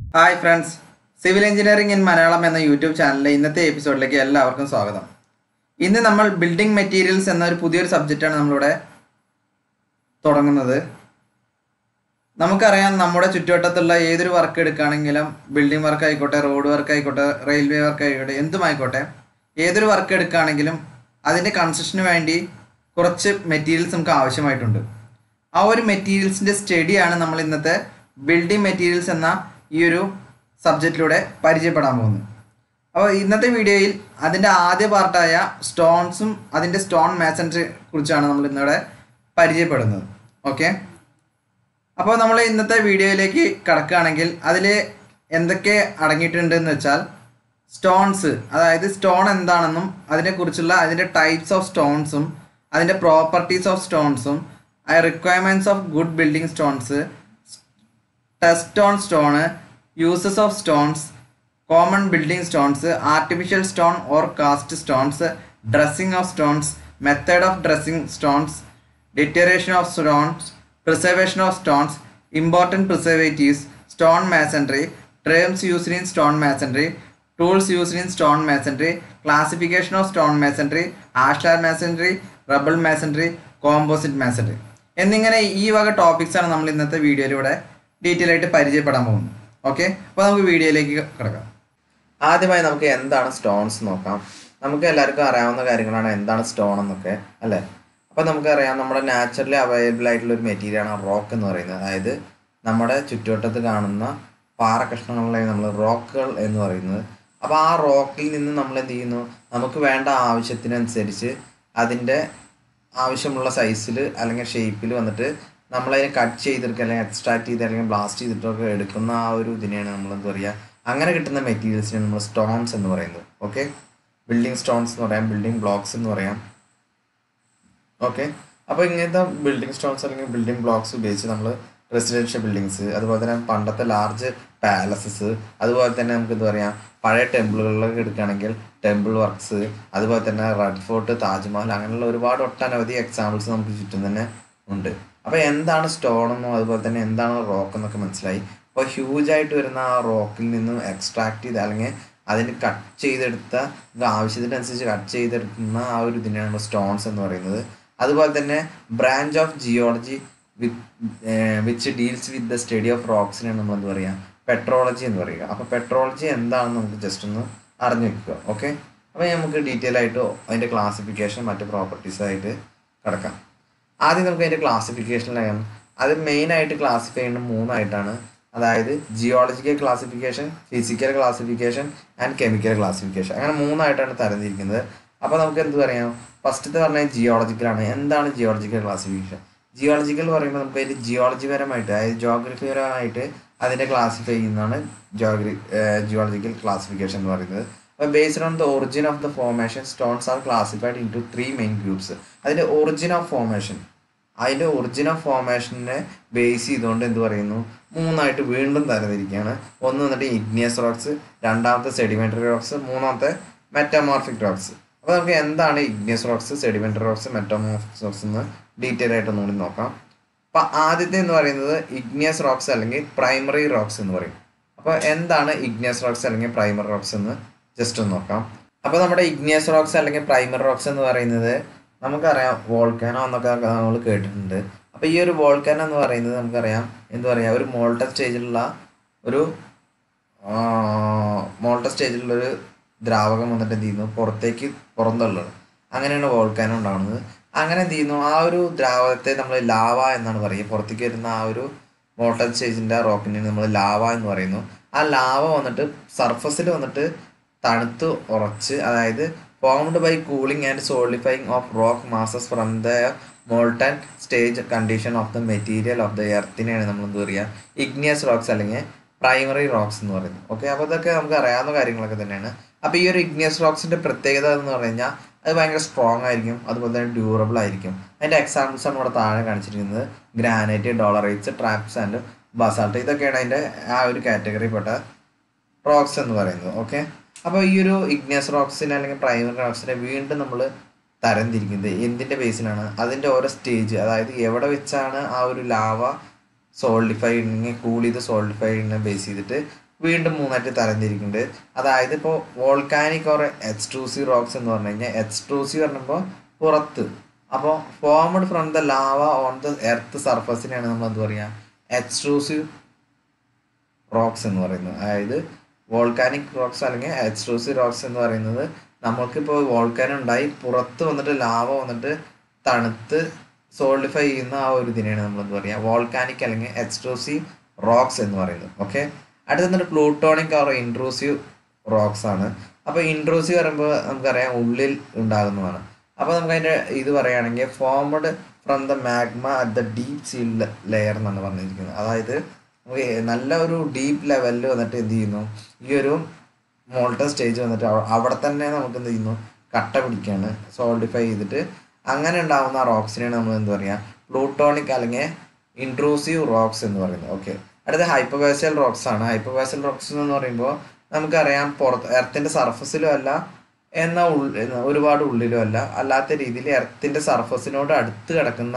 Hi friends, civil engineering in Malayalam എന്ന യൂട്യൂബ് ചാനലിലെ ഇന്നത്തെ എപ്പിസോഡിലേക്ക് എല്ലാവർക്കും സ്വാഗതം. ഇന്ന് നമ്മൾ ബിൽഡിംഗ് മെറ്റീരിയൽസ് എന്ന ഒരു പുതിയൊരു സബ്ജക്റ്റാണ് നമ്മളിവിടെ തുടങ്ങുന്നത്. നമുക്കറിയാം, നമ്മുടെ ചുറ്റുവട്ടത്തുള്ള ഏതൊരു വർക്ക് എടുക്കുകയാണെങ്കിലും, ബിൽഡിംഗ് വർക്ക് ആയിക്കോട്ടെ, റോഡ് വർക്ക് ആയിക്കോട്ടെ, റെയിൽവേ വർക്ക് ആയിക്കോട്ടെ, എന്തുമായിക്കോട്ടെ, ഏതൊരു വർക്ക് എടുക്കുകയാണെങ്കിലും അതിൻ്റെ കൺസ്ട്രക്ഷന് വേണ്ടി കുറച്ച് മെറ്റീരിയൽസ് നമുക്ക് ആവശ്യമായിട്ടുണ്ട്. ആ ഒരു മെറ്റീരിയൽസിൻ്റെ സ്റ്റഡിയാണ് നമ്മൾ ഇന്നത്തെ ബിൽഡിംഗ് മെറ്റീരിയൽസ് എന്ന ഈ ഒരു സബ്ജക്റ്റിലൂടെ പരിചയപ്പെടാൻ പോകുന്നത്. അപ്പോൾ ഇന്നത്തെ വീഡിയോയിൽ അതിൻ്റെ ആദ്യ പാർട്ടായ സ്റ്റോൺസും അതിൻ്റെ സ്റ്റോൺ മാസൻട്രി കുറിച്ചാണ് നമ്മൾ ഇന്നിവിടെ പരിചയപ്പെടുന്നത്. ഓക്കെ, അപ്പോൾ നമ്മൾ ഇന്നത്തെ വീഡിയോയിലേക്ക് കടക്കുകയാണെങ്കിൽ അതിൽ എന്തൊക്കെ അടങ്ങിയിട്ടുണ്ടെന്ന് വെച്ചാൽ, സ്റ്റോൺസ്, അതായത് സ്റ്റോൺ എന്താണെന്നും അതിനെക്കുറിച്ചുള്ള അതിൻ്റെ ടൈപ്സ് ഓഫ് സ്റ്റോൺസും അതിൻ്റെ പ്രോപ്പർട്ടീസ് ഓഫ് സ്റ്റോൺസും requirements of good building stones, test on stone, uses of stones, common building stones, artificial stone or cast stones, dressing of stones, method of dressing stones, deterioration of stones, preservation of stones, important preservatives, stone masonry, terms used in stone masonry, tools used in stone masonry, classification of stone masonry, ashlar masonry, rubble masonry, composite masonry എന്നിങ്ങനെ ഈ വക ടോപ്പിക്സാണ് നമ്മൾ ഇന്നത്തെ വീഡിയോയിലൂടെ detail ആയിട്ട് പരിചയപ്പെടാൻ പോകുന്നത്. Okay, അപ്പോൾ നമുക്ക് വീഡിയോയിലേക്ക് കിടക്കാം. ആദ്യമായി നമുക്ക് എന്താണ് സ്റ്റോൺസ് നോക്കാം. നമുക്ക് എല്ലാവർക്കും അറിയാവുന്ന കാര്യങ്ങളാണ് എന്താണ് സ്റ്റോൺ എന്നൊക്കെ, അല്ലേ? അപ്പോൾ നമുക്കറിയാം, നമ്മുടെ നാച്ചുറലി അവൈലബിൾ ആയിട്ടുള്ള ഒരു മെറ്റീരിയലാണ് റോക്ക് എന്ന് പറയുന്നത്. അതായത് നമ്മുടെ ചുറ്റുവട്ടത്ത് കാണുന്ന പാറ കഷ്ണങ്ങളെ നമ്മൾ റോക്കുകൾ എന്ന് പറയുന്നത്. അപ്പോൾ ആ റോക്കിൽ നിന്ന് നമ്മൾ എന്ത് ചെയ്യുന്നു, നമുക്ക് വേണ്ട ആവശ്യത്തിനനുസരിച്ച് അതിൻ്റെ ആവശ്യമുള്ള സൈസിൽ അല്ലെങ്കിൽ ഷേപ്പിൽ വന്നിട്ട് നമ്മളതിനെ കട്ട് ചെയ്തെടുക്കുക, അല്ലെങ്കിൽ എക്സ്ട്രാക്ട് ചെയ്ത് അല്ലെങ്കിൽ ബ്ലാസ്റ്റ് ചെയ്തിട്ടൊക്കെ എടുക്കുന്ന ആ ഒരു ഇതിനെയാണ് നമ്മൾ എന്താ പറയുക, അങ്ങനെ കിട്ടുന്ന മെറ്റീരിയൽസിനെ നമ്മൾ സ്റ്റോൺസ് എന്ന് പറയുന്നത്. ഓക്കെ, ബിൽഡിംഗ് സ്റ്റോൺസ് എന്ന് പറയാം, ബിൽഡിംഗ് ബ്ലോക്സ് എന്ന് പറയാം. ഓക്കെ, അപ്പോൾ ഇങ്ങനത്തെ ബിൽഡിംഗ് സ്റ്റോൺസ് അല്ലെങ്കിൽ ബിൽഡിംഗ് ബ്ലോക്സ് ഉപയോഗിച്ച് നമ്മൾ റെസിഡൻഷ്യൽ ബിൽഡിങ്സ്, അതുപോലെ തന്നെ പണ്ടത്തെ ലാർജ് പാലസസ്, അതുപോലെ തന്നെ നമുക്ക് എന്താ പറയുക, പഴയ ടെമ്പിളുകളിലൊക്കെ എടുക്കുകയാണെങ്കിൽ ടെമ്പിൾ വർക്ക്സ്, അതുപോലെ തന്നെ റെഡ് ഫോർട്ട്, താജ്മഹൽ, അങ്ങനെയുള്ള ഒരുപാട് ഒട്ടനവധി എക്സാമ്പിൾസ് നമുക്ക് ചുറ്റും തന്നെ ഉണ്ട്. അപ്പോൾ എന്താണ് സ്റ്റോണെന്നോ അതുപോലെ തന്നെ എന്താണ് റോക്ക് എന്നൊക്കെ മനസ്സിലായി. അപ്പോൾ ഹ്യൂജായിട്ട് വരുന്ന ആ റോക്കിൽ നിന്നും എക്സ്ട്രാക്ട് ചെയ്ത് അല്ലെങ്കിൽ അതിന് കട്ട് ചെയ്തെടുത്ത ആവശ്യത്തിനനുസരിച്ച് കട്ട് ചെയ്തെടുക്കുന്ന ആ ഒരു ഇതിനെയാണ് നമ്മൾ സ്റ്റോൺസ് എന്ന് പറയുന്നത്. അതുപോലെ തന്നെ branch of geology which deals with the study of റോക്സിനാണ് നമ്മൾ എന്താ പറയുക, പെട്രോളജി എന്ന് പറയുക. അപ്പോൾ പെട്രോളജി എന്താണെന്ന് നമുക്ക് ജസ്റ്റ് ഒന്ന് അറിഞ്ഞു വെക്കുക. ഓക്കെ, അപ്പോൾ നമുക്ക് ഡീറ്റെയിൽ ആയിട്ട് അതിൻ്റെ ക്ലാസിഫിക്കേഷൻ മറ്റ് പ്രോപ്പർട്ടീസായിട്ട് കിടക്കാം. ആദ്യം നമുക്ക് അതിൻ്റെ ക്ലാസിഫിക്കേഷനിലാണ്. അത് മെയിനായിട്ട് ക്ലാസിഫൈ ചെയ്യുന്നത് മൂന്നായിട്ടാണ്. അതായത് geological classification, physical classification and chemical classification. അങ്ങനെ മൂന്നായിട്ടാണ് തരംതിരിക്കുന്നത്. അപ്പോൾ നമുക്ക് എന്ത് പറയാം, ഫസ്റ്റത്തെ പറഞ്ഞാൽ ജിയോളജിക്കലാണ്. എന്താണ് ജിയോളജിക്കൽ ക്ലാസിഫിക്കേഷൻ? ജിയോളജിക്കൽ പറയുമ്പോൾ നമുക്ക് അതിൽ ജിയോളജിപരമായിട്ട്, അതായത് ജോഗ്രഫിപരമായിട്ട് അതിനെ ക്ലാസിഫൈ ചെയ്യുന്നതാണ് ജിയോളജിക്കൽ ക്ലാസിഫിക്കേഷൻ എന്ന് പറയുന്നത്. അപ്പോൾ based on the origin of the formation stones are classified into 3 main groups. അതിൻ്റെ ഒറിജിൻ ഓഫ് ഫോർമേഷൻ, അതിൻ്റെ ഒറിജിൻ ഓഫ് ഫോർമേഷനെ ബേസ് ചെയ്തുകൊണ്ട് എന്ത് പറയുന്നു, മൂന്നായിട്ട് വീണ്ടും തരംതിരിക്കുകയാണ്. ഒന്ന് വന്നിട്ട് ഇഗ്നിയസ് റോക്സ്, രണ്ടാമത്തെ സെഡിമെൻ്ററി റോക്സ്, മൂന്നാമത്തെ മെറ്റാമോർഫിക് റോക്സ്. അപ്പോൾ നമുക്ക് എന്താണ് igneous rocks, sedimentary rocks, metamorphic rocks എന്ന് ഡീറ്റെയിൽ ആയിട്ട് ഒന്നുകൂടി നോക്കാം. അപ്പോൾ ആദ്യത്തെ എന്ന് പറയുന്നത് ഇഗ്നിയസ് റോക്സ് അല്ലെങ്കിൽ പ്രൈമറി റോക്സ് എന്ന് പറയും. അപ്പോൾ എന്താണ് ഇഗ്നിയസ് റോക്സ് അല്ലെങ്കിൽ പ്രൈമറി റോക്സ് എന്ന് ജസ്റ്റ് ഒന്ന് നോക്കാം. അപ്പോൾ നമ്മുടെ ഇഗ്നിയസ് റോക്സ് അല്ലെങ്കിൽ പ്രൈമറി റോക്സ് എന്ന് പറയുന്നത് നമുക്കറിയാം, വോൾക്കാനോ എന്നൊക്കെ നമ്മൾ കേട്ടിട്ടുണ്ട്. അപ്പോൾ ഈ ഒരു വോൾക്കാനോ എന്ന് പറയുന്നത് നമുക്കറിയാം എന്താ പറയുക, ഒരു മോൾട്ടൻ സ്റ്റേജിലുള്ളൊരു ദ്രാവകം വന്നിട്ട് എന്ത് ചെയ്യുന്നു, പുറന്തള്ളുന്നത്. അങ്ങനെയാണ് വോൾക്കാനോ ഉണ്ടാകുന്നത്. അങ്ങനെ എന്ത് ചെയ്യുന്നു, ആ ഒരു ദ്രാവകത്തെ നമ്മൾ ലാവ എന്നാണ് പറയുക. പുറത്തേക്ക് വരുന്ന ആ ഒരു മോൾട്ടൻ സ്റ്റേജിൻ്റെ റോക്കിനെ നമ്മൾ ലാവ എന്ന് പറയുന്നു. ആ ലാവ വന്നിട്ട് സർഫസിൽ വന്നിട്ട് തണുത്ത് ഉറച്ച്, അതായത് formed by cooling and solidifying of rock masses from the molten stage condition of the material of the എർത്തിനെയാണ് നമ്മൾ എന്താ പറയുക, ഇഗ്നിയസ് റോക്സ് അല്ലെങ്കിൽ പ്രൈമറി റോക്സ് എന്ന് പറയുന്നത്. ഓക്കെ, അപ്പോൾ ഇതൊക്കെ നമുക്ക് അറിയാവുന്ന കാര്യങ്ങളൊക്കെ തന്നെയാണ്. അപ്പോൾ ഈ ഒരു ഇഗ്നിയസ് റോക്സിൻ്റെ പ്രത്യേകത എന്ന് പറഞ്ഞു കഴിഞ്ഞാൽ അത് ഭയങ്കര സ്ട്രോങ് ആയിരിക്കും, അതുപോലെ തന്നെ ഡ്യൂറബിൾ ആയിരിക്കും. അതിൻ്റെ എക്സാമ്പിൾസാണ് ഇവിടെ താഴെ കാണിച്ചിരിക്കുന്നത്. Granite, dolerites, traps and basalt, ഇതൊക്കെയാണ് അതിൻ്റെ ആ ഒരു കാറ്റഗറിപ്പെട്ട റോക്സ് എന്ന് പറയുന്നത്. ഓക്കെ, അപ്പോൾ ഈ ഒരു ഇഗ്നിയസ് റോക്സിനെ അല്ലെങ്കിൽ പ്രൈമറി റോക്സിനെ വീണ്ടും നമ്മൾ തരംതിരിക്കുന്നത് എന്തിൻ്റെ ബേസിലാണ്, അതിൻ്റെ ഓരോ സ്റ്റേജ്, അതായത് എവിടെ വെച്ചാണ് ആ ഒരു ലാവ സോൾഡിഫൈഡിനെ കൂൾ ചെയ്ത് സോൾഡിഫൈഡിനെ ബേസ് ചെയ്തിട്ട് വീണ്ടും മൂന്നായിട്ട് തരംതിരിക്കുന്നുണ്ട്. അതായത് ഇപ്പോൾ വോൾക്കാനിക് ഓർ എക്സ്ട്രൂസീവ് റോക്സ് എന്ന് പറഞ്ഞു കഴിഞ്ഞാൽ എക്സ്ട്രൂസീവ് പറയുമ്പോൾ പുറത്ത്, അപ്പോൾ formed from the lava on the earth സർഫസിനെയാണ് നമ്മൾ എന്ത് പറയുക എക്സ്ട്രൂസീവ് റോക്സ് എന്ന് പറയുന്നത്. അതായത് വോൾക്കാനിക് റോക്സ് അല്ലെങ്കിൽ എക്സ്ട്രൂസീവ് റോക്സ് എന്ന് പറയുന്നത് നമുക്കിപ്പോൾ വോൾക്കാൻ ഉണ്ടായി പുറത്ത് വന്നിട്ട് ലാവ വന്നിട്ട് തണുത്ത് സോളിഡിഫൈ ചെയ്യുന്ന ആ ഒരു ഇതിനെയാണ് നമ്മൾ എന്ത് പറയുക വോൾക്കാനിക് അല്ലെങ്കിൽ എക്സ്ട്രൂസീവ് റോക്സ് എന്ന് പറയുന്നത്. ഓക്കെ, അടുത്ത വന്നിട്ട് പ്ലൂട്ടോണിക് ഓർ ഇൻട്രൂസീവ് റോക്സ് ആണ്. അപ്പോൾ ഇൻട്രൂസീവ് പറയുമ്പോൾ നമുക്കറിയാം ഉള്ളിൽ ഉണ്ടാകുന്നതാണ്. അപ്പോൾ നമുക്ക് അതിൻ്റെ ഇത് പറയുകയാണെങ്കിൽ formed from the magma at the deep sea layer എന്നാണ് പറഞ്ഞിരിക്കുന്നത്. അതായത് നമുക്ക് നല്ല ഒരു ഡീപ്പ് ലെവലിൽ വന്നിട്ട് എന്ത് ചെയ്യുന്നു, ഈ ഒരു മോൾട്ടൺ സ്റ്റേജ് വന്നിട്ട് അവിടെ തന്നെ നമുക്ക് എന്ത് ചെയ്യുന്നു കട്ട പിടിക്കുകയാണ് സോളിഡിഫൈ ചെയ്തിട്ട്. അങ്ങനെ ഉണ്ടാകുന്ന റോക്സിനെയാണ് നമ്മൾ എന്ത് പറയുക പ്ലൂട്ടോണിക് അല്ലെങ്കിൽ ഇൻട്രൂസീവ് റോക്സ് എന്ന് പറയുന്നത്. ഓക്കെ, അടുത്ത ഹൈപ്പർവേസൽ റോക്സ് ആണ്. ഹൈപ്പർവേസൽ റോക്സ് എന്ന് പറയുമ്പോൾ നമുക്കറിയാം പുറത്ത് എർത്തിൻ്റെ സർഫസിലും അല്ല എന്നാൽ ഒരുപാട് ഉള്ളിലും അല്ല, അല്ലാത്ത രീതിയിൽ എർത്തിൻ്റെ സർഫസിനോട് അടുത്ത് കിടക്കുന്ന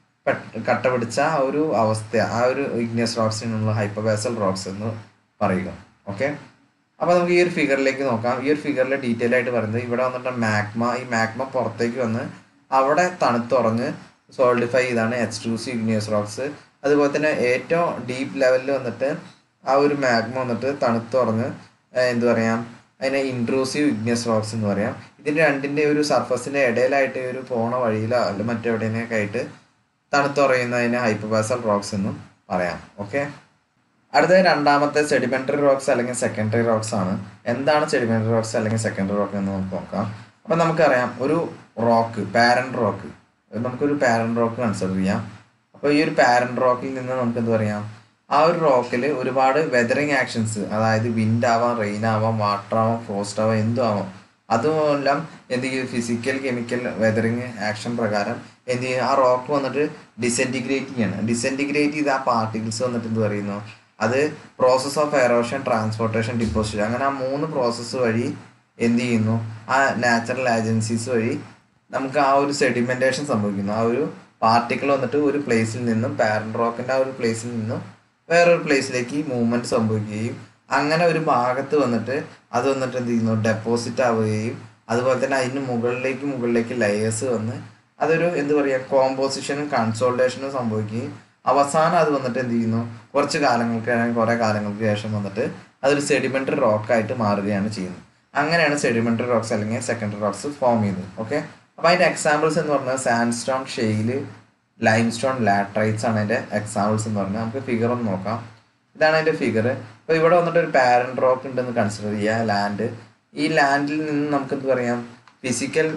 കട്ട പിടിച്ച ആ ഒരു അവസ്ഥ, ആ ഒരു ഇഗ്നിയസ് റോക്സിനുള്ള ഹൈപ്പർവേസൽ റോക്സ് എന്ന് പറയുക. ഓക്കെ, അപ്പോൾ നമുക്ക് ഈ ഒരു ഫിഗറിലേക്ക് നോക്കാം. ഈ ഒരു ഫിഗറിൽ ഡീറ്റെയിൽ ആയിട്ട് പറയുന്നത് ഇവിടെ വന്നിട്ട് മാഗ്മ, ഈ മാഗ്മ പുറത്തേക്ക് വന്ന് അവിടെ തണുത്തുറഞ്ഞ് സോളിഡിഫൈ ചെയ്താണ് എക്സ്ട്രൂസീവ് ഇഗ്നിയസ് റോക്സ്. അതുപോലെ തന്നെ ഏറ്റവും ഡീപ്പ് ലെവലിൽ വന്നിട്ട് ആ ഒരു മാഗ്മ വന്നിട്ട് തണുത്തുറഞ്ഞ് എന്ത് പറയാം അതിനെ ഇൻട്രൂസീവ് ഇഗ്നിയസ് റോക്സ് എന്ന് പറയാം. ഇതിൻ്റെ രണ്ടിൻ്റെ ഒരു സർഫസിൻ്റെ ഇടയിലായിട്ട് ഒരു പോണ വഴിയിലോ അല്ല മറ്റെവിടെയൊക്കെ ആയിട്ട് തണുത്തുറയുന്നതിനെ ഹൈപ്പർവേസൽ റോക്സ് എന്നും പറയാം. ഓക്കെ, അടുത്തത് രണ്ടാമത്തെ സെഡിമെൻ്ററി റോക്സ് അല്ലെങ്കിൽ സെക്കൻഡറി റോക്സ് ആണ്. എന്താണ് സെഡിമെൻ്ററി റോക്സ് അല്ലെങ്കിൽ സെക്കൻഡറി റോക്ക് എന്ന് നമുക്ക് നോക്കാം. അപ്പം നമുക്കറിയാം ഒരു റോക്ക് പാരന്റ് റോക്ക്, നമുക്കൊരു പാരന്റ് റോക്ക് കൺസിഡർ ചെയ്യാം. അപ്പോൾ ഈ ഒരു പാരന്റ് റോക്കിൽ നിന്ന് നമുക്ക് എന്ത് പറയാം ആ ഒരു റോക്കിൽ ഒരുപാട് വെതറിങ് ആക്ഷൻസ്, അതായത് വിൻഡ് ആവാം, റെയിൻ ആവാം, വാട്ടർ ആവാം, ഫ്രോസ്റ്റ് ആവാം, എന്തും ആവാം, അതുമെല്ലാം എന്ത് ചെയ്യും ഫിസിക്കൽ കെമിക്കൽ വെതറിങ് ആക്ഷൻ പ്രകാരം എന്ത് ചെയ്യും ആ റോക്ക് വന്നിട്ട് ഡിസെൻറ്റിഗ്രേറ്റ് ചെയ്യാണ്. ഡിസെൻറ്റിഗ്രേറ്റ് ചെയ്ത് ആ പാർട്ടിക്കിൾസ് വന്നിട്ട് എന്ത് പറയുന്നു അത് process of erosion, transportation, deposition, അങ്ങനെ ആ 3 പ്രോസസ്സ് വഴി എന്ത് ചെയ്യുന്നു ആ നാച്ചുറൽ ഏജൻസീസ് വഴി നമുക്ക് ആ ഒരു സെഡിമെൻറ്റേഷൻ സംഭവിക്കുന്നു. ആ ഒരു പാർട്ടിക്കിൾ വന്നിട്ട് ഒരു പ്ലേസിൽ നിന്നും പാരന്റ് റോക്കിൻ്റെ ആ ഒരു പ്ലേസിൽ നിന്നും വേറൊരു പ്ലേസിലേക്ക് മൂവ്മെൻറ്റ് സംഭവിക്കുകയും അങ്ങനെ ഒരു ഭാഗത്ത് വന്നിട്ട് അത് വന്നിട്ട് എന്ത് ചെയ്യുന്നു ഡെപ്പോസിറ്റ് ആവുകയും അതുപോലെ തന്നെ അതിന് മുകളിലേക്ക് ലെയേഴ്സ് വന്ന് അതൊരു എന്ത് പറയുക കോമ്പോസിഷനും കൺസോൾട്ടേഷനും സംഭവിക്കുകയും അവസാനം അത് വന്നിട്ട് എന്ത് ചെയ്യുന്നു കുറേ കാലങ്ങൾക്ക് ശേഷം വന്നിട്ട് അതൊരു സെഡിമെൻ്ററി റോക്കായിട്ട് മാറുകയാണ് ചെയ്യുന്നത്. അങ്ങനെയാണ് സെഡിമെൻ്ററി റോക്സ് അല്ലെങ്കിൽ സെക്കൻഡറി റോക്സ് ഫോം ചെയ്യുന്നത്. ഓക്കെ, അപ്പോൾ അതിൻ്റെ എക്സാമ്പിൾസ് എന്ന് പറഞ്ഞാൽ സാൻഡ്സ്റ്റോൺ, ഷെയില്, ലൈംസ്റ്റോൺ, ലാട്രൈറ്റ്സ് ആണ് അതിൻ്റെ എക്സാമ്പിൾസ് എന്ന് പറഞ്ഞാൽ. നമുക്ക് ഫിഗർ ഒന്ന് നോക്കാം. ഇതാണ് അതിൻ്റെ ഫിഗർ. അപ്പോൾ ഇവിടെ വന്നിട്ട് ഒരു പാരന്റ് റോക്ക് ഉണ്ടെന്ന് കൺസിഡർ ചെയ്യുക, ലാൻഡ്. ഈ ലാൻഡിൽ നിന്ന് നമുക്ക് എന്ത് പറയാം ഫിസിക്കൽ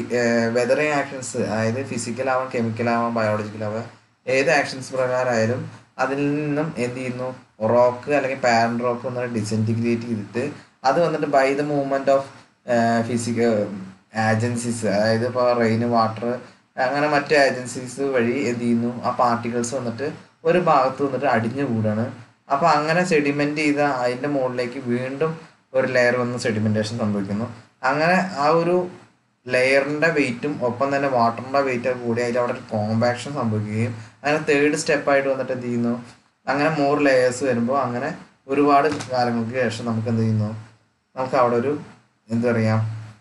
വെതറിങ് ആക്ഷൻസ്, അതായത് ഫിസിക്കൽ ആവാം, കെമിക്കൽ ആവാം, ബയോളജിക്കൽ ആവാം, ഏത് ആക്ഷൻസ് പ്രകാരമായാലും അതിൽ നിന്നും എന്ത് ചെയ്യുന്നു റോക്ക് അല്ലെങ്കിൽ പാരന്റ് റോക്ക് വന്നിട്ട് ഡിസെൻറ്റിഗ്രേറ്റ് ചെയ്തിട്ട് അത് വന്നിട്ട് by the movement of physical agencies, അതായത് ഇപ്പോൾ റെയിൻ, വാട്ടർ, അങ്ങനെ മറ്റ് ഏജൻസീസ് വഴി എന്ത് ചെയ്യുന്നു ആ പാർട്ടിക്കിൾസ് വന്നിട്ട് ഒരു ഭാഗത്ത് വന്നിട്ട് അടിഞ്ഞു കൂടാണ്. അപ്പോൾ അങ്ങനെ സെഡിമെൻ്റ് ചെയ്ത അതിൻ്റെ മുകളിലേക്ക് വീണ്ടും ഒരു ലെയർ വന്ന് സെഡിമെൻറ്റേഷൻ സംഭവിക്കുന്നു. അങ്ങനെ ആ ഒരു ലെയറിൻ്റെ വെയിറ്റും ഒപ്പം തന്നെ വാട്ടറിൻ്റെ വെയിറ്റൊക്കെ കൂടി അതിൽ അവിടെ ഒരു കോമ്പാക്ഷൻ സംഭവിക്കുകയും അങ്ങനെ തേർഡ് സ്റ്റെപ്പായിട്ട് വന്നിട്ട് എന്ത് ചെയ്യുന്നു അങ്ങനെ മോർ ലെയേഴ്സ് വരുമ്പോൾ അങ്ങനെ ഒരുപാട് കാലങ്ങൾക്ക് ശേഷം നമുക്ക് എന്ത് ചെയ്യുന്നു നമുക്ക് അവിടെ ഒരു എന്താ പറയുക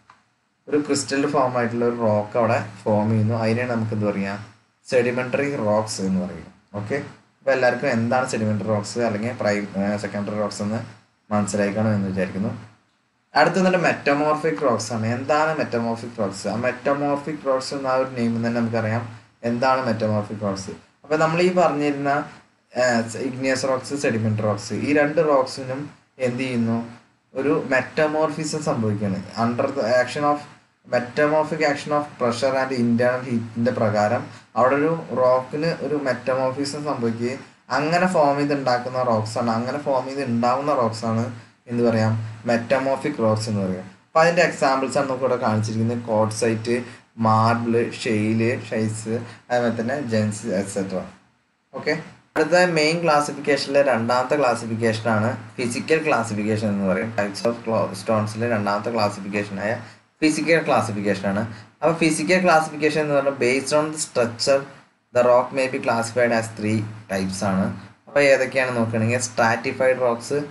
ഒരു ക്രിസ്റ്റൽ ഫോം ആയിട്ടുള്ള ഒരു റോക്ക് അവിടെ ഫോം ചെയ്യുന്നു. അതിനെയാണ് നമുക്ക് എന്ത് പറയുക സെഡിമെൻ്ററി റോക്സ് എന്ന് പറയുക. ഓക്കെ, അപ്പോൾ എല്ലാവർക്കും എന്താണ് സെഡിമെൻ്ററി റോക്സ് അല്ലെങ്കിൽ സെക്കൻഡറി റോക്സ് എന്ന് മനസ്സിലാക്കണം എന്ന് വിചാരിക്കുന്നു. അടുത്ത തന്നെ മെറ്റമോർഫിക് റോക്സ് ആണ്. എന്താണ് മെറ്റമോർഫിക് റോക്സ്? ആ മെറ്റമോർഫിക് റോക്സ് എന്ന ആ ഒരു നെയിമിൽ തന്നെ നമുക്കറിയാം എന്താണ് മെറ്റമോർഫിക് റോക്സ്. അപ്പോൾ നമ്മൾ ഈ പറഞ്ഞിരുന്ന ഇഗ്നിയസ് റോക്സ്, സെഡിമെൻ്ററി റോക്സ്, ഈ 2 റോക്സിനും എന്ത് ചെയ്യുന്നു ഒരു മെറ്റമോർഫിസം സംഭവിക്കുകയാണ്. Under the action of metamorphic action of pressure and internal ഹീറ്റിൻ്റെ പ്രകാരം അവിടെ ഒരു റോക്കിന് ഒരു മെറ്റമോർഫിസം സംഭവിക്കുകയും അങ്ങനെ ഫോം ചെയ്തുണ്ടാക്കുന്ന റോക്സാണ്, അങ്ങനെ ഫോം ചെയ്ത് ഉണ്ടാവുന്ന റോക്സാണ് എന്ത് പറയാം മെറ്റമോർഫിക് റോക്സ് എന്ന് പറയാം. അപ്പോൾ അതിൻ്റെ എക്സാമ്പിൾസ് ആണ് നമുക്ക് ഇവിടെ കാണിച്ചിരിക്കുന്നത്. ക്വാർട്സൈറ്റ്, മാർബിള്, ഷെയില്, ഷൈസ്, അതുപോലെ തന്നെ ജെൻസ് എക്സെട്ര. ഓക്കെ, അടുത്ത മെയിൻ ക്ലാസിഫിക്കേഷനിലെ 2ാമത്തെ ക്ലാസിഫിക്കേഷനാണ് ഫിസിക്കൽ ക്ലാസിഫിക്കേഷൻ എന്ന് പറയും. ടൈപ്സ് ഓഫ് സ്റ്റോൺസിലെ 2ാമത്തെ ക്ലാസിഫിക്കേഷനായ ഫിസിക്കൽ ക്ലാസിഫിക്കേഷനാണ്. അപ്പോൾ ഫിസിക്കൽ ക്ലാസിഫിക്കേഷൻ എന്ന് പറഞ്ഞാൽ based on the structure the rock may be classified as 3 types ആണ്. അപ്പോൾ ഏതൊക്കെയാണ് നോക്കുകയാണെങ്കിൽ stratified rocks,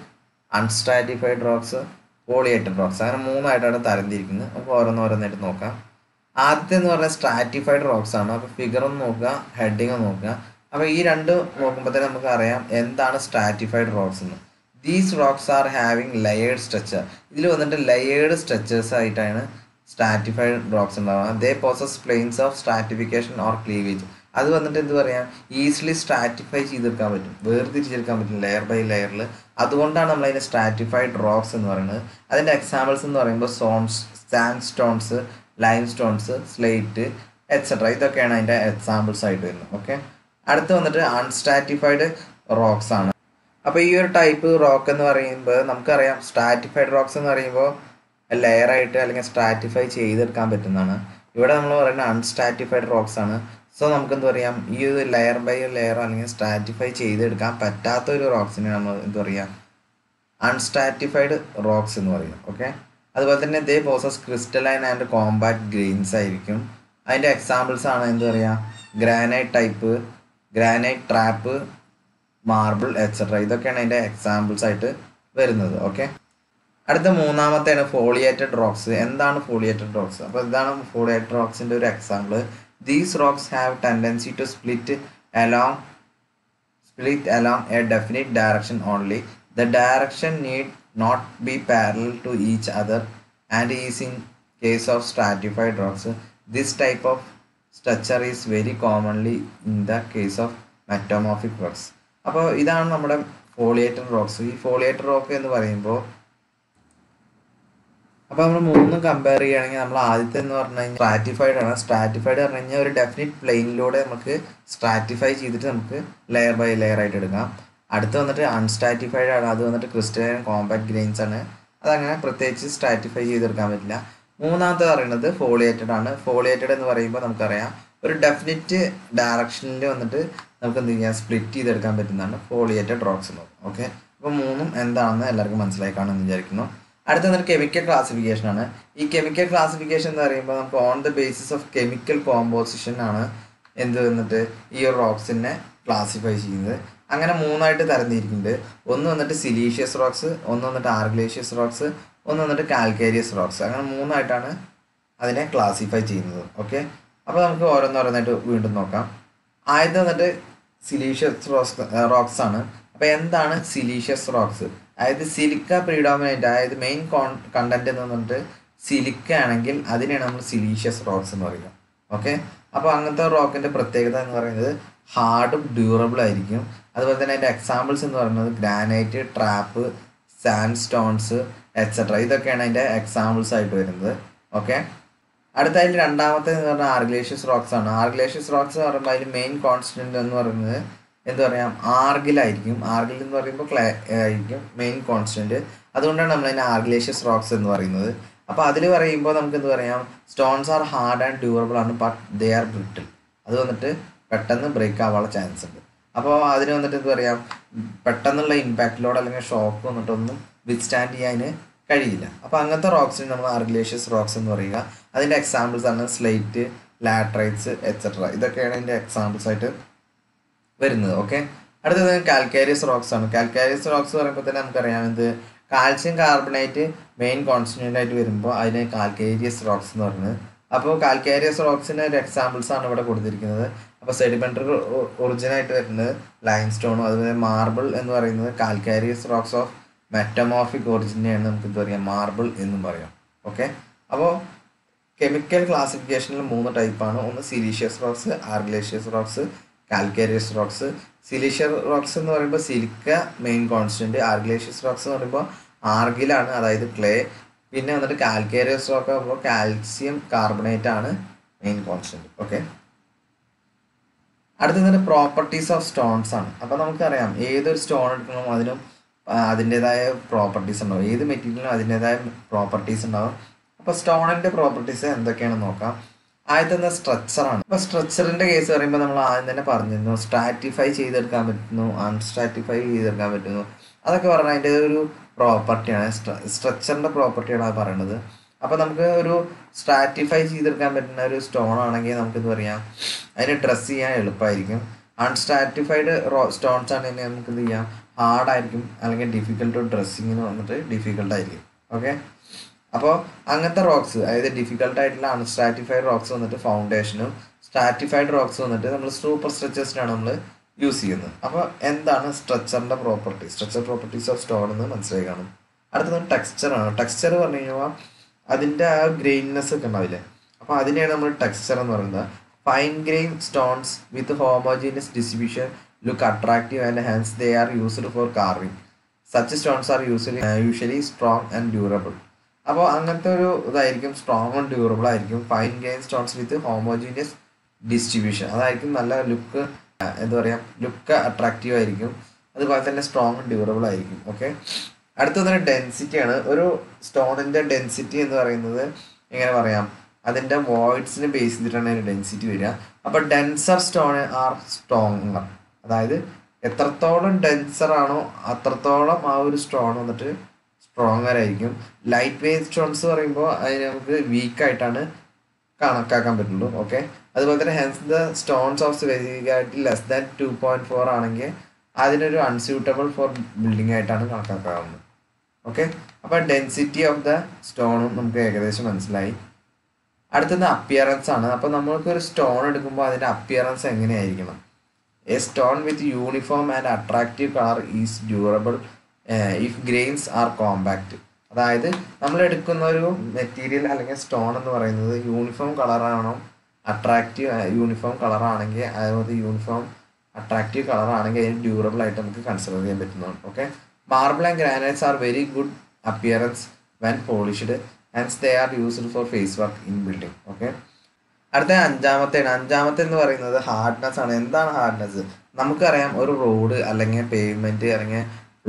unstratified rocks, foliated rocks. അങ്ങനെ മൂന്നായിട്ടാണ് തരംതിരിക്കുന്നത്. അപ്പോൾ ഓരോന്നോരോന്നായിട്ട് നോക്കാം. ആദ്യത്തെ എന്ന് പറഞ്ഞാൽ സ്ട്രാറ്റിഫൈഡ് റോക്സ് ആണ്. അപ്പോൾ ഫിഗർ ഒന്ന് നോക്കുക, ഹെഡിങ് ഒന്ന് നോക്കുക. അപ്പോൾ ഈ രണ്ട് നോക്കുമ്പോൾ തന്നെ നമുക്ക് അറിയാം എന്താണ് സ്ട്രാറ്റിഫൈഡ് റോക്സ് എന്ന്. These rocks are having layered structure. ഇതിൽ വന്നിട്ട് ലെയേർഡ് സ്ട്രക്ചേഴ്സ് ആയിട്ടാണ് സ്ട്രാറ്റിഫൈഡ് റോക്സ് ഉണ്ടാവുക. They possess planes of stratification or cleavage. അത് വന്നിട്ട് എന്ത് പറയാം, ഈസിലി സ്ട്രാറ്റിഫൈ ചെയ്തെടുക്കാൻ പറ്റും, വേർതിരിച്ചെടുക്കാൻ പറ്റും ലെയർ ബൈ ലെയറിൽ. അതുകൊണ്ടാണ് നമ്മൾ അതിന് സ്ട്രാറ്റിഫൈഡ് റോക്സ് എന്ന് പറയുന്നത്. അതിൻ്റെ എക്സാമ്പിൾസ് എന്ന് പറയുമ്പോൾ sandstones, limestones, slate et cetera, ഇതൊക്കെയാണ് അതിൻ്റെ എക്സാമ്പിൾസ് ആയിട്ട് വരുന്നത്. ഓക്കെ, അടുത്ത് വന്നിട്ട് അൺസ്ട്രാറ്റിഫൈഡ് റോക്സ് ആണ്. അപ്പോൾ ഈ ഒരു ടൈപ്പ് റോക്ക് എന്ന് പറയുമ്പോൾ നമുക്കറിയാം സ്ട്രാറ്റിഫൈഡ് റോക്സ് എന്ന് പറയുമ്പോൾ ലെയറായിട്ട് അല്ലെങ്കിൽ സ്ട്രാറ്റിഫൈ ചെയ്തെടുക്കാൻ പറ്റുന്നതാണ്. ഇവിടെ നമ്മൾ പറയുന്നത് അൺസ്ട്രാറ്റിഫൈഡ് റോക്സ് ആണ്. സോ നമുക്കെന്ത് പറയാം, ഈ ഒരു ലെയർ ബൈ ലെയർ അല്ലെങ്കിൽ സ്ട്രാറ്റിഫൈ ചെയ്തെടുക്കാൻ പറ്റാത്ത ഒരു റോക്സിനെ നമ്മൾ എന്ത് പറയുക, അൺസ്ട്രാറ്റിഫൈഡ് റോക്സ് എന്ന് പറയും. ഓക്കെ, അതുപോലെ തന്നെ they possess crystalline and compact grains ആയിരിക്കും. അതിൻ്റെ എക്സാമ്പിൾസ് ആണ് എന്ത് പറയുക, granite type, granite trap, marble et cetera, ഇതൊക്കെയാണ് അതിൻ്റെ എക്സാമ്പിൾസ് ആയിട്ട് വരുന്നത്. ഓക്കെ, അടുത്ത മൂന്നാമത്തെയാണ് ഫോളിയേറ്റഡ് റോക്സ്. എന്താണ് ഫോളിയേറ്റഡ് റോക്സ്? അപ്പോൾ ഇതാണ് ഫോളിയേറ്റഡ് റോക്സിൻ്റെ ഒരു example. These rocks have tendency to split along a definite direction only. The direction need not be parallel to each other and is in case of stratified rocks. This type of structure is very commonly in the case of metamorphic rocks. അപ്പോൾ ഇതാണ് നമ്മുടെ foliated rocks. ഈ foliated rock എന്ന് പറയുമ്പോൾ അപ്പോൾ നമ്മൾ മൂന്നും compare ചെയ്യുകയാണെങ്കിൽ നമ്മൾ ആദ്യത്തെ എന്ന് പറഞ്ഞു കഴിഞ്ഞാൽ സ്ട്രാറ്റിഫൈഡ് ആണ്. സ്ട്രാറ്റിഫൈഡ് പറഞ്ഞു കഴിഞ്ഞാൽ ഒരു ഡെഫിനിറ്റ് പ്ലെയിനിലൂടെ നമുക്ക് സ്ട്രാറ്റിഫൈ ചെയ്തിട്ട് നമുക്ക് ലെയർ ബൈ ലെയർ ആയിട്ട് എടുക്കാം. അടുത്ത് വന്നിട്ട് അൺസ്ട്രാറ്റിഫൈഡ് ആണ്. അത് വന്നിട്ട് ക്രിസ്റ്റലൈൻ കോമ്പാക്ട് ഗ്രെയിൻസ് ആണ്. അതങ്ങനെ പ്രത്യേകിച്ച് സ്ട്രാറ്റിഫൈ ചെയ്തെടുക്കാൻ പറ്റില്ല. മൂന്നാമത്തെ പറയുന്നത് ഫോളിയേറ്റഡ് ആണ്. ഫോളിയേറ്റഡ് എന്ന് പറയുമ്പോൾ നമുക്കറിയാം ഒരു ഡെഫിനിറ്റ് ഡയറക്ഷനിൽ വന്നിട്ട് നമുക്ക് എന്ത് ചെയ്യാം, സ്പ്ലിറ്റ് ചെയ്തെടുക്കാൻ പറ്റുന്നതാണ് ഫോളിയേറ്റഡ് റോക്സ് എന്ന് പറയുന്നത്. ഓക്കെ, അപ്പോൾ മൂന്നും എന്താണെന്ന് എല്ലാവർക്കും മനസ്സിലായി കാണുമെന്ന് വിചാരിക്കുന്നു. അടുത്ത വന്നിട്ട് കെമിക്കൽ ക്ലാസിഫിക്കേഷൻ ആണ്. ഈ കെമിക്കൽ ക്ലാസിഫിക്കേഷൻ എന്ന് പറയുമ്പോൾ നമുക്ക് on the basis of chemical composition ആണ് എന്ത് വന്നിട്ട് ഈ റോക്സിനെ ക്ലാസിഫൈ ചെയ്യുന്നത്. അങ്ങനെ മൂന്നായിട്ട് തരംതിരിക്കുന്നുണ്ട്. ഒന്ന് വന്നിട്ട് സിലീഷ്യസ് റോക്സ്, ഒന്ന് വന്നിട്ട് ആർഗ്ലേഷ്യസ് റോക്സ്, ഒന്ന് വന്നിട്ട് കാൽക്കേരിയസ് റോക്സ്. അങ്ങനെ മൂന്നായിട്ടാണ് അതിനെ ക്ലാസിഫൈ ചെയ്യുന്നത്. ഓക്കെ, അപ്പോൾ നമുക്ക് ഓരോന്നോരോന്നായിട്ട് വീണ്ടും നോക്കാം. ആദ്യത്തെ വന്നിട്ട് സിലീഷ്യസ് റോക്സ് ആണ്. അപ്പോൾ എന്താണ് സിലീഷ്യസ് റോക്സ്? അതായത് സിലിക്ക പ്രീഡോമിനേറ്റ്, അതായത് മെയിൻ കണ്ടന്റ് എന്ന് പറഞ്ഞിട്ട് സിലിക്ക ആണെങ്കിൽ അതിനെയാണ് നമ്മൾ സിലീഷ്യസ് റോക്സ് എന്ന് പറയുക. ഓക്കെ, അപ്പോൾ അങ്ങനത്തെ റോക്കിൻ്റെ പ്രത്യേകത എന്ന് പറയുന്നത് ഹാർഡും ഡ്യൂറബിൾ ആയിരിക്കും. അതുപോലെ തന്നെ അതിൻ്റെ എക്സാമ്പിൾസ് എന്ന് പറയുന്നത് granite, trap, sandstones et cetera, ഇതൊക്കെയാണ് അതിൻ്റെ എക്സാമ്പിൾസ് ആയിട്ട് വരുന്നത്. ഓക്കെ, അടുത്തതിൽ രണ്ടാമത്തെ എന്ന് പറഞ്ഞാൽ ആർഗ്ലേഷ്യസ് റോക്സ് ആണ്. ആർഗ്ലേഷ്യസ് റോക്സ് എന്ന് പറയുമ്പോൾ അതിൽ മെയിൻ കോൺസ്റ്റന്റ് എന്ന് പറയുന്നത് എന്താ പറയാം, ആർഗിലായിരിക്കും. ആർഗിൽ എന്ന് പറയുമ്പോൾ ആയിരിക്കും മെയിൻ കോൺസ്റ്റന്റ്. അതുകൊണ്ടാണ് നമ്മൾ അതിനെ ആർഗ്ലേഷ്യസ് റോക്സ് എന്ന് പറയുന്നത്. അപ്പോൾ അതിൽ പറയുമ്പോൾ നമുക്ക് എന്ത് പറയാം, stones are hard and durable ആണ്, ബട്ട് ദേ ആർ ബ്രിട്ടിൽ. അത് വന്നിട്ട് പെട്ടെന്ന് ബ്രേക്ക് ആവാനുള്ള ചാൻസ് ഉണ്ട്. അപ്പോൾ അതിന് വന്നിട്ട് എന്ത് പറയാം, പെട്ടെന്നുള്ള ഇമ്പാക്റ്റിലോട് അല്ലെങ്കിൽ ഷോക്ക് വന്നിട്ടൊന്നും വിത്ത്സ്റ്റാൻഡ് ചെയ്യാൻ കഴിയില്ല. അപ്പോൾ അങ്ങനത്തെ റോക്സിന് നമ്മൾ ആർഗ്ലേഷ്യസ് റോക്സ് എന്ന് പറയുക. അതിൻ്റെ എക്സാമ്പിൾസ് ആണ് സ്ലേറ്റ്, ലാട്രൈറ്റ്സ് എക്സെട്ര, ഇതൊക്കെയാണ് അതിൻ്റെ എക്സാമ്പിൾസ് ആയിട്ട് വരുന്നത്. ഓക്കെ, അടുത്തത് കാൽക്കേരിയസ് റോക്സ് ആണ്. കാൽക്കേരിയസ് റോക്സ് പറയുമ്പോൾ തന്നെ നമുക്കറിയാം എന്ത്, കാൽസ്യം കാർബണേറ്റ് മെയിൻ കോൺസ്റ്റന്റ് ആയിട്ട് വരുമ്പോൾ അതിന് കാൽക്കേരിയസ് റോക്സ് എന്ന് പറയുന്നത്. അപ്പോൾ കാൽക്കേരിയസ് റോക്സിന് ഒരു എക്സാമ്പിൾസ് ആണ് ഇവിടെ കൊടുത്തിരിക്കുന്നത്. അപ്പോൾ സെഡിമെന്ററി ഒറിജിൻ ആയിട്ട് വരുന്നത് ലൈം സ്റ്റോണും അതുപോലെ മാർബിൾ എന്ന് പറയുന്നത് കാൽക്കേരിയസ് റോക്സ് ഓഫ് മെറ്റമോർഫിക് ഒറിജിനെയാണ് നമുക്ക് എന്താ പറയുക, മാർബിൾ എന്നും പറയാം. ഓക്കെ, അപ്പോൾ കെമിക്കൽ ക്ലാസിഫിക്കേഷനിൽ 3 ടൈപ്പാണ്. ഒന്ന് siliceous rocks, argillaceous rocks, calcareous rocks. Siliceous rocks എന്ന് പറയുമ്പോൾ silica main constant, argillaceous rocks എന്ന് പറയുമ്പോൾ ആർഗിലാണ്, അതായത് ക്ലേ. പിന്നെ വന്നിട്ട് കാൽക്കേരിയസ് റോക്ക് ആകുമ്പോൾ കാൽസ്യം കാർബണേറ്റ് ആണ് മെയിൻ കോൺസ്റ്റന്റ്. ഓക്കെ, അടുത്തത് പ്രോപ്പർട്ടീസ് ഓഫ് സ്റ്റോൺസ് ആണ്. അപ്പോൾ നമുക്കറിയാം ഏതൊരു സ്റ്റോൺ എടുക്കണം അതിനും അതിൻ്റെതായ പ്രോപ്പർട്ടീസ് ഉണ്ടാവും. ഏത് മെറ്റീരിയലിനും അതിൻ്റെതായ പ്രോപ്പർട്ടീസ് ഉണ്ടാവും. അപ്പോൾ സ്റ്റോണിൻ്റെ പ്രോപ്പർട്ടീസ് എന്തൊക്കെയാണെന്ന് നോക്കാം. ആദ്യത്തെ സ്ട്രക്ചറാണ്. അപ്പോൾ സ്ട്രക്ചറിൻ്റെ കേസ് പറയുമ്പോൾ നമ്മൾ ആദ്യം തന്നെ പറഞ്ഞിരുന്നു സ്ട്രാറ്റിഫൈ ചെയ്തെടുക്കാൻ പറ്റുന്നു, അൺസ്ട്രാറ്റിഫൈ ചെയ്തെടുക്കാൻ പറ്റുന്നു. അതൊക്കെ പറഞ്ഞാൽ അതിൻ്റെ ഒരു പ്രോപ്പർട്ടിയാണ്, സ്ട്രക്ചറിൻ്റെ പ്രോപ്പർട്ടിയാണ് അത് പറയുന്നത്. അപ്പോൾ നമുക്ക് ഒരു സ്ട്രാറ്റിഫൈ ചെയ്തെടുക്കാൻ പറ്റുന്ന ഒരു സ്റ്റോൺ ആണെങ്കിൽ നമുക്കെന്ത് പറയാം, അതിനെ ഡ്രസ്സ് ചെയ്യാൻ എളുപ്പമായിരിക്കും. അൺസ്ട്രാറ്റിഫൈഡ് സ്റ്റോൺസ് ആണെങ്കിൽ നമുക്ക് എന്ത് ചെയ്യാം, ഹാർഡായിരിക്കും, അല്ലെങ്കിൽ ഡിഫിക്കൽട്ട് ഡ്രസ്സിങ്ങിന് വന്നിട്ട് ഡിഫിക്കൽട്ടായിരിക്കും. ഓക്കെ, അപ്പോൾ അങ്ങനത്തെ റോക്സ്, അതായത് ഡിഫിക്കൽട്ടായിട്ടുള്ള അൺസ്ട്രാറ്റിഫൈഡ് റോക്സ് വന്നിട്ട് ഫൗണ്ടേഷനും സ്ട്രാറ്റിഫൈഡ് റോക്സ് വന്നിട്ട് നമ്മൾ സൂപ്പർ സ്ട്രക്ചേഴ്സിനാണ് നമ്മൾ യൂസ് ചെയ്യുന്നത്. അപ്പോൾ എന്താണ് സ്ട്രക്ചറിൻ്റെ properties, structure properties of stone എന്ന് മനസ്സിലായി കാണും. അടുത്തത് ടെക്സ്ചറാണ്. ടെക്സ്ചർ പറഞ്ഞു കഴിഞ്ഞാൽ അതിൻ്റെ ആ ഗ്രെയിൻനെസ് ഒക്കെ ഉണ്ടാവില്ലേ, അപ്പോൾ അതിനെയാണ് നമ്മൾ ടെക്സ്ചർ എന്ന് പറയുന്നത്. Fine grain stones with homogeneous distribution look attractive and hence they are used for carving. Such stones are usually strong and durable. അപ്പോൾ അങ്ങനത്തെ ഒരു ഇതായിരിക്കും, സ്ട്രോങ് ആൻഡ് ഡ്യൂറബിൾ ആയിരിക്കും. Fine grain stones with homogeneous distribution, അതായിരിക്കും നല്ല look, എന്താ പറയുക, look attractive ആയിരിക്കും. അതുപോലെ തന്നെ സ്ട്രോങ് ആൻഡ് ഡ്യൂറബിൾ ആയിരിക്കും. ഓക്കെ, അടുത്തത് ഡെൻസിറ്റിയാണ്. ഒരു സ്റ്റോണിൻ്റെ ഡെൻസിറ്റി എന്ന് പറയുന്നത് എങ്ങനെ പറയാം, അതിൻ്റെ വോയിഡ്സിനെ ബേസ് ചെയ്തിട്ടാണ് അതിൻ്റെ ഡെൻസിറ്റി വരിക. അപ്പോൾ ഡെൻസർ സ്റ്റോൺ ആർ സ്ട്രോങ്ങർ, അതായത് എത്രത്തോളം ഡെൻസർ ആണോ അത്രത്തോളം ആ ഒരു സ്റ്റോൺ വന്നിട്ട് സ്ട്രോങ്ങർ ആയിരിക്കും. ലൈറ്റ് വെയ്റ്റ് സ്റ്റോൺസ് പറയുമ്പോൾ അതിന് നമുക്ക് വീക്കായിട്ടാണ് കണക്കാക്കാൻ പറ്റുള്ളൂ. ഓക്കെ, അതുപോലെ തന്നെ hence the stones of specific gravity less than 2.4 ആണെങ്കിൽ അതിനൊരു അൺസ്യൂട്ടബിൾ ഫോർ ബിൽഡിംഗ് ആയിട്ടാണ് കണക്കാക്കാവുന്നത്. ഓക്കെ, അപ്പോൾ ഡെൻസിറ്റി ഓഫ് ദ സ്റ്റോണും നമുക്ക് ഏകദേശം മനസ്സിലായി. അടുത്തത് അപ്പിയറൻസ് ആണ്. അപ്പോൾ നമ്മൾക്കൊരു സ്റ്റോൺ എടുക്കുമ്പോൾ അതിൻ്റെ അപ്പിയറൻസ് എങ്ങനെയായിരിക്കണം? A stone with uniform and attractive colour is durable if grains are compact. അതായത് നമ്മൾ എടുക്കുന്ന ഒരു മെറ്റീരിയൽ അല്ലെങ്കിൽ സ്റ്റോൺ എന്ന് പറയുന്നത് യൂണിഫോം കളറാണോ, അട്രാക്റ്റീവ് യൂണിഫോം കളറാണെങ്കിൽ, അതുപോലെ യൂണിഫോം അട്രാക്റ്റീവ് കളറാണെങ്കിൽ അതിന് ഡ്യൂറബിൾ ആയിട്ട് നമുക്ക് കൺസിഡർ ചെയ്യാൻ പറ്റുന്നതാണ്. Okay, marble and granites are very good appearance when polished and they are used for face work in building. Okay, അടുത്ത അഞ്ചാമത്തെ എന്ന് പറയുന്നത് ഹാർഡ്നെസ് ആണ്. എന്താണ് ഹാർഡ്നെസ്? നമുക്കറിയാം, ഒരു റോഡ് അല്ലെങ്കിൽ പേയ്മെൻറ്റ് അല്ലെങ്കിൽ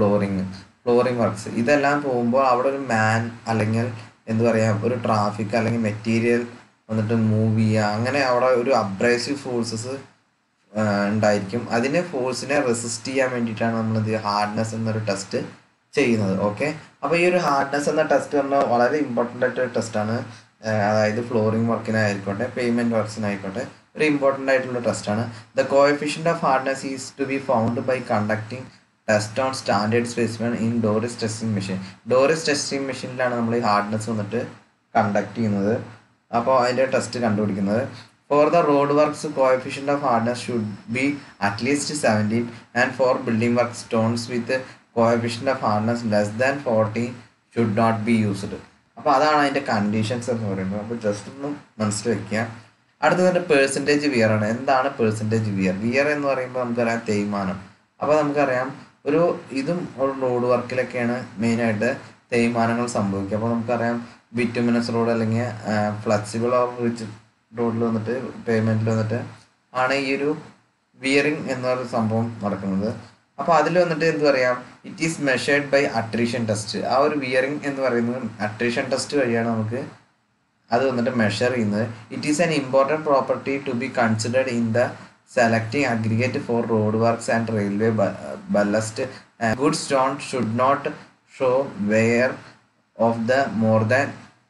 ഫ്ലോറിംഗ് വർക്ക്സ് ഇതെല്ലാം പോകുമ്പോൾ അവിടെ ഒരു മാൻ അല്ലെങ്കിൽ എന്താ പറയുക, ഒരു ട്രാഫിക് അല്ലെങ്കിൽ മെറ്റീരിയൽ വന്നിട്ട് മൂവ് ചെയ്യുക, അങ്ങനെ അവിടെ ഒരു അബ്രേസീവ് ഫോഴ്സസ് ഉണ്ടായിരിക്കും. അതിനെ ഫോഴ്സിനെ റെസിസ്റ്റ് ചെയ്യാൻ വേണ്ടിയിട്ടാണ് നമ്മളിത് ഹാർഡ്നെസ് എന്നൊരു ടെസ്റ്റ് ചെയ്യുന്നത്. ഓക്കെ, അപ്പോൾ ഈ ഒരു ഹാർഡ്നെസ് എന്ന ടെസ്റ്റ് പറഞ്ഞാൽ വളരെ ഇമ്പോർട്ടൻ്റ് ആയിട്ടൊരു ടെസ്റ്റാണ്. അതായത് ഫ്ലോറിംഗ് വർക്കിനായിക്കോട്ടെ പേയ്മെൻറ്റ് വർക്ക്സിനായിക്കോട്ടെ ഒരു ഇമ്പോർട്ടൻ്റ് ആയിട്ടുള്ള ടെസ്റ്റാണ്. The coefficient of hardness is to be found by conducting test on standard specimen in Dorry's testing machine. Dorry's testing മെഷീനിലാണ് നമ്മൾ ഈ ഹാർഡ്നെസ് വന്നിട്ട് കണ്ടക്ട് ചെയ്യുന്നത്. അപ്പോൾ അതിൻ്റെ ടെസ്റ്റ് കണ്ടുപിടിക്കുന്നത്. For the road works coefficient of hardness should be at least 17 and for building work stones with coefficient of hardness less than 40 should not be used. അപ്പോൾ അതാണ് അതിൻ്റെ കണ്ടീഷൻസ് എന്ന് പറയുന്നത്. അപ്പോൾ ജസ്റ്റ് ഒന്ന് മനസ്സിൽ വയ്ക്കുക. അടുത്തതിൻ്റെ പേഴ്സൻറ്റേജ് വിയർ ആണ്. എന്താണ് പേഴ്സൻറ്റേജ് വിയർ? വിയർ എന്ന് പറയുമ്പോൾ നമുക്കറിയാം തേയ്മാനം. അപ്പോൾ നമുക്കറിയാം ഇതും ഒരു റോഡ് വർക്കിലൊക്കെയാണ് മെയിനായിട്ട് തേയ്മാനങ്ങൾ സംഭവിക്കുക. അപ്പോൾ നമുക്കറിയാം ബിറ്റുമിനസ് റോഡ് അല്ലെങ്കിൽ ഫ്ലെക്സിബിൾ ഓർ റിച്ച് റോഡിൽ വന്നിട്ട് പേയ്മെൻറ്റിൽ വന്നിട്ട് ആണ് ഈ ഒരു വിയറിങ് എന്നൊരു സംഭവം നടക്കുന്നത്. അപ്പോൾ അതിൽ വന്നിട്ട് എന്ത് പറയാം, it is measured by attrition test. ആ ഒരു വിയറിങ് എന്ന് പറയുന്നത് അട്രീഷൻ ടെസ്റ്റ് വഴിയാണ് നമുക്ക് അത് വന്നിട്ട് മെഷർ ചെയ്യുന്നത്. It is an important property to be considered in the selecting aggregate for road works and railway ballast. Good stone should not show wear of the more than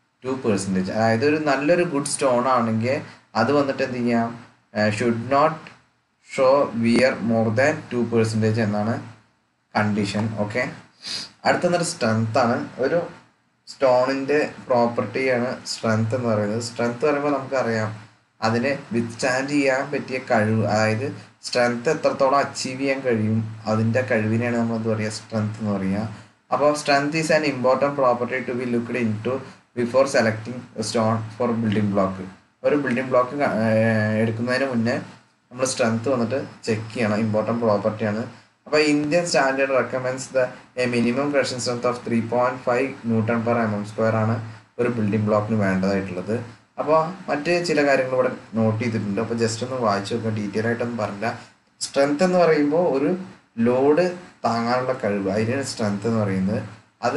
2%. അതായത് ഒരു നല്ലൊരു good stone ആണെങ്കിൽ അത് വന്നിട്ട് എന്ത് ചെയ്യാം, should not show wear more than 2% എന്നാണ് condition. Okay, അടുത്ത സ്ട്രെങ്ത് ആണ്. ഒരു സ്റ്റോണിൻ്റെ പ്രോപ്പർട്ടിയാണ് സ്ട്രെങ്ത് എന്ന് പറയുന്നത്. സ്ട്രെങ്ത് പറയുമ്പോൾ നമുക്കറിയാം അതിനെ വിത്ത്സ്റ്റാൻഡ് ചെയ്യാൻ പറ്റിയ കഴിവ്, അതായത് സ്ട്രെങ്ത് എത്രത്തോളം അച്ചീവ് ചെയ്യാൻ കഴിയും അതിൻ്റെ കഴിവിനെയാണ് നമ്മൾ എന്താ പറയുക, സ്ട്രെങ്ത് എന്ന് പറയുക. അപ്പോൾ strength is an important property to be looked into before selecting stone for building block. ഒരു ബിൽഡിംഗ് ബ്ലോക്ക് എടുക്കുന്നതിന് മുന്നേ നമ്മൾ സ്ട്രെങ്ത് വന്നിട്ട് ചെക്ക് ചെയ്യണം, ഇമ്പോർട്ടൻറ്റ് പ്രോപ്പർട്ടിയാണ്. അപ്പോൾ Indian standard recommends the a minimum crushing strength of 3.5 Newton/mm² ആണ് ഒരു ബിൽഡിംഗ് ബ്ലോക്കിന് വേണ്ടതായിട്ടുള്ളത്. അപ്പോൾ മറ്റ് ചില കാര്യങ്ങൾ ഇവിടെ നോട്ട് ചെയ്തിട്ടുണ്ട്. അപ്പോൾ ജസ്റ്റ് ഒന്ന് വായിച്ച് നോക്കുക, ഡീറ്റെയിൽ ആയിട്ടൊന്നും പറഞ്ഞില്ല. സ്ട്രെങ്ത് എന്ന് പറയുമ്പോൾ ഒരു ലോഡ് താങ്ങാനുള്ള കഴിവ്, അതിനാണ് സ്ട്രെങ്ത് എന്ന് പറയുന്നത്. അത്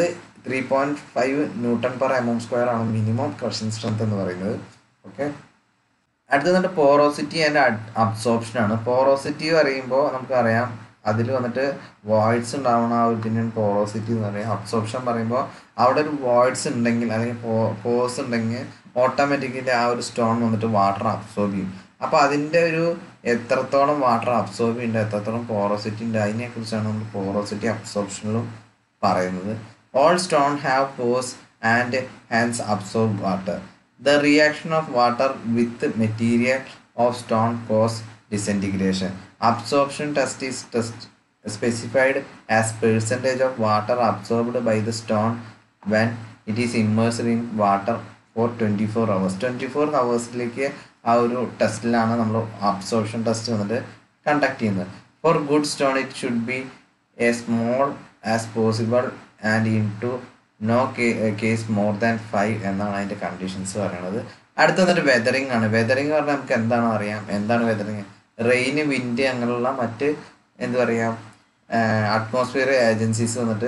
3.5 Newton/mm² ആണ് മിനിമം ക്രഷിംഗ് സ്ട്രെങ്ത് എന്ന് പറയുന്നത്. ഓക്കെ, അടുത്തത് പോറോസിറ്റി ആൻഡ് അബ്സോർപ്ഷൻ. പോറോസിറ്റി പറയുമ്പോൾ നമുക്കറിയാം അതിൽ വന്നിട്ട് വോയിഡ്സ് ഉണ്ടാവണം, ആ ഇതിനാണ് പോറോസിറ്റി എന്ന് പറയുക. അബ്സോർപ്ഷൻ പറയുമ്പോൾ അവിടെ ഒരു വോയിഡ്സ് ഉണ്ടെങ്കിൽ അല്ലെങ്കിൽ പോസ് ഉണ്ടെങ്കിൽ ഓട്ടോമാറ്റിക്കലി ആ ഒരു സ്റ്റോൺ വന്നിട്ട് വാട്ടർ അബ്സോർബ് ചെയ്യും. അപ്പോൾ അതിൻ്റെ ഒരു എത്രത്തോളം വാട്ടർ അബ്സോർബ് ചെയ്യുന്നുണ്ട്, എത്രത്തോളം പോറോസിറ്റി ഉണ്ട്, അതിനെക്കുറിച്ചാണ് നമ്മൾ പോറോസിറ്റി അബ്സോർപ്ഷനിലും പറയുന്നത്. All stone have pores and hence absorb water. The reaction of water with material of stone cause disintegration. Absorption test is specified as percentage of water absorbed by the stone when it is immersed in water for 24 hours. 24 ഹവേഴ്സിലേക്ക് ആ ഒരു ടെസ്റ്റിലാണ് നമ്മൾ absorption test വന്നിട്ട് conduct ചെയ്യുന്നത്. For good stone it should be a small as possible and in to no case more than 5 എന്നാണ് അതിൻ്റെ conditions പറയുന്നത്. അടുത്ത വന്നിട്ട് വെതറിങ് ആണ്. വെതറിങ് പറഞ്ഞാൽ നമുക്ക് എന്താണോ അറിയാം. എന്താണ് വെതറിങ്? റെയിന്, വിൻഡ് അങ്ങനെയുള്ള മറ്റ് എന്താ പറയുക അറ്റ്മോസ്ഫിയർ ഏജൻസീസ് വന്നിട്ട്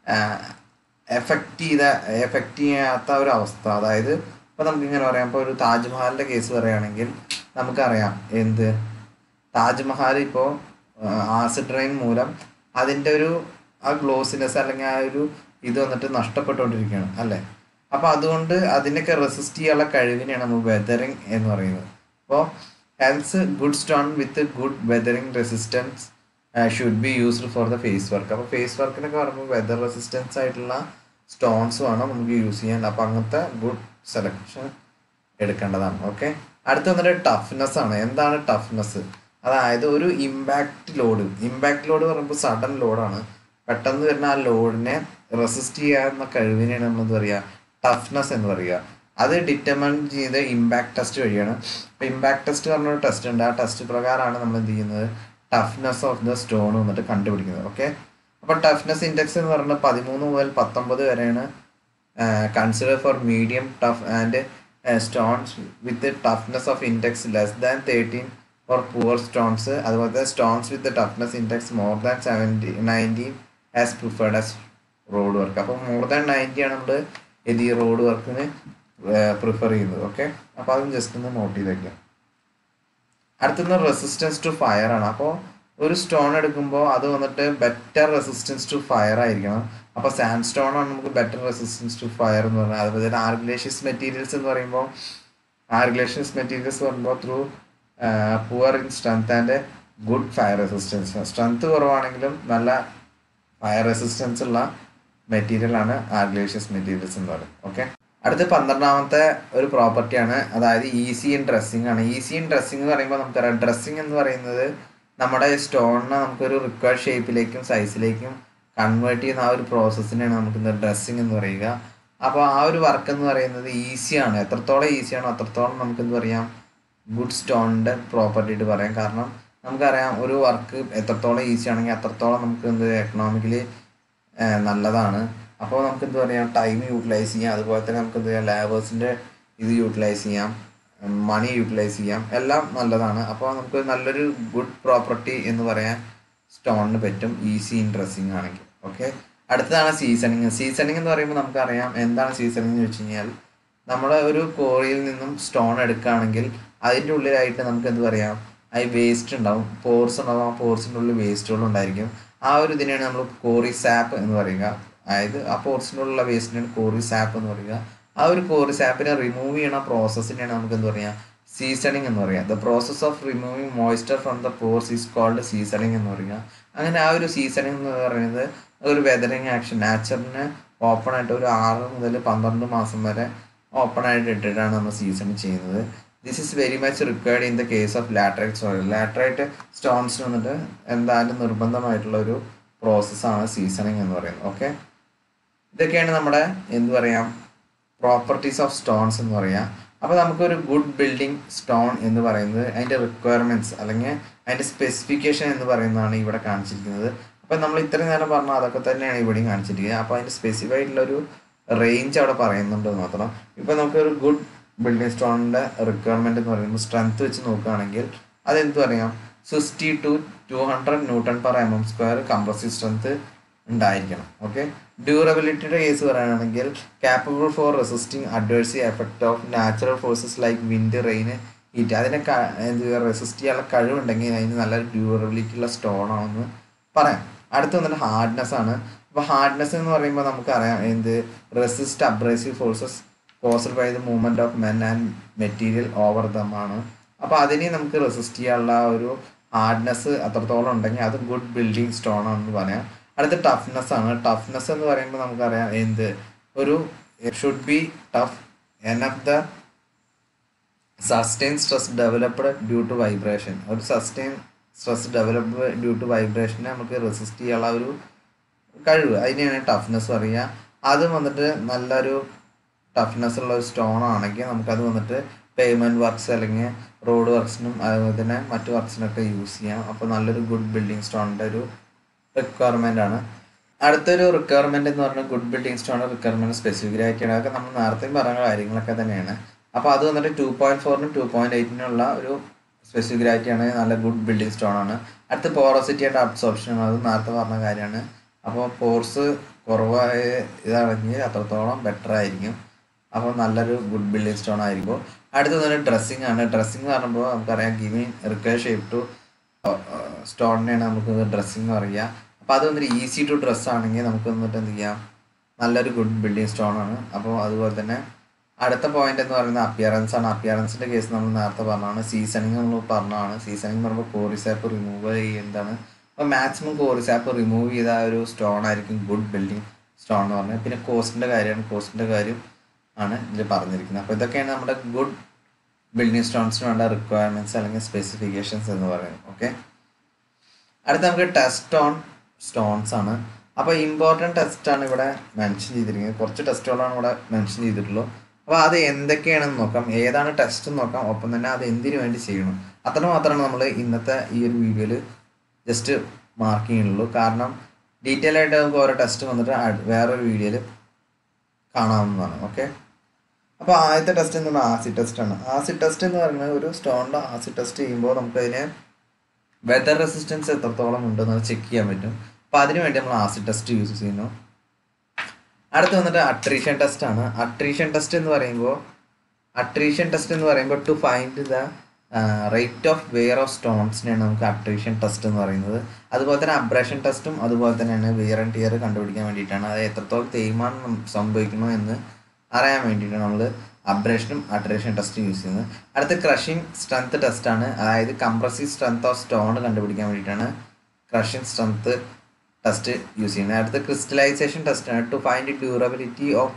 എഫക്റ്റ് ചെയ്യാത്ത ഒരു അവസ്ഥ. അതായത് ഇപ്പോൾ നമുക്കിങ്ങനെ പറയാം, ഇപ്പോൾ ഒരു താജ്മഹലിൻ്റെ കേസ് പറയുകയാണെങ്കിൽ നമുക്കറിയാം എന്ത് താജ്മഹൽ ഇപ്പോൾ ആസിഡ് റെയിൻ മൂലം അതിൻ്റെ ഒരു ആ ഗ്ലോസിനെസ് അല്ലെങ്കിൽ ആ ഒരു ഇത് വന്നിട്ട് നഷ്ടപ്പെട്ടുകൊണ്ടിരിക്കുകയാണ് അല്ലേ. അപ്പോൾ അതുകൊണ്ട് അതിനൊക്കെ റെസിസ്റ്റ് ചെയ്യാനുള്ള കഴിവിനെയാണ് നമ്മൾ വെതറിങ് എന്ന് പറയുന്നത്. അപ്പോൾ hence good stone with good weathering resistance should be used for the face work. അപ്പോൾ ഫേസ് വർക്കിനൊക്കെ പറയുമ്പോൾ വെതർ റെസിസ്റ്റൻസ് ആയിട്ടുള്ള സ്റ്റോൺസ് വേണം നമുക്ക് യൂസ് ചെയ്യാൻ. അപ്പോൾ അങ്ങനത്തെ ഗുഡ് സെലക്ഷൻ എടുക്കേണ്ടതാണ്. ഓക്കെ, അടുത്ത് വന്നിട്ട് ടഫ്നെസ് ആണ്. എന്താണ് ടഫ്നെസ്? അതായത് ഒരു ഇമ്പാക്റ്റ് ലോഡ് പറയുമ്പോൾ സഡൻ ലോഡാണ്. പെട്ടെന്ന് വരുന്ന ആ ലോഡിനെ റെസിസ്റ്റ് ചെയ്യാവുന്ന കഴിവിനെയാണ് നമ്മൾ എന്താ പറയുക ടഫ്നെസ് എന്ന് പറയുക. അത് ഡിറ്റർമൈൻ ചെയ്ത് ഇമ്പാക്ട് ടെസ്റ്റ് വഴിയാണ്. അപ്പോൾ ഇമ്പാക്ട് ടെസ്റ്റ് പറഞ്ഞൊരു ടെസ്റ്റ് ഉണ്ട്. ആ ടെസ്റ്റ് പ്രകാരമാണ് നമ്മൾ എന്ത് ചെയ്യുന്നത് ടഫ്നെസ് ഓഫ് ദ സ്റ്റോൺ വന്നിട്ട് കണ്ടുപിടിക്കുന്നത്. ഓക്കെ, അപ്പോൾ ടഫ്നെസ് ഇൻഡെക്സ് എന്ന് പറയുന്നത് 13 മുതൽ 19 വരെയാണ് consider for medium tough and stones with toughness of index less than 13 for poor stones. അതുപോലെ stones with toughness index more than 19 as preferred as road work. അപ്പോൾ more than 90 ആണ് നമ്മൾ ഈ റോഡ് വർക്കിന് പ്രിഫർ ചെയ്യുന്നത്. ഓക്കെ, അപ്പോൾ അതും just ഒന്ന് നോട്ട് ചെയ്ത് വയ്ക്കാം. അടുത്തുനിന്ന് റെസിസ്റ്റൻസ് ടു ഫയർ ആണ്. അപ്പോൾ ഒരു സ്റ്റോൺ എടുക്കുമ്പോൾ അത് വന്നിട്ട് ബെറ്റർ റെസിസ്റ്റൻസ് ടു ഫയർ ആയിരിക്കണം. അപ്പോൾ സാൻഡ് സ്റ്റോൺ ആണ് നമുക്ക് ബെറ്റർ റെസിസ്റ്റൻസ് ടു ഫയർ എന്ന് പറഞ്ഞാൽ. അതുപോലെ തന്നെ ആർഗിലേഷ്യസ് മെറ്റീരിയൽസ് എന്ന് പറയുമ്പോൾ through poor in strength and good fire resistance. Strength കുറവാണെങ്കിലും നല്ല ഫയർ റെസിസ്റ്റൻസ് ഉള്ള മെറ്റീരിയലാണ് ആർഗിലേഷ്യസ് മെറ്റീരിയൽസ് എന്ന് പറയുന്നത്. ഓക്കെ, അടുത്ത 12ാമത്തെ ഒരു പ്രോപ്പർട്ടിയാണ്, അതായത് ഈസി ഇൻ ഡ്രസ്സിങ് ആണ്. ഈസി ഇൻ ഡ്രസ്സിങ് എന്ന് പറയുമ്പോൾ നമുക്കറിയാം ഡ്രസ്സിങ് എന്ന് പറയുന്നത് നമ്മുടെ സ്റ്റോണിനെ നമുക്കൊരു റിക്വയർഡ് ഷേപ്പിലേക്കും സൈസിലേക്കും കൺവേർട്ട് ചെയ്യുന്ന ആ ഒരു പ്രോസസ്സിനെയാണ് നമുക്ക് ഡ്രസ്സിങ് എന്ന് പറയുക. അപ്പോൾ ആ ഒരു വർക്ക് എന്ന് പറയുന്നത് ഈസിയാണ്. എത്രത്തോളം ഈസിയാണോ അത്രത്തോളം നമുക്ക് എന്ത് പറയാം ഗുഡ് സ്റ്റോണിൻ്റെ പ്രോപ്പർട്ടി ആയിട്ട് പറയാം. കാരണം നമുക്കറിയാം ഒരു വർക്ക് എത്രത്തോളം ഈസി ആണെങ്കിൽ അത്രത്തോളം നമുക്ക് എന്ത് എക്കണോമിക്കലി നല്ലതാണ്. അപ്പോൾ നമുക്ക് എന്ത് പറയാം ടൈം യൂട്ടിലൈസ് ചെയ്യാം. അതുപോലെ തന്നെ നമുക്ക് എന്ത് ചെയ്യാം ലേബേഴ്സിൻ്റെ ഇത് യൂട്ടിലൈസ് ചെയ്യാം, മണി യൂട്ടിലൈസ് ചെയ്യാം, എല്ലാം നല്ലതാണ്. അപ്പോൾ നമുക്ക് നല്ലൊരു ഗുഡ് പ്രോപ്പർട്ടി എന്ന് പറയാൻ സ്റ്റോണിന് പറ്റും ഈസി ഇൻ ഡ്രസ്സിങ് ആണെങ്കിൽ. ഓക്കെ, അടുത്തതാണ് സീസണിങ്. സീസണിങ് എന്ന് പറയുമ്പോൾ നമുക്കറിയാം എന്താണ് സീസണിങ് എന്ന് വെച്ച് കഴിഞ്ഞാൽ നമ്മുടെ ഒരു കോറിയിൽ നിന്നും സ്റ്റോൺ എടുക്കുകയാണെങ്കിൽ അതിൻ്റെ ഉള്ളിലായിട്ട് നമുക്ക് എന്ത് പറയാം അത് വേസ്റ്റ് ഉണ്ടാവും, പോർസ് ഉണ്ടാവും. ആ പോർസിൻ്റെ ഉള്ളിൽ വേസ്റ്റുകളും ഉണ്ടായിരിക്കും. ആ ഒരു ഇതിനെയാണ് നമ്മൾ കോറി സാപ്പ് എന്ന് പറയുക. അതായത് ആ പോർസിൻ്റെ ഉള്ളിലുള്ള വേസ്റ്റിനാണ് കോറി സാപ്പ് എന്ന് പറയുക. ആ ഒരു കോറി സാപ്പിനെ റിമൂവ് ചെയ്യണ പ്രോസസ്സിനെയാണ് നമുക്ക് എന്ത് പറയുക സീസണിങ് എന്ന് പറയുക. The process of removing moisture from the pores is called seasoning എന്ന് പറയുക. അങ്ങനെ ആ ഒരു സീസണിങ് എന്ന് പറയുന്നത് ഒരു വെതറിങ് ആക്ഷൻ. നാച്ചുറിന് ഓപ്പൺ ആയിട്ട് ഒരു 6 മുതൽ 12 മാസം വരെ ഓപ്പൺ ആയിട്ട് ഇട്ടിട്ടാണ് നമ്മൾ സീസണിങ് ചെയ്യുന്നത്. This is very much required in the case of laterite soil. Laterite സ്റ്റോൺസിന് വന്നിട്ട് എന്തായാലും നിർബന്ധമായിട്ടുള്ള ഒരു പ്രോസസ്സാണ് സീസണിങ് എന്ന് പറയുന്നത്. ഓക്കെ, ഇതൊക്കെയാണ് നമ്മുടെ എന്ത് പറയാം പ്രോപ്പർട്ടീസ് ഓഫ് സ്റ്റോൺസ് എന്ന് പറയാം. അപ്പോൾ നമുക്കൊരു ഗുഡ് ബിൽഡിംഗ് സ്റ്റോൺ എന്ന് പറയുന്നത് അതിൻ്റെ റിക്വയർമെൻറ്റ്സ് അല്ലെങ്കിൽ അതിൻ്റെ സ്പെസിഫിക്കേഷൻ എന്ന് പറയുന്നതാണ് ഇവിടെ കാണിച്ചിരിക്കുന്നത്. അപ്പോൾ നമ്മൾ ഇത്രയും നേരം പറഞ്ഞാൽ അതൊക്കെ തന്നെയാണ് ഇവിടെയും കാണിച്ചിരിക്കുന്നത്. അപ്പോൾ അതിൻ്റെ സ്പെസിഫൈഡുള്ളൊരു റേഞ്ച് അവിടെ പറയുന്നുണ്ട് മാത്രം. ഇപ്പോൾ നമുക്കൊരു ഗുഡ് ബിൽഡിംഗ് സ്റ്റോണിൻ്റെ റിക്വയർമെൻറ്റ് എന്ന് പറയുമ്പോൾ സ്ട്രെങ്ത് വെച്ച് നോക്കുകയാണെങ്കിൽ അതെന്ത് പറയാം 60 to 200 Nm/mm² കംപ്രസീവ് സ്ട്രെങ്ത് ഉണ്ടായിരിക്കണം. ഓക്കെ, ഡ്യൂറബിലിറ്റിയുടെ കേസ് പറയുകയാണെങ്കിൽ capable for resisting adverse effect of natural forces like wind, rain, heat. അതിനെ എന്ത് റെസിസ്റ്റ് ചെയ്യാനുള്ള കഴിവുണ്ടെങ്കിൽ അതിന് നല്ല ഡ്യൂറബിലിറ്റി ഉള്ള സ്റ്റോൺ ആണെന്ന് പറയാം. അടുത്ത് വന്നിട്ട് ഹാർഡ്നെസ് ആണ്. അപ്പോൾ ഹാർഡ്നെസ് എന്ന് പറയുമ്പോൾ നമുക്കറിയാം എന്ത് resist abrasive forces caused by the movement of men and material over them ആണ്. അപ്പോൾ അതിനെ നമുക്ക് റെസിസ്റ്റ് ചെയ്യാനുള്ള ഒരു ഹാർഡ്നെസ് അത്രത്തോളം ഉണ്ടെങ്കിൽ അത് ഗുഡ് ബിൽഡിംഗ് സ്റ്റോൺ ആണെന്ന് പറയാം. അടുത്ത ടഫ്നെസ് ആണ്. ടഫ്നെസ് എന്ന് പറയുമ്പോൾ നമുക്കറിയാം എന്ത് ഒരു should be tough enough the sustain stress developed due to vibration. ഒരു sustain stress developed due to വൈബ്രേഷനെ നമുക്ക് റെസിസ്റ്റ് ചെയ്യാനുള്ള ഒരു കഴിവ്, അതിനെയാണ് ടഫ്നെസ് പറയുക. അത് വന്നിട്ട് നല്ലൊരു ടഫ്നെസ് ഉള്ള ഒരു സ്റ്റോൺ ആണെങ്കിൽ നമുക്കത് വന്നിട്ട് പേയ്മെൻറ്റ് വർക്ക്സ് അല്ലെങ്കിൽ റോഡ് വർക്ക്സിനും അതുപോലെ തന്നെ മറ്റു വർക്ക്സിനൊക്കെ യൂസ് ചെയ്യാം. അപ്പോൾ നല്ലൊരു ഗുഡ് ബിൽഡിംഗ് സ്റ്റോണിൻ്റെ ഒരു റിക്വയർമെൻ്റ് ആണ്. അടുത്തൊരു റിക്വയർമെൻറ്റ് എന്ന് പറഞ്ഞാൽ ഗുഡ് ബിൽഡിംഗ് സ്റ്റോൺ റിക്വയർമെൻറ്റ് സ്പെസിഫിക്കായിട്ടാണ്. അതൊക്കെ നമ്മൾ നേരത്തെയും പറഞ്ഞ കാര്യങ്ങളൊക്കെ തന്നെയാണ്. അപ്പോൾ അത് വന്നിട്ട് 2.4-നും 2.8-നുള്ള ഒരു സ്പെസിഫിക് ഗ്രാവിറ്റിയാണ് നല്ല ഗുഡ് ബിൽഡിംഗ് സ്റ്റോൺ ആണ്. അടുത്ത് പോറോസിറ്റി ആൻഡ് അബ്സോർപ്ഷൻ, അത് നേരത്തെ പറഞ്ഞ കാര്യമാണ്. അപ്പോൾ പോർസ് കുറവായ ഇതാണെങ്കിൽ അത്രത്തോളം ബെറ്റർ ആയിരിക്കും. അപ്പോൾ നല്ലൊരു ഗുഡ് ബിൽഡിംഗ് സ്റ്റോൺ ആയിരിക്കും. അടുത്തത് ഡ്രസ്സിങ് ആണ്. ഡ്രസ്സിങ് എന്ന് പറയുമ്പോൾ നമുക്കറിയാം ഗിവിങ് റിക്വയർ ഷേപ്പ് ടു സ്റ്റോണിനെയാണ് നമുക്ക് ഡ്രസ്സിങ് പറയുക. അപ്പോൾ അത് വന്നിട്ട് ഈസി ടു ഡ്രസ്സ് ആണെങ്കിൽ നമുക്ക് വന്നിട്ട് എന്ത് ചെയ്യാം, നല്ലൊരു ഗുഡ് ബിൽഡിംഗ് സ്റ്റോൺ ആണ്. അപ്പോൾ അതുപോലെ തന്നെ അടുത്ത പോയിന്റ് എന്ന് പറയുന്നത് അപ്പിയറൻസ് ആണ്. അപ്പിയറൻസിൻ്റെ കേസ് നമ്മൾ നേരത്തെ പറഞ്ഞതാണ്. സീസണിങ് നമ്മൾ പറഞ്ഞതാണ്. സീസണിങ് പറയുമ്പോൾ കോറിസാപ്പ് റിമൂവ് ചെയ്യുന്നതാണ്. അപ്പോൾ മാക്സിമം കോറിസാപ്പ് റിമൂവ് ചെയ്ത ഒരു സ്റ്റോൺ ആയിരിക്കും ഗുഡ് ബിൽഡിംഗ് സ്റ്റോൺ എന്ന് പറഞ്ഞത്. പിന്നെ കോസ്റ്റിൻ്റെ കാര്യമാണ്. കോസ്റ്റിൻ്റെ കാര്യം ആണ് ഇതിൽ പറഞ്ഞിരിക്കുന്നത്. അപ്പോൾ ഇതൊക്കെയാണ് നമ്മുടെ ഗുഡ് ബിൽഡിംഗ് സ്റ്റോൺസിന് വേണ്ട റിക്വയർമെൻറ്റ്സ് അല്ലെങ്കിൽ സ്പെസിഫിക്കേഷൻസ് എന്ന് പറയുന്നത്. ഓക്കെ, അടുത്ത നമുക്ക് ടെസ്റ്റ് ഓൺ സ്റ്റോൺസ് ആണ്. അപ്പോൾ ഇമ്പോർട്ടൻറ്റ് ടെസ്റ്റാണ് ഇവിടെ മെൻഷൻ ചെയ്തിരിക്കുന്നത്. കുറച്ച് ടെസ്റ്റുകളാണ് ഇവിടെ മെൻഷൻ ചെയ്തിട്ടുള്ളൂ. അപ്പോൾ അത് എന്തൊക്കെയാണെന്ന് നോക്കാം, ഏതാണ് ടെസ്റ്റ് നോക്കാം, ഒപ്പം തന്നെ അത് എന്തിനു വേണ്ടി ചെയ്യണം. അത്ര മാത്രമാണ് നമ്മൾ ഇന്നത്തെ ഈ ഒരു വീഡിയോയിൽ ജസ്റ്റ് മാർക്ക് ചെയ്യുന്നുള്ളൂ. കാരണം ഡീറ്റെയിൽ ആയിട്ട് നമുക്ക് ഓരോ ടെസ്റ്റ് വന്നിട്ട് വേറൊരു വീഡിയോയിൽ കാണാവുന്നതാണ്. ഓക്കെ, അപ്പോൾ ആദ്യത്തെ ടെസ്റ്റ് എന്ന് പറഞ്ഞാൽ ആസിഡ് ടെസ്റ്റാണ്. ആസിഡ് ടെസ്റ്റ് എന്ന് പറയുന്നത് ഒരു സ്റ്റോണിൻ്റെ ആസിഡ് ടെസ്റ്റ് ചെയ്യുമ്പോൾ നമുക്കതിനെ വെതർ റെസിസ്റ്റൻസ് എത്രത്തോളം ഉണ്ടെന്ന് ചെക്ക് ചെയ്യാൻ പറ്റും. അപ്പോൾ അതിന് വേണ്ടി നമ്മൾ ആസിഡ് ടെസ്റ്റ് യൂസ് ചെയ്യുന്നു. അടുത്ത് വന്നിട്ട് അട്രീഷൻ ടെസ്റ്റ് ആണ്. അട്രീഷൻ ടെസ്റ്റ് എന്ന് പറയുമ്പോൾ to find the rate of wear of സ്റ്റോൺസിനെയാണ് നമുക്ക് അട്രീഷൻ ടെസ്റ്റ് എന്ന് പറയുന്നത്. അതുപോലെ തന്നെ അബ്രേഷൻ ടെസ്റ്റും അതുപോലെ തന്നെയാണ് വെയർ ആൻഡ് ടിയർ കണ്ടുപിടിക്കാൻ വേണ്ടിയിട്ടാണ്. അത് എത്രത്തോളം തേയ്മാനം സംഭവിക്കണോ എന്ന് അറിയാൻ വേണ്ടിയിട്ടാണ് നമ്മൾ അബ്രേഷനും അട്രീഷൻ ടെസ്റ്റ് യൂസ് ചെയ്യുന്നത്. അടുത്ത് ക്രഷിംഗ് സ്ട്രെങ്ത് ടെസ്റ്റാണ്. അതായത് കംപ്രസീവ് സ്ട്രെങ്ത് ഓഫ് സ്റ്റോൺ കണ്ടുപിടിക്കാൻ വേണ്ടിയിട്ടാണ് ക്രഷിംഗ് സ്ട്രെങ്ത് ടെസ്റ്റ് യൂസ് ചെയ്യുന്നത്. അടുത്ത ക്രിസ്റ്റലൈസേഷൻ ടെസ്റ്റാണ്. To find durability of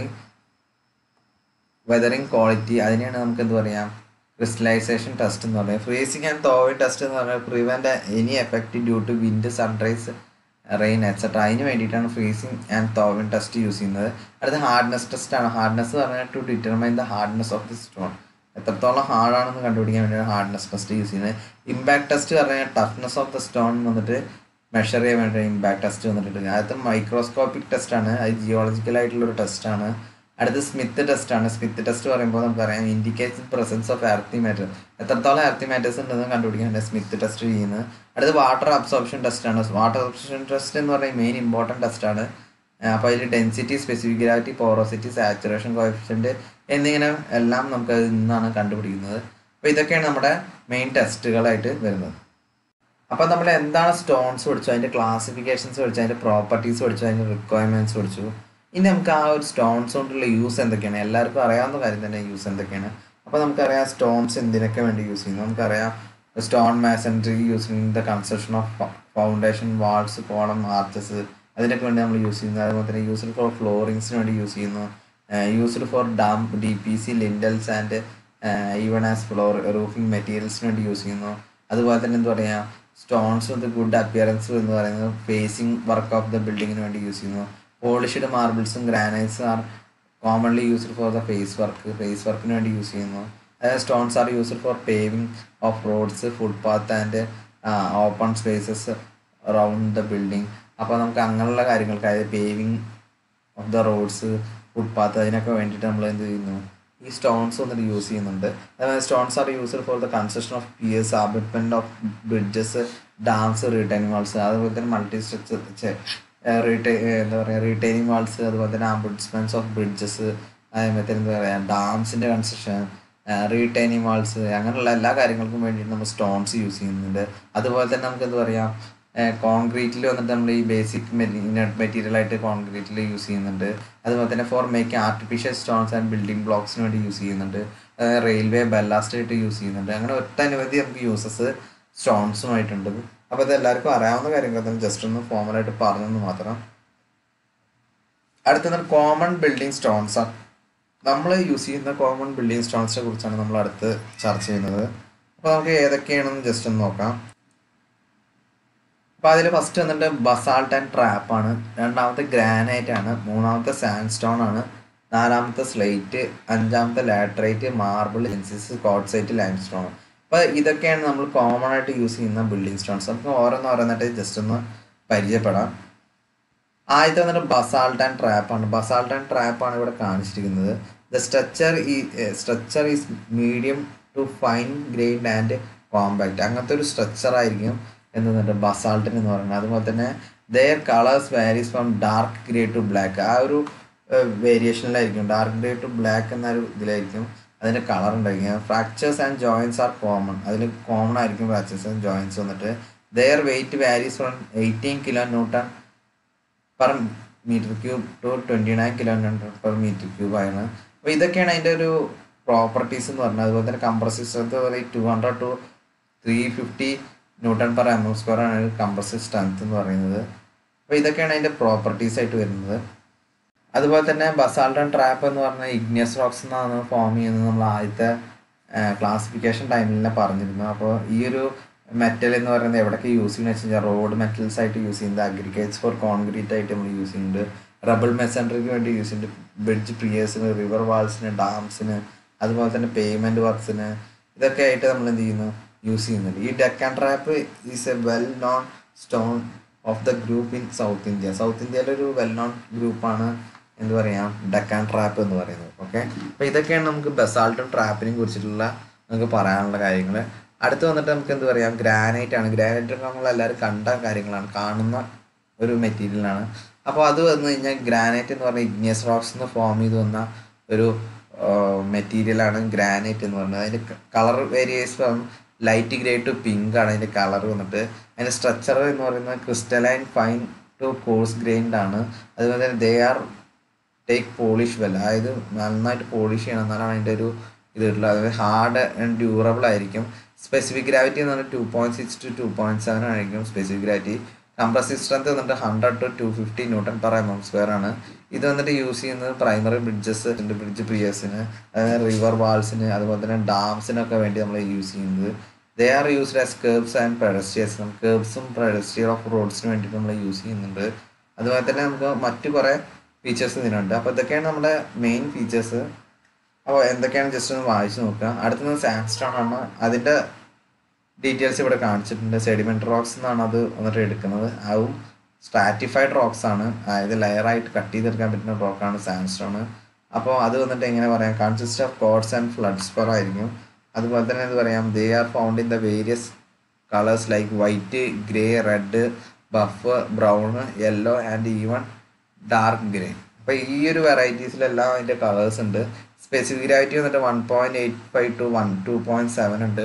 weathering quality, അതിനെയാണ് നമുക്ക് എന്ത് പറയാം, ക്രിസ്റ്റലൈസേഷൻ ടെസ്റ്റ് എന്ന് പറയുന്നത്. ഫ്രീസിങ് ആൻഡ് തോവിങ് ടെസ്റ്റ് എന്ന് പറഞ്ഞാൽ prevent any effect due to wind, sunrise, rain etcetera, അതിന് വേണ്ടിയിട്ടാണ് freezing and thawing test use ചെയ്യുന്നത്. അടുത്ത ഹാർഡ്നെസ് ടെസ്റ്റാണ്. ഹാർഡ്നെസ് എന്ന് പറഞ്ഞാൽ to determine the hardness of the stone, എത്രത്തോളം ഹാർഡാണെന്ന് കണ്ടുപിടിക്കാൻ വേണ്ടിയാണ് ഹാർഡ്നെസ് ടെസ്റ്റ് യൂസ് ചെയ്യുന്നത്. ഇമ്പാക്ട് ടെസ്റ്റ് പറഞ്ഞാൽ ടഫ്നെസ് ഓഫ് ദ സ്റ്റോൺ വന്നിട്ട് മെഷർ ചെയ്യാൻ വേണ്ടി ഇമ്പാക്ട് ടെസ്റ്റ് വന്നിട്ടുണ്ട്. അടുത്ത മൈക്രോസ്കോപ്പിക് ടെസ്റ്റാണ്. അത് ജിയോളജിക്കലായിട്ടുള്ളൊരു ടെസ്റ്റാണ്. അടുത്ത് സ്മിത്ത് ടെസ്റ്റാണ്. സ്മിത്ത് ടെസ്റ്റ് പറയുമ്പോൾ നമുക്കറിയാം indicates presence of earthy matter, എത്രത്തോളം എർത്തി മാറ്റേഴ്സ് ഉണ്ടെന്ന് കണ്ടുപിടിക്കാൻ വേണ്ടി സ്മിത്ത് ടെസ്റ്റ് ചെയ്യുന്നത്. അടുത്ത് വാട്ടർ അബ്സോർപ്ഷൻ ടെസ്റ്റാണ്. വാട്ടർ അബ്സോർപ്ഷൻ ടെസ്റ്റ് എന്ന് പറയുന്നത് മെയിൻ ഇമ്പോർട്ടൻറ്റ് ടെസ്റ്റാണ്. അപ്പോൾ അതിൽ density, specific gravity, porosity, saturation coefficient എന്നിങ്ങനെ എല്ലാം നമുക്ക് ഇന്നാണ് കണ്ടുപിടിക്കുന്നത്. അപ്പോൾ ഇതൊക്കെയാണ് നമ്മുടെ മെയിൻ ടെസ്റ്റുകളായിട്ട് വരുന്നത്. അപ്പോൾ നമ്മൾ എന്താണ് സ്റ്റോൺസ് പഠിച്ചു, അതിൻ്റെ ക്ലാസിഫിക്കേഷൻസ് പഠിച്ചു, അതിൻ്റെ പ്രോപ്പർട്ടീസ് പഠിച്ചു, അതിൻ്റെ റിക്വയർമെൻറ്റ്സ് പഠിച്ചു. ഇനി നമുക്ക് ആ ഒരു സ്റ്റോൺസ് കൊണ്ടുള്ള യൂസ് എന്തൊക്കെയാണ്, എല്ലാവർക്കും അറിയാവുന്ന കാര്യം തന്നെ യൂസ് എന്തൊക്കെയാണ്. അപ്പോൾ നമുക്കറിയാം സ്റ്റോൺസ് എന്തിനൊക്കെ വേണ്ടി യൂസ് ചെയ്യുന്നു. നമുക്കറിയാം stone masonry using the construction of foundation, walls, column, arches, അതിനൊക്കെ വേണ്ടി നമ്മൾ യൂസ് ചെയ്യുന്നു. അതുപോലെ തന്നെ യൂസ്ഡ് ഫോർ ഫ്ലോറിങ്സിന് വേണ്ടി യൂസ് ചെയ്യുന്നു. Used for DPC, lintels and even as floor roofing മെറ്റീരിയൽസിന് വേണ്ടി യൂസ് ചെയ്യുന്നു. അതുപോലെ തന്നെ എന്താ പറയുക, സ്റ്റോൺസ് വിത്ത് ഗുഡ് അപ്പിയറൻസ് എന്ന് പറയുന്നത് ഫേസിങ് വർക്ക് ഓഫ് ദ ബിൽഡിങ്ങിന് വേണ്ടി യൂസ് ചെയ്യുന്നു. പോളിഷ്ഡ് മാർബിൾസും ഗ്രാനൈറ്റ്സും are commonly used for the face വർക്കിന് വേണ്ടി യൂസ് ചെയ്യുന്നു. അതായത് stones are used for paving of roads, footpath and open spaces around the building. അപ്പോൾ നമുക്ക് അങ്ങനെയുള്ള കാര്യങ്ങൾക്ക്, അതായത് paving of the roads, footpath, അതിനൊക്കെ വേണ്ടിയിട്ട് നമ്മൾ എന്ത് ചെയ്യുന്നു, ഈ സ്റ്റോൺസ് വന്നിട്ട് യൂസ് ചെയ്യുന്നുണ്ട്. അതായത് stones are used for the construction of piers, abutment of bridges, dams, returning walls, അതുപോലെ തന്നെ മൾട്ടി സ്ട്രക്ചർ എന്താ പറയുക റീറ്റെയിനിങ് വാൾസ്, അതുപോലെ തന്നെ അബട്ട്മെൻറ്റ്സ് ഓഫ് ബ്രിഡ്ജസ്, അതേപോലെ തന്നെ എന്താ പറയുക ഡാംസിൻ്റെ കൺസ്ട്രക്ഷൻ, റീറ്റെയിനിങ് വാൾസ്, അങ്ങനെയുള്ള എല്ലാ കാര്യങ്ങൾക്കും വേണ്ടിയിട്ട് നമ്മൾ സ്റ്റോൺസ് യൂസ് ചെയ്യുന്നുണ്ട്. അതുപോലെ തന്നെ നമുക്ക് എന്താ പറയുക കോൺക്രീറ്റിൽ വന്നിട്ട് നമ്മൾ ഈ ബേസിക് മെറ്റീരിയലായിട്ട് കോൺക്രീറ്റിൽ യൂസ് ചെയ്യുന്നുണ്ട്. അതുപോലെ തന്നെ for making artificial stones and building ബ്ലോക്സിന് വേണ്ടി യൂസ് ചെയ്യുന്നുണ്ട്. റെയിൽവേ ബല്ലാസ്റ്റ് ആയിട്ട് യൂസ് ചെയ്യുന്നുണ്ട്. അങ്ങനെ ഒട്ടനവധി നമുക്ക് യൂസസ് സ്റ്റോൺസുമായിട്ടുണ്ട്. അപ്പോൾ ഇത് എല്ലാവർക്കും അറിയാവുന്ന കാര്യങ്ങൾ തന്നെ ജസ്റ്റ് ഒന്ന് ഫോമലായിട്ട് പറഞ്ഞെന്ന് മാത്രം. അടുത്തത് കോമൺ ബിൽഡിംഗ് സ്റ്റോൺസ് ആണ്. നമ്മൾ യൂസ് ചെയ്യുന്ന കോമൺ ബിൽഡിംഗ് സ്റ്റോൺസിനെ കുറിച്ചാണ് നമ്മൾ അടുത്ത് ചർച്ച ചെയ്യുന്നത്. അപ്പോൾ നമുക്ക് ഏതൊക്കെയാണെന്ന് ജസ്റ്റ് ഒന്ന് നോക്കാം. അപ്പോൾ അതിൽ ഫസ്റ്റ് വന്നിട്ട് ബസാൾട്ട് ആൻഡ് ട്രാപ്പ് ആണ്, രണ്ടാമത്തെ ഗ്രാനൈറ്റ് ആണ്, മൂന്നാമത്തെ സാൻഡ് സ്റ്റോൺ ആണ്, നാലാമത്തെ സ്ലേറ്റ്, അഞ്ചാമത്തെ laterite, marble, gneiss, quartzite, limestone. അപ്പോൾ ഇതൊക്കെയാണ് നമ്മൾ കോമൺ ആയിട്ട് യൂസ് ചെയ്യുന്ന ബിൽഡിംഗ് സ്റ്റോൺസ്. നമുക്ക് ഓരോന്നായിട്ട് ജസ്റ്റ് ഒന്ന് പരിചയപ്പെടാം. ആദ്യത്തെ വന്നിട്ട് ബസാൾട്ട് ആൻഡ് ട്രാപ്പ് ആണ്. ബസാൾട്ട് ആൻഡ് ട്രാപ്പ് ആണ് ഇവിടെ കാണിച്ചിരിക്കുന്നത്. The structure is medium to fine grained and compact. അങ്ങനത്തെ ഒരു സ്ട്രക്ചർ ആയിരിക്കും എന്നുണ്ട് ബസാൾട്ടിന് എന്ന് പറയുന്നത്. അതുപോലെ തന്നെ their colours varies from dark grey to black. ആ ഒരു വേരിയേഷനിലായിരിക്കും. ഡാർക്ക് ഗ്രേ ടു ബ്ലാക്ക് എന്നൊരു ഇതിലായിരിക്കും അതിൻ്റെ കളർ ഉണ്ടായിരിക്കും. Fractures and joints are common. അതിൽ കോമൺ ആയിരിക്കും ഫ്രാക്ചേഴ്സ് ആൻഡ് ജോയിൻസ് വന്നിട്ട്. Their weight varies from 18 kN per metre cube to 29 kN per metre cube ആണ്. അപ്പോൾ ഇതൊക്കെയാണ് അതിൻ്റെ ഒരു പ്രോപ്പർട്ടീസ് എന്ന് പറഞ്ഞാൽ. അതുപോലെ തന്നെ കംപ്രസീവ് സ്ട്രെങ്ത് 200 to 350 Nm/m² ആണ് കംപ്രസീവ് സ്ട്രെങ്ത് എന്ന് പറയുന്നത്. അപ്പോൾ ഇതൊക്കെയാണ് അതിൻ്റെ പ്രോപ്പർട്ടീസ് ആയിട്ട് വരുന്നത്. അതുപോലെ തന്നെ ബസാൾട്ട് ആൻഡ് ട്രാപ്പ് എന്ന് പറഞ്ഞാൽ ഇഗ്നിയസ് റോക്സ് എന്നാണ് ഫോം ചെയ്യുന്നത്. നമ്മൾ ആദ്യത്തെ ക്ലാസിഫിക്കേഷൻ ടൈമിൽ തന്നെ പറഞ്ഞിരുന്നു. അപ്പോൾ ഈ ഒരു മെറ്റൽ എന്ന് പറയുന്നത് എവിടെയൊക്കെ യൂസ് ചെയ്യുന്നത് വെച്ച് കഴിഞ്ഞാൽ റോഡ് മെറ്റൽസ് ആയിട്ട് യൂസ് ചെയ്യുന്നത്, അഗ്രിഗേറ്റ്സ് ഫോർ കോൺക്രീറ്റ് ആയിട്ട് നമ്മൾ യൂസ് ചെയ്യുന്നുണ്ട്, റബിൾ മെസൻട്രിക്ക് വേണ്ടി യൂസ് ചെയ്യുന്നുണ്ട്, ബ്രിഡ്ജ് പിയേഴ്സിന്, റിവർ വാൾസിന്, ഡാംസിന്, അതുപോലെ തന്നെ പേയ്മെൻറ്റ് വർക്ക്സിന്, ഇതൊക്കെ ആയിട്ട് നമ്മൾ എന്ത് ചെയ്യുന്നു യൂസ് ചെയ്യുന്നുണ്ട്. ഈ Deccan trap is a well known stone of the group in South India. South ഇന്ത്യയിലെ ഒരു വെൽ നോൺ ഗ്രൂപ്പാണ് എന്ത് പറയാം ഡെക്കാൻ ട്രാപ്പ് എന്ന് പറയുന്നത്. ഓക്കെ, അപ്പോൾ ഇതൊക്കെയാണ് നമുക്ക് ബസാൾട്ടും ട്രാപ്പിനെയും കുറിച്ചിട്ടുള്ള നമുക്ക് പറയാനുള്ള കാര്യങ്ങൾ. അടുത്ത് വന്നിട്ട് നമുക്ക് എന്ത് പറയാം ഗ്രാനൈറ്റ് ആണ്. ഗ്രാനൈറ്റ് ഒക്കെ നമ്മളെല്ലാവരും കണ്ട കാര്യങ്ങളാണ്, കാണുന്ന ഒരു മെറ്റീരിയലാണ്. അപ്പോൾ അത് വന്നു കഴിഞ്ഞാൽ ഗ്രാനൈറ്റ് എന്ന് പറഞ്ഞാൽ ഇഗ്നിയസ് റോക്സ് എന്ന് ഫോം ചെയ്ത് വന്ന ഒരു മെറ്റീരിയലാണ് ഗ്രാനൈറ്റ് എന്ന് പറയുന്നത്. അതിൻ്റെ colour variation light grey to pink ആണ് അതിൻ്റെ കളർ വന്നിട്ട്. അതിൻ്റെ സ്ട്രക്ചർ എന്ന് പറയുന്നത് crystalline fine to coarse grained ആണ്. അതുപോലെ തന്നെ they are take polish well, അതായത് നന്നായിട്ട് പോളിഷ് ചെയ്യണം എന്നാലാണ് അതിൻ്റെ ഒരു ഇതുള്ളത്. അതായത് ഹാർഡ് ആൻഡ് ഡ്യൂറബിൾ ആയിരിക്കും. സ്പെസിഫിക് ഗ്രാവിറ്റി എന്ന് പറഞ്ഞാൽ 2.6 to 2.7 ആയിരിക്കും സ്പെസിഫിക് ഗ്രാവിറ്റി. കംപ്രസീവ് സ്ട്രെങ്ത് വന്നിട്ട് 100 to 250 Nm/m² ആണ്. ഇത് വന്നിട്ട് യൂസ് ചെയ്യുന്നത് പ്രൈമറി ബ്രിഡ്ജസ്, ബ്രിഡ്ജ് പിയേഴ്സിന്, അതായത് റിവർ വാൾസിന്, അതുപോലെ തന്നെ ഡാംസിനൊക്കെ വേണ്ടി നമ്മൾ യൂസ് ചെയ്യുന്നത്. They are used as kerbs and pedestrians. നമുക്ക് കേർബ്സും പെഡസ്ട്രിയർ ഓഫ് റോഡ്സിന് വേണ്ടിയിട്ട് നമ്മൾ യൂസ് ചെയ്യുന്നുണ്ട്. അതുപോലെ തന്നെ നമുക്ക് മറ്റു കുറേ ഫീച്ചേഴ്സ് ഇതിനുണ്ട്. അപ്പോൾ ഇതൊക്കെയാണ് നമ്മുടെ മെയിൻ ഫീച്ചേഴ്സ്. അപ്പോൾ എന്തൊക്കെയാണ് ജസ്റ്റ് ഒന്ന് വായിച്ച് നോക്കുക. അടുത്തത് സാൻഡ് സ്റ്റോൺ ആണ്. അതിൻ്റെ ഡീറ്റെയിൽസ് ഇവിടെ കാണിച്ചിട്ടുണ്ട്. സെഡിമെൻ്റ് റോക്സ് എന്നാണ് അത് വന്നിട്ട് എടുക്കുന്നത്. അതും സ്ട്രാറ്റിഫൈഡ് റോക്സ് ആണ്, അതായത് ലെയറായിട്ട് കട്ട് ചെയ്തെടുക്കാൻ പറ്റുന്ന റോക്കാണ് സാൻഡ് സ്റ്റോൺ. അപ്പോൾ അത് വന്നിട്ട് എങ്ങനെ പറയാം consist of quartz and feldspar ആയിരിക്കും. അതുപോലെ തന്നെ എന്ത് പറയാം they are found in the various colours like white, grey, red, buff, brown, yellow and even dark grey. അപ്പോൾ ഈ ഒരു വെറൈറ്റീസിലെല്ലാം അതിൻ്റെ കളേഴ്സ് ഉണ്ട്. സ്പെസിഫിക് ഗ്രാവിറ്റി വന്നിട്ട് 1.85 to 2.7 ഉണ്ട്.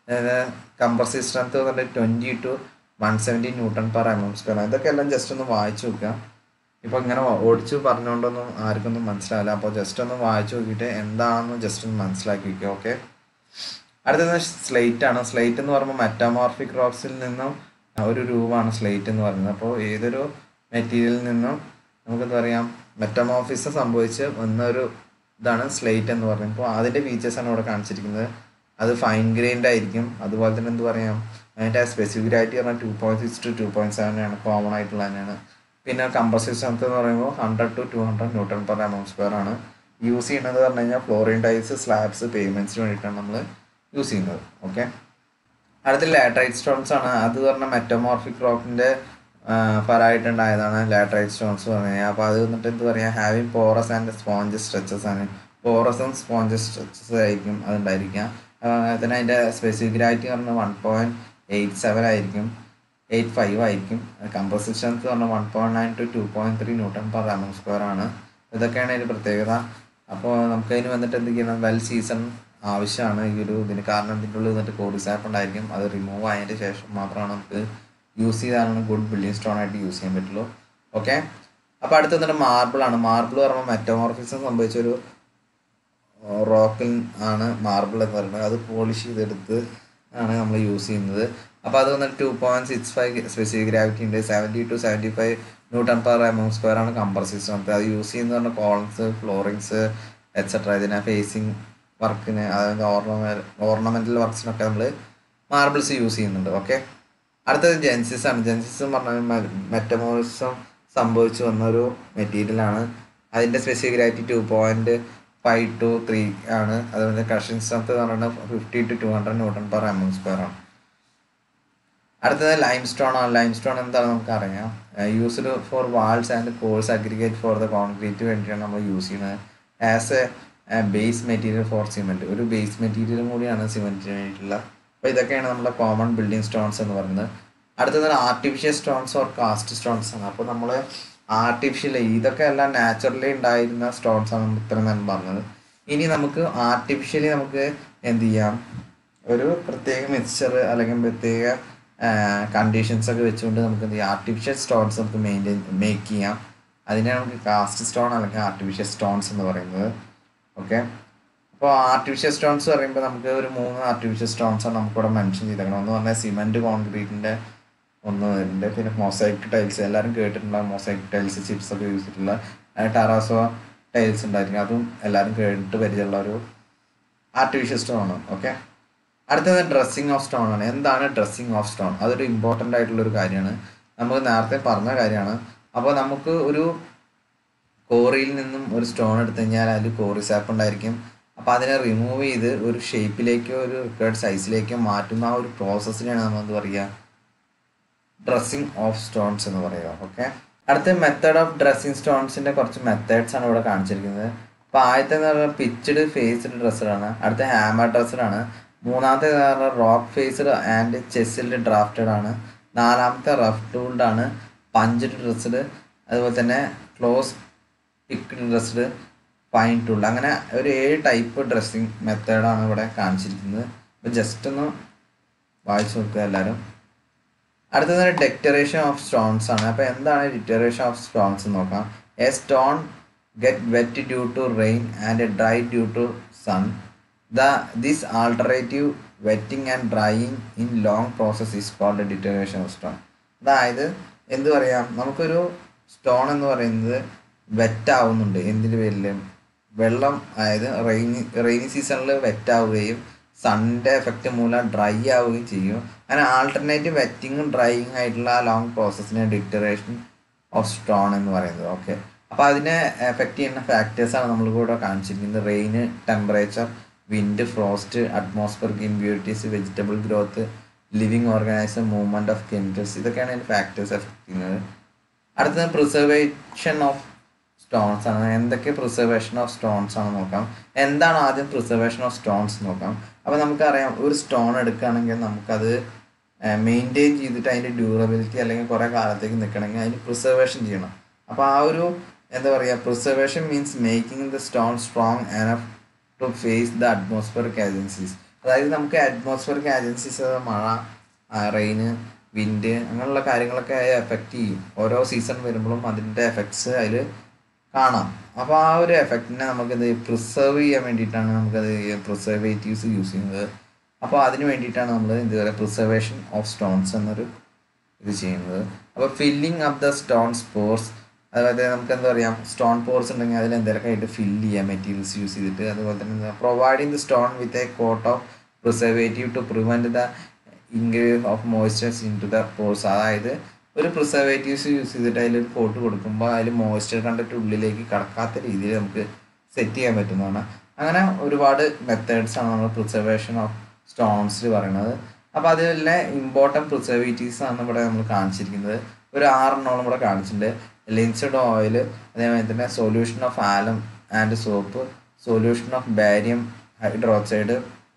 കംപ്രസീവ് സ്ട്രെങ്ത് വന്നിട്ട് 20 to 170 Nm/m². ഇതൊക്കെ എല്ലാം ജസ്റ്റ് ഒന്ന് വായിച്ചു നോക്കുക. ഇപ്പോൾ ഇങ്ങനെ ഓടിച്ച് പറഞ്ഞുകൊണ്ടൊന്നും ആർക്കൊന്നും മനസ്സിലാവില്ല. അപ്പോൾ ജസ്റ്റ് ഒന്ന് വായിച്ചു നോക്കിയിട്ട് എന്താണെന്ന് ജസ്റ്റ് ഒന്ന് മനസ്സിലാക്കി വയ്ക്കുക. ഓക്കെ, അടുത്തത് സ്ലേറ്റ് ആണ്. സ്ലേറ്റ് എന്ന് പറയുമ്പോൾ മെറ്റാമോർഫിക് റോക്സിൽ നിന്നും ഒരു രൂപമാണ് സ്ലേറ്റ് എന്ന് പറയുന്നത്. അപ്പോൾ ഏതൊരു മെറ്റീരിയലിൽ നിന്നും നമുക്കെന്താ പറയാം മെറ്റാമോർഫിസം സംഭവിച്ച് വന്ന ഒരു ഇതാണ് സ്ലേറ്റ് എന്ന് പറയുന്നത്. അപ്പോൾ അതിൻ്റെ ഫീച്ചേഴ്സാണ് ഇവിടെ കാണിച്ചിരിക്കുന്നത്. അത് ഫൈൻ ഗ്രൈൻഡ് ആയിരിക്കും. അതുപോലെ തന്നെ എന്ത് പറയാം അതിൻ്റെ സ്പെസിഫിക് ഗ്രാവിറ്റി പറഞ്ഞാൽ 2.6 to 2.7 ആണ്, കോമൺ ആയിട്ടുള്ള തന്നെയാണ്. പിന്നെ കംപ്രസീവ് സ്ട്രെങ്ത് എന്ന് പറയുമ്പോൾ 100 to 200 Nm/m² ആണ്. യൂസ് ചെയ്യുന്നത് പറഞ്ഞു കഴിഞ്ഞാൽ ഫ്ലോറിൻ ടൈൽസ്, സ്ലാബ്സ്, പേയ്മെൻറ്റ്സിന് വേണ്ടിയിട്ടാണ് നമ്മൾ യൂസ് ചെയ്യുന്നത്. ഓക്കെ, അടുത്ത ലാറ്ററൈറ്റ് സ്റ്റോൺസ് ആണ്. അത് പറഞ്ഞാൽ മെറ്റമോർഫിക് റോക്കിൻ്റെ ഫലമായിട്ടുണ്ടായതാണ് ലാറ്ററൈറ്റ് സ്റ്റോൺസ് പറഞ്ഞു കഴിഞ്ഞാൽ. അപ്പോൾ അത് വന്നിട്ട് എന്ത് പറയുക having porous and sponges structures ആണ്. പോറസും സ്പോഞ്ചസ് സ്ട്രെച്ചസ് ആയിരിക്കും അതുണ്ടായിരിക്കുക. അതിന് അതിൻ്റെ സ്പെസിഫിക് ഗ്രാവിറ്റി പറഞ്ഞാൽ 1.87 ആയിരിക്കും, 85 ആയിരിക്കും. കംപ്രസീവ് സ്ട്രെങ്ത് പറഞ്ഞാൽ 1.9 to 2.3 Nm/m² ആണ്. ഇതൊക്കെയാണ് അതിൻ്റെ പ്രത്യേകത. അപ്പോൾ നമുക്കതിന് വന്നിട്ട് എന്ത് ചെയ്യണം വെൽ സീസൺ ആവശ്യമാണ് ഈ ഒരു ഇതിന്. കാരണം ഇതിൻ്റെ ഉള്ളിൽ വന്നിട്ട് കോറിസാപ്പ് ഉണ്ടായിരിക്കും. അത് റിമൂവ് ആയതിൻ്റെ ശേഷം മാത്രമാണ് നമുക്ക് യൂസ് ചെയ്താലാണ് ഗുഡ് ബിൽഡിംഗ് സ്റ്റോൺ ആയിട്ട് യൂസ് ചെയ്യാൻ പറ്റുള്ളൂ. ഓക്കെ, അപ്പോൾ അടുത്ത് വന്നിട്ട് മാർബിളാണ്. മാർബിൾ പറയുമ്പോൾ മെറ്റമോർഫിസം സംഭവിച്ചൊരു റോക്കിൽ ആണ് മാർബിൾ എന്ന് പറയുന്നത്. അത് പോളിഷ് ചെയ്തെടുത്ത് ആണ് നമ്മൾ യൂസ് ചെയ്യുന്നത്. അപ്പോൾ അത് വന്നിട്ട് 2.65 സ്പെസിഫിക് ഗ്രാവിറ്റി ഉണ്ട്. 70 to 75 Nm/mm² ആണ് കംപ്രസീവ് സ്ട്രെങ്ത്. അത് യൂസ് ചെയ്യുന്നത് പറഞ്ഞാൽ കോളംസ്, ഫ്ലോറിങ്സ് എക്സെട്ര ഇതിനെ ഫേസിങ് വർക്കിന്, അതായത് ഓർണമെൻ്റൽ വർക്ക്സിനൊക്കെ നമ്മൾ മാർബിൾസ് യൂസ് ചെയ്യുന്നുണ്ട്. ഓക്കെ, അടുത്തത് ജെൻസിസ് ആണ്. ജെൻസിസ് എന്ന് പറഞ്ഞാൽ മെറ്റമോർഫിസം സംഭവിച്ചു വന്നൊരു മെറ്റീരിയലാണ്. അതിൻ്റെ സ്പെസിഫിക് ഗ്രാവിറ്റി 2.5 to 3 ആണ്. അതുപോലെ കറക്ഷൻ സ്ട്രെങ്ത് എന്ന് പറയുന്നത് 50 to 200 Nm/mm² ആണ്. അടുത്തത് ലൈം സ്റ്റോൺ ആണ്. ലൈം സ്റ്റോൺ എന്താണ് നമുക്കറിയാം. Used for walls and coarse aggregate for the concrete വേണ്ടിയാണ് നമ്മൾ യൂസ് ചെയ്യുന്നത്. As a base material for cement, ഒരു ബേസ് മെറ്റീരിയലും കൂടിയാണ് സിമെൻറ്റിന് വേണ്ടിയിട്ടുള്ള. അപ്പോൾ ഇതൊക്കെയാണ് നമ്മുടെ കോമൺ ബിൽഡിംഗ് സ്റ്റോൺസ് എന്ന് പറയുന്നത്. അടുത്തത് artificial stones or cast stones ആണ്. അപ്പോൾ നമ്മൾ ആർട്ടിഫിഷ്യൽ, ഇതൊക്കെ എല്ലാം നാച്ചുറലി ഉണ്ടായിരുന്ന സ്റ്റോൺസ് ആണ് ഇത്രയും ഞാൻ പറഞ്ഞത്. ഇനി നമുക്ക് ആർട്ടിഫിഷ്യലി നമുക്ക് എന്ത് ചെയ്യാം, ഒരു പ്രത്യേക മിക്സ്ചർ അല്ലെങ്കിൽ പ്രത്യേക കണ്ടീഷൻസ് ഒക്കെ വെച്ചുകൊണ്ട് നമുക്ക് എന്ത് ചെയ്യാം, ആർട്ടിഫിഷ്യൽ സ്റ്റോൺസ് നമുക്ക് മേക്ക് ചെയ്യാം. അതിനാണ് നമുക്ക് കാസ്റ്റ് സ്റ്റോൺ അല്ലെങ്കിൽ ആർട്ടിഫിഷ്യൽ സ്റ്റോൺസ് എന്ന് പറയുന്നത്. ഓക്കെ, അപ്പോൾ ആർട്ടിഫിഷ്യൽ സ്റ്റോൺസ് പറയുമ്പോൾ നമുക്ക് ഒരു 3 ആർട്ടിഫിഷ്യൽ സ്റ്റോൺസാണ് നമുക്കിവിടെ മെൻഷൻ ചെയ്തേക്കണം. ഒന്ന് പറഞ്ഞാൽ സിമെൻറ്റ് കോൺക്രീറ്റിൻ്റെ ഒന്ന് വരുന്നുണ്ട്. പിന്നെ മൊസൈക്ക് ടൈൽസ്, എല്ലാവരും കേട്ടിട്ടുണ്ടാകും. മൊസൈക്ക് ടൈൽസ് ചിപ്സ് ഒക്കെ യൂസ് ചെയ്തിട്ടുള്ള ടെറാസോ ടൈൽസ് ഉണ്ടായിരിക്കും. അതും എല്ലാവരും കേട്ടിട്ട് പരിചയമുള്ള ഒരു ആർട്ടിഫിഷ്യൽ സ്റ്റോൺ ആണ്. ഓക്കെ, അടുത്തത് ഡ്രസ്സിങ് ഓഫ് സ്റ്റോൺ ആണ്. എന്താണ് ഡ്രസ്സിങ് ഓഫ് സ്റ്റോൺ? അതൊരു ഇമ്പോർട്ടൻ്റ് ആയിട്ടുള്ളൊരു കാര്യമാണ്. നമുക്ക് നേരത്തെ പറഞ്ഞ കാര്യമാണ്. അപ്പോൾ നമുക്ക് ഒരു കോറിയിൽ നിന്നും ഒരു സ്റ്റോൺ എടുത്തു കഴിഞ്ഞാൽ അതിൽ കോറി സാപ്പ് ഉണ്ടായിരിക്കും. അപ്പോൾ അതിനെ റിമൂവ് ചെയ്ത് ഒരു ഷേപ്പിലേക്കോ ഒരു റിക്വയർഡ് സൈസിലേക്കോ മാറ്റുന്ന ആ ഒരു പ്രോസസ്സിനെയാണ് നമ്മൾ എന്ത് പറയുക, ഡ്രസ്സിങ് ഓഫ് സ്റ്റോൺസ് എന്ന് പറയുക. ഓക്കെ, അടുത്ത മെത്തേഡ് ഓഫ് ഡ്രസ്സിങ് സ്റ്റോൺസിൻ്റെ കുറച്ച് മെത്തേഡ്സ് ആണ് ഇവിടെ കാണിച്ചിരിക്കുന്നത്. അപ്പോൾ ആദ്യത്തെ എന്ന് പറഞ്ഞാൽ പിച്ച്ഡ് ഫേസ്ഡ് ഡ്രസ്സഡാണ്. അടുത്ത ഹാമർ ഡ്രസ്സഡാണ്. മൂന്നാമത്തെ rock faced and chiselled drafted ആണ്. നാലാമത്തെ റഫ് ടൂൾഡ് ആണ്. പഞ്ച്ഡ് ഡ്രസ്ഡ്, അതുപോലെ തന്നെ close picked dressed, fine tooled. അങ്ങനെ ഒരു 7 ടൈപ്പ് ഡ്രസ്സിങ് മെത്തേഡാണ് ഇവിടെ കാണിച്ചിരിക്കുന്നത്. അപ്പോൾ ജസ്റ്റ് ഒന്ന് വായിച്ചു നോക്കുക എല്ലാവരും. അടുത്തത് ഡെക്കറേഷൻ ഓഫ് സ്റ്റോൺസ് ആണ്. അപ്പോൾ എന്താണ് ഡെക്കറേഷൻ ഓഫ് സ്റ്റോൺസ് എന്ന് നോക്കാം. A stone get wet due to rain and dry due to sun. This alternative wetting and drying in long process is called a deterioration of stone. അതായത് എന്ത് പറയാം, നമുക്കൊരു stone എന്ന് പറയുന്നത് വെറ്റാവുന്നുണ്ട്. എന്തിൻ്റെ പേരിൽ? വെള്ളം, അതായത് റെയിനി സീസണിൽ വെറ്റാവുകയും സണ്ണിൻ്റെ എഫക്റ്റ് മൂലം ഡ്രൈ ആവുകയും ചെയ്യും. അങ്ങനെ ആൾട്ടർനേറ്റീവ് വെറ്റിങ്ങും ഡ്രൈയിങ് ആയിട്ടുള്ള ലോങ് പ്രോസസ്സിനെ ഡിറ്ററേഷൻ ഓഫ് സ്റ്റോൺ എന്ന് പറയുന്നത്. ഓക്കെ, അപ്പോൾ അതിനെ എഫക്റ്റ് ചെയ്യുന്ന ഫാക്ടേഴ്സാണ് നമ്മളിവിടെ കാണിച്ചിരിക്കുന്നത്. Rain, temperature, wind, frost, atmospheric impurities, vegetable growth, living organism, movement of chemicals, ഇതൊക്കെയാണ് അതിൻ്റെ ഫാക്ടേഴ്സ് എഫക്റ്റ് ചെയ്യുന്നത്. അടുത്തത് പ്രിസർവേഷൻ ഓഫ് സ്റ്റോൺസ് ആണ്. എന്തൊക്കെ പ്രിസർവേഷൻ ഓഫ് സ്റ്റോൺസ് ആണ് നോക്കാം. എന്താണ് ആദ്യം പ്രിസർവേഷൻ ഓഫ് സ്റ്റോൺസ് നോക്കാം. അപ്പോൾ നമുക്കറിയാം, ഒരു സ്റ്റോൺ എടുക്കുകയാണെങ്കിൽ നമുക്കത് മെയിൻറ്റെയിൻ ചെയ്തിട്ട് അതിൻ്റെ ഡ്യൂറബിലിറ്റി അല്ലെങ്കിൽ കുറേ കാലത്തേക്ക് നിൽക്കണമെങ്കിൽ അതിന് പ്രിസർവേഷൻ ചെയ്യണം. അപ്പോൾ ആ ഒരു എന്താ പറയുക, preservation means making the stone strong enough to face the atmospheric agencies. അതായത് നമുക്ക് അറ്റ്മോസ്ഫിയറിക് ഏജൻസീസ്, മഴ, റെയിന്, വിൻഡ്, അങ്ങനെയുള്ള കാര്യങ്ങളൊക്കെ എഫക്റ്റ് ചെയ്യും. ഓരോ സീസൺ വരുമ്പോഴും അതിൻ്റെ എഫക്ട്സ് അതിൽ കാണാം. അപ്പോൾ ആ ഒരു എഫക്റ്റിനെ നമുക്കത് പ്രിസർവ് ചെയ്യാൻ വേണ്ടിയിട്ടാണ് നമുക്കത് പ്രിസർവേറ്റീവ്സ് യൂസ് ചെയ്യുന്നത്. അപ്പോൾ അതിന് വേണ്ടിയിട്ടാണ് നമ്മൾ എന്താ പറയുക, പ്രിസർവേഷൻ ഓഫ് സ്റ്റോൺസ് എന്നൊരു ഇത് ചെയ്യുന്നത്. അപ്പോൾ filling up the stones pores, അതുപോലെ നമുക്ക് എന്താ പറയുക, സ്റ്റോൺ പോർസ് ഉണ്ടെങ്കിൽ അതിൽ എന്തെങ്കിലുമൊക്കെ ആയിട്ട് ഫില്ല് ചെയ്യാം മെറ്റീരിയൽസ് യൂസ് ചെയ്തിട്ട്. അതുപോലെ തന്നെ providing the stone with a coat of preservative to prevent the ingress of moistures into the pores. അതായത് ഒരു പ്രിസർവേറ്റീവ്സ് യൂസ് ചെയ്തിട്ട് അതിലൊരു കോട്ട് കൊടുക്കുമ്പോൾ അതിൽ മോയ്സ്ചർ കണ്ടിട്ട് ഉള്ളിലേക്ക് കടക്കാത്ത രീതിയിൽ നമുക്ക് സെറ്റ് ചെയ്യാൻ പറ്റുന്നതാണ്. അങ്ങനെ ഒരുപാട് മെത്തേഡ്സാണ് നമ്മൾ പ്രിസർവേഷൻ ഓഫ് സ്റ്റോൺസിൽ പറയുന്നത്. അപ്പോൾ അതിലെ ഇമ്പോർട്ടൻറ്റ് പ്രിസർവേറ്റീവ്സ് ആണ് ഇവിടെ നമ്മൾ കാണിച്ചിരിക്കുന്നത്. ഒരു 6 ഇവിടെ കാണിച്ചിട്ടുണ്ട്. ലിൻസഡ് ഓയിൽ, അതേമാതിരി തന്നെ solution of alum and soap, solution of barium hydroxide,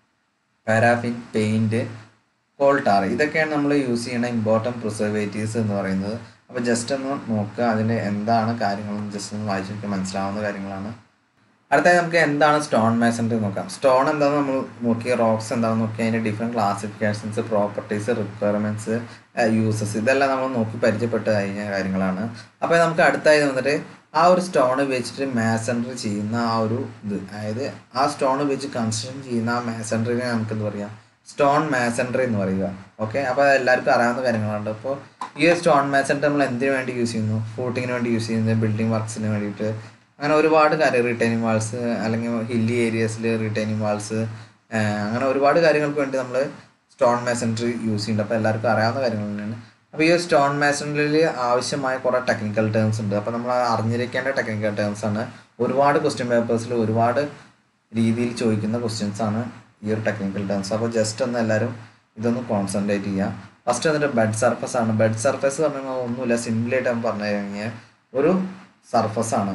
paraffin, paint, coal tar. ഇതൊക്കെയാണ് നമ്മൾ യൂസ് ചെയ്യുന്ന ഇമ്പോർട്ടൻറ്റ് പ്രിസർവേറ്റീവ്സ് എന്ന് പറയുന്നത്. അപ്പോൾ ജസ്റ്റ് ഒന്ന് നോക്കുക, അതിൻ്റെ എന്താണ് കാര്യങ്ങളെന്ന് ജസ്റ്റ് ഒന്ന് വായിച്ച് നോക്കുക, മനസ്സിലാവുന്ന കാര്യങ്ങളാണ്. അടുത്തായി നമുക്ക് എന്താണ് സ്റ്റോൺ മേസൺറി നോക്കാം. സ്റ്റോൺ എന്താണെന്ന് നമ്മൾ നോക്കി, റോക്സ് എന്താണെന്ന് നോക്കി, അതിൻ്റെ different classifications, properties, requirements, uses, ഇതെല്ലാം നമ്മൾ നോക്കി പരിചയപ്പെട്ട് കഴിഞ്ഞ കാര്യങ്ങളാണ്. അപ്പോൾ നമുക്ക് അടുത്തായി വന്നിട്ട് ആ ഒരു സ്റ്റോൺ വെച്ചിട്ട് മേസൺറി ചെയ്യുന്ന ആ ഒരു ഇത്, അതായത് ആ സ്റ്റോൺ വെച്ച് കൺസ്ട്രക്ഷൻ ചെയ്യുന്ന ആ മേസൺറിനെ നമുക്ക് എന്താ പറയുക, സ്റ്റോൺ മേസൺറി എന്ന് പറയുക. ഓക്കെ, അപ്പോൾ എല്ലാവർക്കും അറിയാവുന്ന കാര്യങ്ങളുണ്ട്. അപ്പോൾ ഈ സ്റ്റോൺ മേസൺറി നമ്മൾ എന്തിനു വേണ്ടി യൂസ് ചെയ്യുന്നു? ഫൂട്ടിങ്ങിന് വേണ്ടി യൂസ് ചെയ്യുന്നത്, ബിൽഡിംഗ് വർക്ക്സിന് വേണ്ടിയിട്ട്, അങ്ങനെ ഒരുപാട് കാര്യം, റിട്ടേണിംഗ് വാൾസ് അല്ലെങ്കിൽ ഹില്ലി ഏരിയസിൽ റിട്ടേണിംഗ് വാൾസ്, അങ്ങനെ ഒരുപാട് കാര്യങ്ങൾക്ക് വേണ്ടി നമ്മൾ സ്റ്റോൺ മേസൺറി യൂസ് ചെയ്യുന്നുണ്ട്. അപ്പോൾ എല്ലാവർക്കും അറിയാവുന്ന കാര്യങ്ങൾ തന്നെയാണ്. അപ്പോൾ ഈ സ്റ്റോൺ മേസൺറിയിൽ ആവശ്യമായ കുറേ ടെക്നിക്കൽ ടേംസ് ഉണ്ട്. അപ്പോൾ നമ്മൾ അറിഞ്ഞിരിക്കേണ്ട ടെക്നിക്കൽ ടേംസ് ആണ്. ഒരുപാട് ക്വസ്റ്റ്യൻ പേപ്പേഴ്സിൽ ഒരുപാട് രീതിയിൽ ചോദിക്കുന്ന ക്വസ്റ്റ്യൻസ് ആണ് ഈ ഒരു ടെക്നിക്കൽ ടേംസ്. അപ്പോൾ ജസ്റ്റ് ഒന്ന് എല്ലാവരും ഇതൊന്ന് കോൺസെൻട്രേറ്റ് ചെയ്യുക. ഫസ്റ്റ് വന്നിട്ട് ബെഡ് സർഫസ് ആണ്. ബെഡ് സർഫസ് പറഞ്ഞാൽ ഒന്നുമില്ല, സിമ്പിളായിട്ട് നമ്മൾ പറഞ്ഞു കഴിഞ്ഞാൽ ഒരു സർഫസ് ആണ്,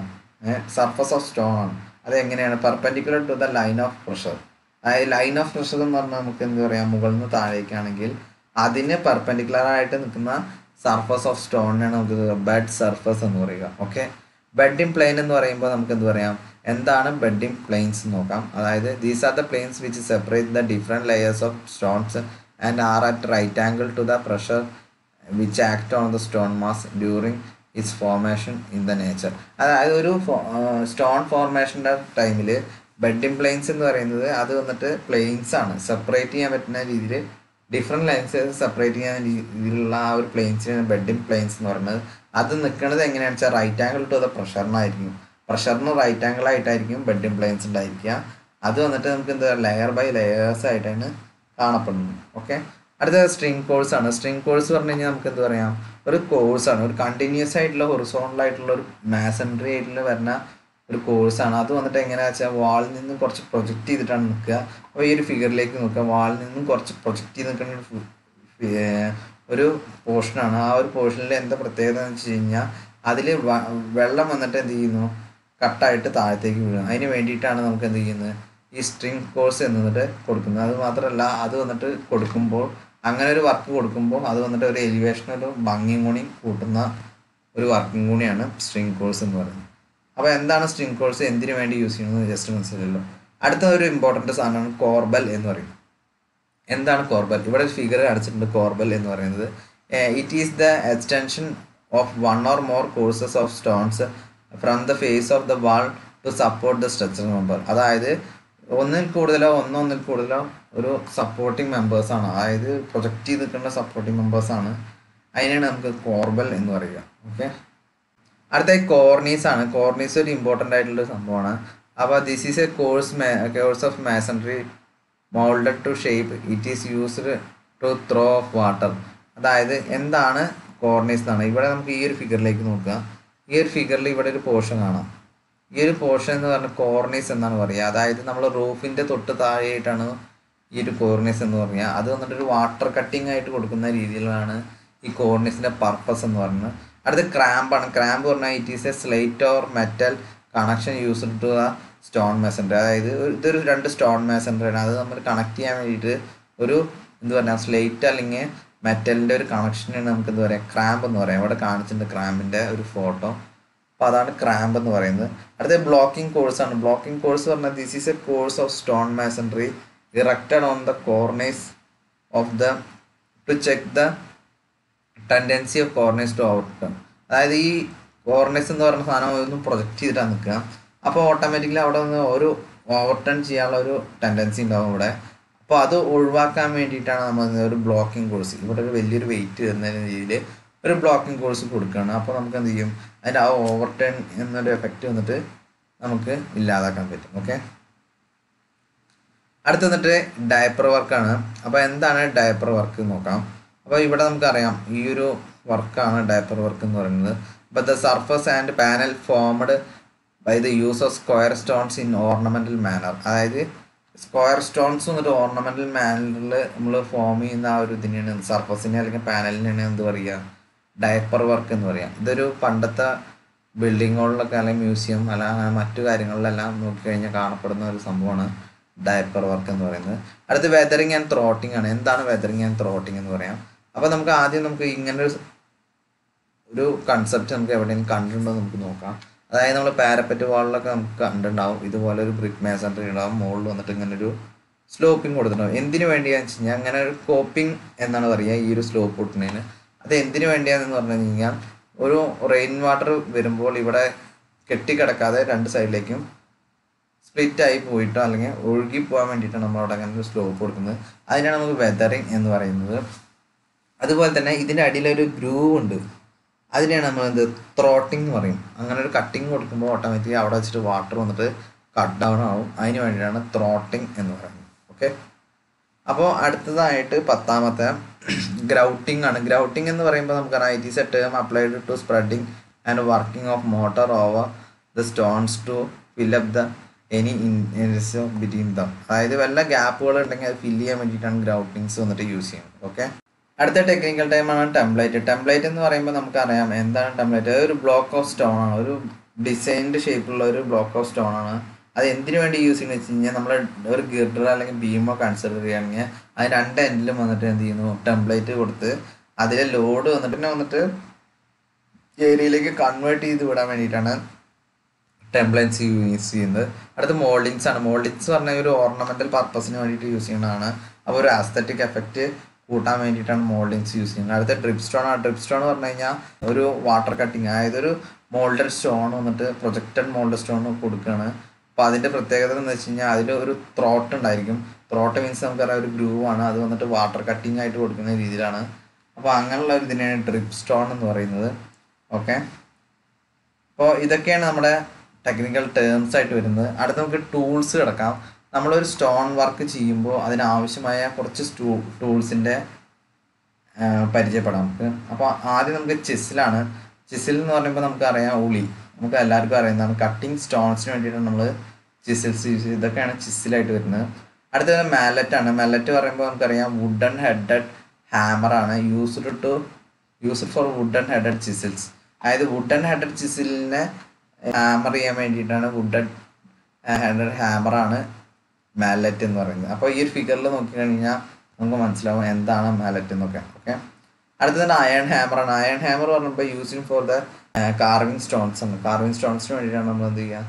സർഫസ് ഓഫ് സ്റ്റോൺ ആണ്. അത് എങ്ങനെയാണ്? Perpendicular to the line of pressure. അതായത് ലൈൻ ഓഫ് പ്രഷർ എന്ന് പറഞ്ഞാൽ നമുക്ക് എന്താ പറയുക, മുകളിൽ നിന്ന് താഴേക്കാണെങ്കിൽ അതിന് പെർപെൻഡിക്കുലർ ആയിട്ട് നിൽക്കുന്ന സർഫസ് ഓഫ് സ്റ്റോണിനാണ് നമുക്ക് ബെഡ് സർഫസ് എന്ന് പറയുക. ഓക്കെ, ബെഡിങ് പ്ലെയിൻ എന്ന് പറയുമ്പോൾ നമുക്ക് എന്ത് പറയാം, എന്താണ് ബെഡിങ് പ്ലെയിൻസ് നോക്കാം. അതായത് these are the planes which separate the different layers of stones and are at right angle to the pressure which act on the stone mass during its formation in the nature. അതായത് ഒരു stone ഫോർമേഷൻ്റെ ടൈമിൽ bedding planes എന്ന് പറയുന്നത് അത് വന്നിട്ട് planes ആണ്, separate ചെയ്യാൻ പറ്റുന്ന രീതിയിൽ ഡിഫറെൻറ്റ് ലൈൻസ് സെപ്പറേറ്റ് ചെയ്യാൻ രീതിയിലുള്ള ആ ഒരു പ്ലെയിൻസിനാണ് ബെഡിങ് പ്ലെയിൻസ് എന്ന് പറയുന്നത്. അത് നിൽക്കുന്നത് എങ്ങനെയാണെന്ന് വെച്ചാൽ റൈറ്റ് ആംഗിൾ ടു ദ പ്രഷറിനായിരിക്കും. പ്രഷറിന് റൈറ്റ് ആംഗിൾ ആയിട്ടായിരിക്കും ബെഡിങ് പ്ലെയിൻസ് ഉണ്ടായിരിക്കുക. അത് വന്നിട്ട് നമുക്ക് എന്താ ലെയർ ബൈ ലെയേഴ്സ് ആയിട്ടാണ് കാണപ്പെടുന്നത്. ഓക്കെ, അടുത്ത സ്ട്രിങ് കോഴ്സ് ആണ്. സ്ട്രിങ് കോഴ്സ് പറഞ്ഞു കഴിഞ്ഞാൽ നമുക്ക് എന്താ പറയാം, ഒരു കോഴ്സാണ്, ഒരു കണ്ടിന്യൂസ് ആയിട്ടുള്ള ഹൊറിസോണ്ടൽ ആയിട്ടുള്ള ഒരു മാസൻട്രി ആയിട്ടുള്ള വരുന്ന ഒരു കോഴ്സാണ്. അത് വന്നിട്ട് എങ്ങനെയാണെന്ന് വെച്ചാൽ വാളിൽ നിന്നും കുറച്ച് പ്രൊജക്റ്റ് ചെയ്തിട്ടാണ് നിൽക്കുക. അപ്പോൾ ഈ ഒരു ഫിഗറിലേക്ക് നോക്കുക, വാളിൽ നിന്നും കുറച്ച് പ്രൊജക്റ്റ് ചെയ്ത് നിൽക്കുന്ന ഒരു പോർഷനാണ്. ആ ഒരു പോർഷനിൽ എന്താ പ്രത്യേകത എന്ന് വെച്ച് കഴിഞ്ഞാൽ അതിൽ വെള്ളം വന്നിട്ട് എന്ത് ചെയ്യുന്നു, കട്ടായിട്ട് താഴത്തേക്ക് വീഴും. അതിന് വേണ്ടിയിട്ടാണ് നമുക്ക് എന്ത് ചെയ്യുന്നത്, ഈ സ്ട്രിങ് കോഴ്സ് എന്നിട്ട് കൊടുക്കുന്നത്. അത് മാത്രമല്ല, അത് വന്നിട്ട് കൊടുക്കുമ്പോൾ, അങ്ങനെ ഒരു വർക്ക് കൊടുക്കുമ്പോൾ അത് വന്നിട്ട് ഒരു എലിവേഷൻ, ഒരു ഭംഗിയും കൂടി കൂട്ടുന്ന ഒരു വർക്കും കൂടിയാണ് സ്ട്രിങ് കോഴ്സ് എന്ന് പറയുന്നത്. അപ്പോൾ എന്താണ് സ്ട്രിങ് കോഴ്സ്, എന്തിനു വേണ്ടി യൂസ് ചെയ്യുന്നത് ജസ്റ്റ് മനസ്സിലല്ലോ. അടുത്ത ഒരു ഇമ്പോർട്ടൻറ്റ് സാധനമാണ് കോർബൽ എന്ന് പറയുന്നത്. എന്താണ് കോർബൽ? ഇവിടെ ഫിഗർ അടിച്ചിട്ടുണ്ട്. കോർബൽ എന്ന് പറയുന്നത് it is the extension of one or more courses of stones from the face of the wall to support the structural member. അതായത് ഒന്നിൽ കൂടുതലോ ഒരു സപ്പോർട്ടിംഗ് മെമ്പേഴ്സാണ്, അതായത് പ്രൊജക്റ്റ് ചെയ്ത് നിൽക്കുന്ന സപ്പോർട്ടിംഗ് മെമ്പേഴ്സാണ്. അതിനാണ് നമുക്ക് കോർബൽ എന്ന് പറയുക. ഓക്കെ, അടുത്തായി കോർണീസ് ആണ്. കോർണീസ് ഒരു ഇമ്പോർട്ടൻ്റ് ആയിട്ടുള്ള സംഭവമാണ്. അപ്പോൾ this is a course of masonry moulded to shape. It is used to throw off water. അതായത് എന്താണ് കോർണീസ് എന്നാണ്. ഇവിടെ നമുക്ക് ഈ ഒരു ഫിഗറിലേക്ക് നോക്കുക. ഈ ഒരു ഫിഗറിൽ ഇവിടെ ഒരു പോർഷൻ കാണാം. ഈ ഒരു പോർഷൻ എന്ന് പറഞ്ഞാൽ കോർണീസ് എന്നാണ് പറയുക. അതായത് നമ്മൾ റൂഫിൻ്റെ തൊട്ട് താഴെയായിട്ടാണ് ഈ ഒരു കോർണീസ് എന്ന് പറയുക. അത് വന്നിട്ടൊരു വാട്ടർ കട്ടിങ് ആയിട്ട് കൊടുക്കുന്ന രീതിയിലാണ് ഈ കോർണീസിൻ്റെ പർപ്പസ് എന്ന് പറയുന്നത്. അടുത്ത ക്രാമ്പാണ്. ക്രാമ്പ് പറഞ്ഞാൽ it is a slate or metal connection used to the stone masonry. അതായത് ഇതൊരു രണ്ട് സ്റ്റോൺ മേസൺറിയാണ്. അത് നമ്മൾ കണക്ട് ചെയ്യാൻ വേണ്ടിയിട്ട് ഒരു എന്ത് പറയുക, സ്ലേറ്റ് അല്ലെങ്കിൽ മെറ്റലിൻ്റെ ഒരു കണക്ഷനാണ് നമുക്ക് എന്താ പറയുക, ക്രാമ്പ് എന്ന് പറയാം. ഇവിടെ കാണിച്ചിട്ടുണ്ട് ക്രാമ്പിൻ്റെ ഒരു ഫോട്ടോ. അപ്പോൾ അതാണ് ക്രാമ്പ് എന്ന് പറയുന്നത്. അടുത്ത ബ്ലോക്കിംഗ് കോഴ്സാണ്. ബ്ലോക്കിംഗ് കോഴ്സ് പറഞ്ഞാൽ this is a course of stone masonry erected on the corners of the to check the tendency of corners to out. അതായത് ഈ കോർണേഴ്സ് എന്ന് പറയുന്ന സാധനം ഒന്ന് പ്രൊജക്റ്റ് ചെയ്തിട്ടാണ് നിൽക്കുക. അപ്പോൾ ഓട്ടോമാറ്റിക്കലി അവിടെ നിന്ന് ഒരു ഓവർടേൺ ചെയ്യാനുള്ള ഒരു ടെൻഡൻസി ഉണ്ടാവും ഇവിടെ. അപ്പോൾ അത് ഒഴിവാക്കാൻ വേണ്ടിയിട്ടാണ് നമ്മൾ ഒരു ബ്ലോക്കിംഗ് കോഴ്സ്, ഇവിടെ ഒരു വലിയൊരു വെയിറ്റ് വരുന്ന രീതിയിൽ ഒരു ബ്ലോക്കിംഗ് കോഴ്സ് കൊടുക്കുകയാണ്. അപ്പോൾ നമുക്ക് എന്ത് ചെയ്യും, അതിൻ്റെ ആ ഓവർടേൺ എന്നൊരു എഫക്റ്റ് വന്നിട്ട് നമുക്ക് ഇല്ലാതാക്കാൻ പറ്റും. ഓക്കെ, അടുത്ത് വന്നിട്ട് ഡയപ്പർ വർക്കാണ്. അപ്പോൾ എന്താണ് ഡയപ്പർ വർക്ക് നോക്കാം. അപ്പോൾ ഇവിടെ നമുക്കറിയാം ഈ ഒരു വർക്കാണ് ഡയപ്പർ വർക്ക് എന്ന് പറയുന്നത്. അപ്പോൾ the surface and panel formed by the use of square stones in ornamental manner. അതായത് സ്ക്വയർ സ്റ്റോൺസ് വന്നിട്ട് ഓർണമെൻ്റൽ മാനറിൽ നമ്മൾ ഫോം ചെയ്യുന്ന ആ ഒരു ഇതിനെയാണ്, സർഫസിനെ അല്ലെങ്കിൽ പാനലിനെയാണ് എന്ത് പറയുക, ഡയപ്പർ വർക്ക് എന്ന് പറയാം. ഇതൊരു പണ്ടത്തെ ബിൽഡിങ്ങുകളിലൊക്കെ അല്ലെങ്കിൽ മ്യൂസിയം അല്ലെങ്കിൽ മറ്റു കാര്യങ്ങളിലെല്ലാം നോക്കിക്കഴിഞ്ഞാൽ കാണപ്പെടുന്ന ഒരു സംഭവമാണ് ഡയപ്പർ വർക്ക് എന്ന് പറയുന്നത്. അടുത്ത് വെതറിങ് ആൻഡ് ത്രോട്ടിങ് ആണ്. എന്താണ് വെതറിങ് ആൻഡ് ത്രോട്ടിങ് എന്ന് പറയാം. അപ്പോൾ നമുക്ക് ആദ്യം നമുക്ക് ഇങ്ങനെ ഒരു കൺസെപ്റ്റ് നമുക്ക് എവിടെയെങ്കിലും കണ്ടിട്ടുണ്ടോ നമുക്ക് നോക്കാം. അതായത് നമ്മൾ പാരപ്പറ്റ് വാളിലൊക്കെ നമുക്ക് കണ്ടിട്ടുണ്ടാവും ഇതുപോലെ ഒരു ബ്രിക്ക് മേസൺറി ഉണ്ടാവും, മുകളിൽ വന്നിട്ട് ഇങ്ങനെ ഒരു സ്ലോപ്പിംഗ് കൊടുത്തിട്ടുണ്ടാവും. എന്തിനു വേണ്ടിയാണെന്ന് വെച്ച് കഴിഞ്ഞാൽ അങ്ങനെ ഒരു കോപ്പിംഗ് എന്നാണ് പറയുക ഈ ഒരു സ്ലോപ്പ് കൊടുക്കുന്നതിന്. അത് എന്തിനു വേണ്ടിയാണെന്ന് പറഞ്ഞു കഴിഞ്ഞാൽ ഒരു റെയിൻ വാട്ടർ വരുമ്പോൾ ഇവിടെ കെട്ടിക്കിടക്കാതെ രണ്ട് സൈഡിലേക്കും സ്പ്ലിറ്റ് ആയി പോയിട്ടോ അല്ലെങ്കിൽ ഒഴുകി പോകാൻ വേണ്ടിയിട്ടാണ് നമ്മളവിടെ അങ്ങനെ ഒരു സ്ലോപ്പ് കൊടുക്കുന്നത്. അതിനാണ് നമുക്ക് വെതറിങ് എന്ന് പറയുന്നത്. അതുപോലെ തന്നെ ഇതിൻ്റെ അടിയിലൊരു ഗ്രൂവ് ഉണ്ട്, അതിനെയാണ് നമ്മൾ എന്ത് ത്രോട്ടിങ് എന്ന് പറയും. അങ്ങനെ ഒരു കട്ടിങ് കൊടുക്കുമ്പോൾ ഓട്ടോമാറ്റിക്കലി അവിടെ വെച്ചിട്ട് വാട്ടർ വന്നിട്ട് കട്ട് ഡൗൺ ആവും. അതിന് വേണ്ടിയിട്ടാണ് ത്രോട്ടിങ് എന്ന് പറയുന്നത്. ഓക്കെ, അപ്പോൾ അടുത്തതായിട്ട് 10ാമത്തെ ഗ്രൗട്ടിംഗ് ആണ്. ഗ്രൗട്ടിംഗ് എന്ന് പറയുമ്പോൾ നമുക്കറിയാം it is a term applied to spreading and working of mortar over the stones to fill up the any ins between them. അതായത് വല്ല ഗ്യാപ്പുകൾ ഉണ്ടെങ്കിൽ അത് ഫില്ല് ചെയ്യാൻ വേണ്ടിയിട്ടാണ് ഗ്രൗട്ടിങ്സ് വന്നിട്ട് യൂസ് ചെയ്യുന്നത്. ഓക്കെ, അടുത്ത ടെക്നിക്കൽ ടൈമാണ് ടെംപ്ലേറ്റ്. ടെംപ്ലേറ്റ് എന്ന് പറയുമ്പോൾ നമുക്കറിയാം എന്താണ് ടെംപ്ലേറ്റ്. ഒരു ബ്ലോക്ക് ഓഫ് സ്റ്റോൺ ആണ്, ഒരു ഡിസൈൻഡ് ഷേപ്പിലുള്ള ഒരു ബ്ലോക്ക് ഓഫ് സ്റ്റോൺ ആണ്. അത് എന്തിനു വേണ്ടി യൂസ് ചെയ്യുന്നത് വെച്ച് കഴിഞ്ഞാൽ നമ്മൾ ഒരു ഗിർഡർ അല്ലെങ്കിൽ ബീമോ കൺസിഡർ ചെയ്യുകയാണെങ്കിൽ അത് രണ്ട് എൻഡിലും വന്നിട്ട് എന്ത് ചെയ്യുന്നു, ടെംപ്ലേറ്റ് കൊടുത്ത് അതിലെ ലോഡ് വന്നിട്ട് ഏരിയയിലേക്ക് കൺവേർട്ട് ചെയ്ത് വിടാൻ വേണ്ടിയിട്ടാണ് ടെംപ്ലേറ്റ്സ് യൂസ് ചെയ്യുന്നത്. അടുത്ത് മോൾഡിങ്സ് ആണ്. മോൾഡിങ്സ് പറഞ്ഞാൽ ഒരു ഓർണമെന്റൽ പർപ്പസിന് വേണ്ടിയിട്ട് യൂസ് ചെയ്യുന്നതാണ്. അപ്പോൾ ഒരു ആസ്തറ്റിക് എഫക്റ്റ് കൂട്ടാൻ വേണ്ടിയിട്ടാണ് മോൾഡിങ്സ് യൂസ് ചെയ്യുന്നത്. അടുത്ത ഡ്രിപ്പ് സ്റ്റോൺ ആണ്. ഡ്രിപ്പ് സ്റ്റോൺ പറഞ്ഞു കഴിഞ്ഞാൽ ഒരു വാട്ടർ കട്ടിങ്, അതായത് ഒരു മോൾഡഡ് സ്റ്റോൺ വന്നിട്ട് പ്രൊജക്റ്റഡ് മോൾഡഡ് സ്റ്റോൺ കൊടുക്കുകയാണ്. അപ്പോൾ അതിൻ്റെ പ്രത്യേകത എന്ന് വെച്ച് കഴിഞ്ഞാൽ അതിൽ ഒരു ത്രോട്ട് ഉണ്ടായിരിക്കും. ത്രോട്ട് മീൻസ് നമുക്കറിയാം ഒരു ഗ്രൂവ് ആണ്, അത് വന്നിട്ട് വാട്ടർ കട്ടിങ് ആയിട്ട് കൊടുക്കുന്ന രീതിയിലാണ്. അപ്പോൾ അങ്ങനെയുള്ള ഒരു ഇതിനെയാണ് ഡ്രിപ്പ് സ്റ്റോൺ എന്ന് പറയുന്നത്. ഓക്കെ, അപ്പോൾ ഇതൊക്കെയാണ് നമ്മുടെ ടെക്നിക്കൽ ടേംസ് ആയിട്ട് വരുന്നത്. അടുത്ത് നമുക്ക് ടൂൾസ് കിടക്കാം. നമ്മളൊരു സ്റ്റോൺ വർക്ക് ചെയ്യുമ്പോൾ അതിനാവശ്യമായ കുറച്ച് ടൂൾസിൻ്റെ പരിചയപ്പെടാം നമുക്ക്. അപ്പോൾ ആദ്യം നമുക്ക് ചിസിലാണ്. ചിസിൽ എന്ന് പറയുമ്പോൾ നമുക്കറിയാം ഉളി, നമുക്ക് എല്ലാവർക്കും അറിയുന്നതാണ്. കട്ടിങ് സ്റ്റോൺസിന് വേണ്ടിയിട്ടാണ് നമ്മൾ ചിസിൽസ് യൂസ് ചെയ്യുന്നത്. ഇതൊക്കെയാണ് ചിസിലായിട്ട് വരുന്നത്. അടുത്തത് മാലറ്റാണ്. മാലറ്റ് പറയുമ്പോൾ നമുക്കറിയാം വുഡൻ ഹെഡഡ് ഹാമറാണ്, used for wooden headed chisels. അതായത് വുഡൻ ഹെഡഡ് ചിസിലിനെ ഹാമർ ചെയ്യാൻ വേണ്ടിയിട്ടാണ് വുഡൻ ഹെഡഡ് ഹാമറാണ് മാലറ്റ് എന്ന് പറയുന്നത്. അപ്പോൾ ഈ ഒരു ഫിഗറിൽ നോക്കിക്കഴിഞ്ഞാൽ നമുക്ക് മനസ്സിലാവും എന്താണ് മാലറ്റ് എന്നൊക്കെ. ഓക്കെ, അടുത്തത് അയൺ ഹാമറാണ്. അയൺ ഹാമർ പറയുമ്പോൾ using for the carving stones ആണ്. കാർവിങ് സ്റ്റോൺസിന് വേണ്ടിയിട്ടാണ് നമ്മൾ എന്ത് ചെയ്യുക,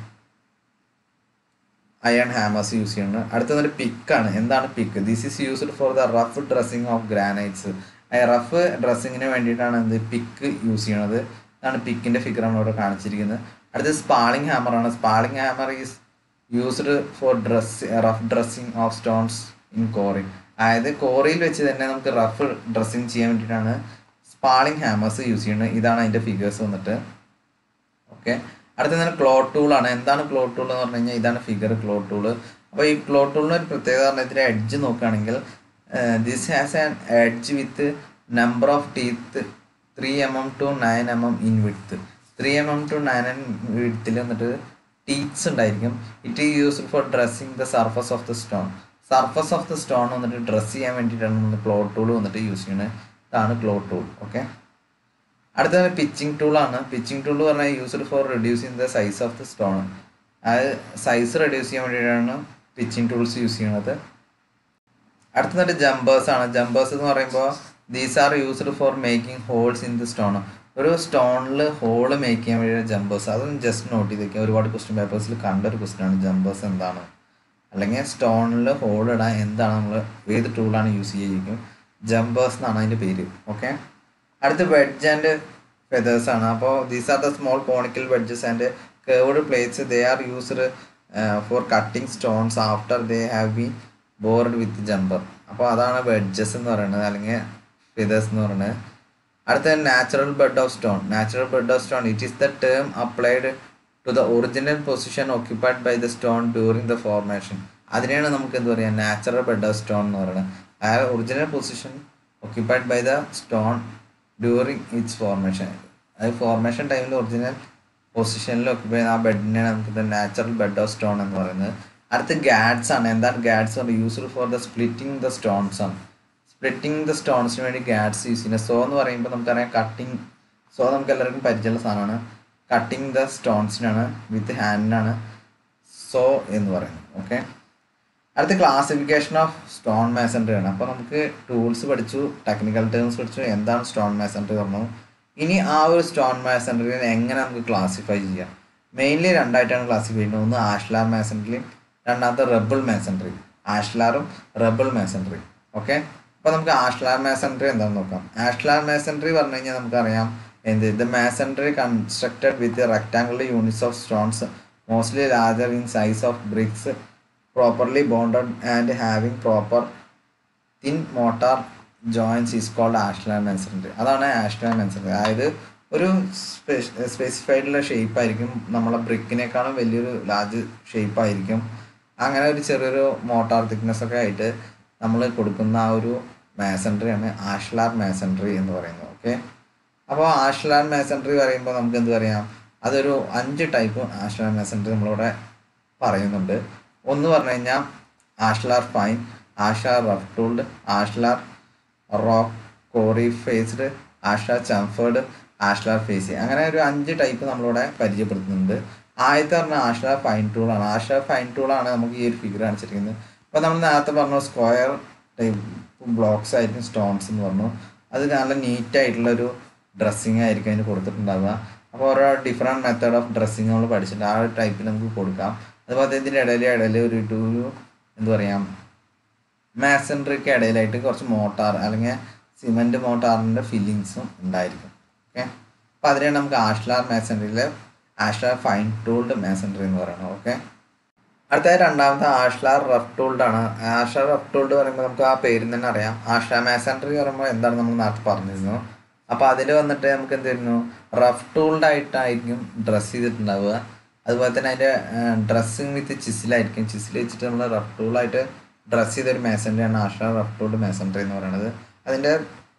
അയൺ ഹാമേഴ്സ് യൂസ് ചെയ്യുന്നത്. അടുത്തത് പിക്കാണ്. എന്താണ് pick? This is used for the rough dressing of granites. Rough ഡ്രസ്സിങ്ങിന് വേണ്ടിയിട്ടാണ് എന്ത് പിക്ക് യൂസ് ചെയ്യണത്. ഇതാണ് പിക്കിൻ്റെ ഫിഗറാണ് ഇവിടെ കാണിച്ചിരിക്കുന്നത്. അടുത്തത് സ്പാളിംഗ് ഹാമറാണ്. Spalling hammer is used for rough dressing of stones in quarry. അതായത് കോറിയിൽ വെച്ച് തന്നെ നമുക്ക് റഫ് ഡ്രസ്സിങ് ചെയ്യാൻ വേണ്ടിയിട്ടാണ് സ്പാളിംഗ് ഹാമേഴ്സ് യൂസ് ചെയ്യുന്നത്. ഇതാണ് അതിൻ്റെ ഫിഗേഴ്സ് വന്നിട്ട്. ഓക്കെ, അടുത്തത് ക്ലോ ടൂളാണ്. എന്താണ് ക്ലോ ടൂൾ എന്ന് പറഞ്ഞു കഴിഞ്ഞാൽ ഇതാണ് ഫിഗർ ക്ലോ ടൂള്. അപ്പോൾ ഈ ക്ലോ ടൂളിന് ഒരു പ്രത്യേകത പറഞ്ഞാൽ ഇതിൻ്റെ എഡ്ജ് നോക്കുകയാണെങ്കിൽ this has an edge with number of teeth 3 mm to 9 mm in width. 3 mm to 9 mm വിഡ്ത്തിൽ വന്നിട്ട് ടീത്ത്സ് ഉണ്ടായിരിക്കും. It is used for dressing the surface of the stone. Surface of the stone വന്നിട്ട് dress ചെയ്യാൻ വേണ്ടിയിട്ടാണ് നമ്മൾ claw tool വന്നിട്ട് use ചെയ്യുന്നത്. ഇതാണ് ക്ലോ ടൂൾ. ഓക്കെ, അടുത്തത് പിച്ചിങ് ടൂളാണ്. പിച്ചിങ് ടൂൾ പറഞ്ഞാൽ used for reducing the size of the stone. അതായത് സൈസ് റെഡ്യൂസ് ചെയ്യാൻ വേണ്ടിയിട്ടാണ് പിച്ചിങ് ടൂൾസ് യൂസ് ചെയ്യുന്നത്. അടുത്തത് ജമ്പേഴ്സ് ആണ്. ജമ്പേഴ്സ് എന്ന് പറയുമ്പോൾ these are used for making holes in the stone. ഒരു സ്റ്റോണിൽ ഹോള് മേക്ക് ചെയ്യാൻ വേണ്ടിയിട്ട് ജമ്പേഴ്സ്. അതൊന്ന് ജസ്റ്റ് നോട്ട് ചെയ്ത് വയ്ക്കുക. ഒരുപാട് ക്വസ്റ്റ്യൻ പേപ്പേഴ്സിൽ കണ്ടൊരു ക്വസ്റ്റ്യനാണ് ജമ്പേഴ്സ് എന്താണ്, അല്ലെങ്കിൽ സ്റ്റോണിൽ ഹോൾ ഇടാൻ എന്താണ് നമ്മൾ ഏത് ടൂളാണ് യൂസ് ചെയ്യുക. ജമ്പേഴ്സ് എന്നാണ് അതിൻ്റെ പേര്. ഓക്കെ, അടുത്ത് വെഡ്ജ് ആൻഡ് ഫെതേഴ്സ് ആണ്. അപ്പോൾ these are the small conical wedges and curved plates. They are used for cutting stones after they have been bored with jumper. അപ്പോൾ അതാണ് വെഡ്ജസ് എന്ന് പറയുന്നത്, അല്ലെങ്കിൽ ഫെതേഴ്സ് എന്ന് പറയുന്നത്. അടുത്ത natural bed of stone. Natural bed of stone it is the term applied to the original position occupied by the stone during the formation. അതിനെയാണ് നമുക്ക് എന്ത് പറയുക, നാച്ചുറൽ ബെഡ് ഓഫ് സ്റ്റോൺ എന്ന് പറയുന്നത്. ആ original position occupied by the stone during its formation. അത് formation ടൈമിൽ original പൊസിഷനിൽ ഓക്യുപ്പൈ ചെയ്യുന്ന ആ ബെഡിനെയാണ് നമുക്ക് നാച്ചുറൽ ബെഡ് ഓഫ് സ്റ്റോൺ എന്ന് പറയുന്നത്. അടുത്ത് ഗാഡ്സ് ആണ്. എന്താണ് gads? Used for the splitting the stones ആണ്. സ്പ്ലിറ്റിംഗ് ദ സ്റ്റോൺസിന് വേണ്ടി ഗാഡ്സ് യൂസ് ചെയ്യുന്നത്. സോ എന്ന് പറയുമ്പോൾ നമുക്കറിയാം കട്ടിങ്, സോ നമുക്ക് എല്ലാവർക്കും പരിചയമുള്ള സാധനമാണ്. കട്ടിങ് ദ സ്റ്റോൺസിനാണ്, വിത്ത് ഹാൻഡിനാണ് സോ എന്ന് പറയുന്നത്. ഓക്കെ, അടുത്ത ക്ലാസിഫിക്കേഷൻ ഓഫ് സ്റ്റോൺ മേസൺറി ആണ്. അപ്പോൾ നമുക്ക് ടൂൾസ് പഠിച്ചു, ടെക്നിക്കൽ ടേംസ് പഠിച്ചു, എന്താണ് സ്റ്റോൺ മേസൺറി പറഞ്ഞു. ഇനി ആ ഒരു സ്റ്റോൺ മേസൺറിനെ എങ്ങനെ നമുക്ക് ക്ലാസിഫൈ ചെയ്യാം. മെയിൻലി രണ്ടായിട്ടാണ് ക്ലാസിഫൈ ചെയ്യുന്നത്. ഒന്ന് ആഷ്ലാർ മാസൻട്രിയും രണ്ടാമത്തെ റബ്ബിൾ മാസൻട്രി. ആഷ്ലാറും റബ്ബിൾ മാസൻട്രി. ഓക്കെ, അപ്പോൾ നമുക്ക് ആഷ്ലാർ മാസൻട്രി എന്താണെന്ന് നോക്കാം. ആഷ്ലാർ മാസൻട്രി പറഞ്ഞു കഴിഞ്ഞാൽ നമുക്കറിയാം the masonry constructed with rectangular units of stones mostly larger in size of bricks properly bonded and having proper thin mortar joints is called ashlar masonry. അതാണ് ashlar masonry. അതായത് ഒരു സ്പെസിഫൈഡുള്ള shape ആയിരിക്കും, നമ്മളെ ബ്രിക്കിനേക്കാളും വലിയൊരു large shape ആയിരിക്കും. അങ്ങനെ ഒരു ചെറിയൊരു മോട്ടാർ തിക്നെസ് ഒക്കെ ആയിട്ട് നമ്മൾ കൊടുക്കുന്ന ആ ഒരു മാസൻട്രിയാണ് ആഷ്ലാർ മാസൻട്രി എന്ന് പറയുന്നത്. ഓക്കെ, അപ്പോൾ ആഷ്ലാർ മാസൻട്രി പറയുമ്പോൾ നമുക്ക് എന്ത് പറയാം, അതൊരു 5 ടൈപ്പ് ആഷ്ലാർ മാസൻട്രി നമ്മളിവിടെ പറയുന്നുണ്ട്. ഒന്ന് പറഞ്ഞു കഴിഞ്ഞാൽ ashlar fine, ashlar rough tooled, ashlar rock quarry faced, ashlar chamfered, ashlar facing. അങ്ങനെ ഒരു 5 ടൈപ്പ് നമ്മളിവിടെ പരിചയപ്പെടുത്തുന്നുണ്ട്. ആദ്യത്തെ പറഞ്ഞാൽ ആഷ്ലാർ ഫൈൻ ടൂളാണ്. ആഷ്ലാർ ഫൈൻ ടൂളാണ് നമുക്ക് ഈ ഒരു ഫിഗർ കാണിച്ചിരിക്കുന്നത്. അപ്പോൾ നമ്മൾ നേരത്തെ പറഞ്ഞു സ്ക്വയർ ടൈപ്പ് ബ്ലോക്സ് ആയിരിക്കും സ്റ്റോൺസ് എന്ന് പറഞ്ഞു. അത് നല്ല നീറ്റായിട്ടുള്ളൊരു ഡ്രസ്സിങ് ആയിരിക്കും അതിന് കൊടുത്തിട്ടുണ്ടാവുക. അപ്പോൾ ഓരോ ഡിഫറെൻറ്റ് മെത്തേഡ് ഓഫ് ഡ്രസ്സിങ് നമ്മൾ പഠിച്ചിട്ടുണ്ട്. ആ ഒരു ടൈപ്പിൽ നമുക്ക് കൊടുക്കാം. അതുപോലെ ഇതിൻ്റെ ഇടയിൽ ഒരു എന്താ പറയുക, മാസൻട്രിക്ക് ഇടയിലായിട്ട് കുറച്ച് മോട്ടാർ അല്ലെങ്കിൽ സിമെൻറ്റ് മോട്ടാറിൻ്റെ ഫില്ലിങ്സും ഉണ്ടായിരിക്കും. ഓക്കെ, അപ്പോൾ അതിനാണ് നമുക്ക് ആഷ്ലാർ മാസൻട്രിയിൽ ആഷ്ലാർ ഫൈൻ ടൂൾഡ് മാസൻട്രി എന്ന് പറയുന്നത്. ഓക്കെ, അടുത്ത രണ്ടാമത്തെ ആഷ്ലാർ റഫ് ടൂൾഡ് ആണ്. ആഷ്ലാർ റഫ് ടൂൾഡ് പറയുമ്പോൾ നമുക്ക് ആ പേരിൽ തന്നെ അറിയാം. ആഷ്ലാർ മാസൻട്രി പറയുമ്പോൾ എന്താണ് നമ്മൾ നേരത്തെ പറഞ്ഞിരുന്നു. അപ്പോൾ അതിൽ വന്നിട്ട് നമുക്ക് എന്ത് വരുന്നു, റഫ് ടൂൾഡ് ആയിട്ടായിരിക്കും ഡ്രസ്സ് ചെയ്തിട്ടുണ്ടാവുക. അതുപോലെ തന്നെ അതിൻ്റെ ഡ്രസ്സിങ് വിത്ത് ചിസിലായിരിക്കും. ചിസിൽ വെച്ചിട്ട് നമ്മൾ റഫ് ടൂളായിട്ട് ഡ്രസ്സ് ചെയ്തൊരു മാസൻട്രിയാണ് ആഷ്ലാർ റഫ് ടൂൾഡ് മാസൻട്രി എന്ന് പറയുന്നത്. അതിൻ്റെ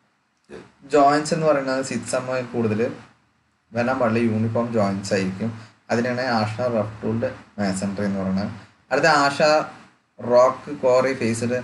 ജോയിൻസ് എന്ന് പറയുന്നത് 6 mm കൂടുതൽ വരാൻ പാടില്ല, യൂണിഫോം ജോയിൻസ് ആയിരിക്കും. അതിനാണ് ആഷ്ലാർ റഫ് ടൂൾഡ് മാസൻട്രി എന്ന് പറയുന്നത്. അടുത്ത ashlar rock quarry faced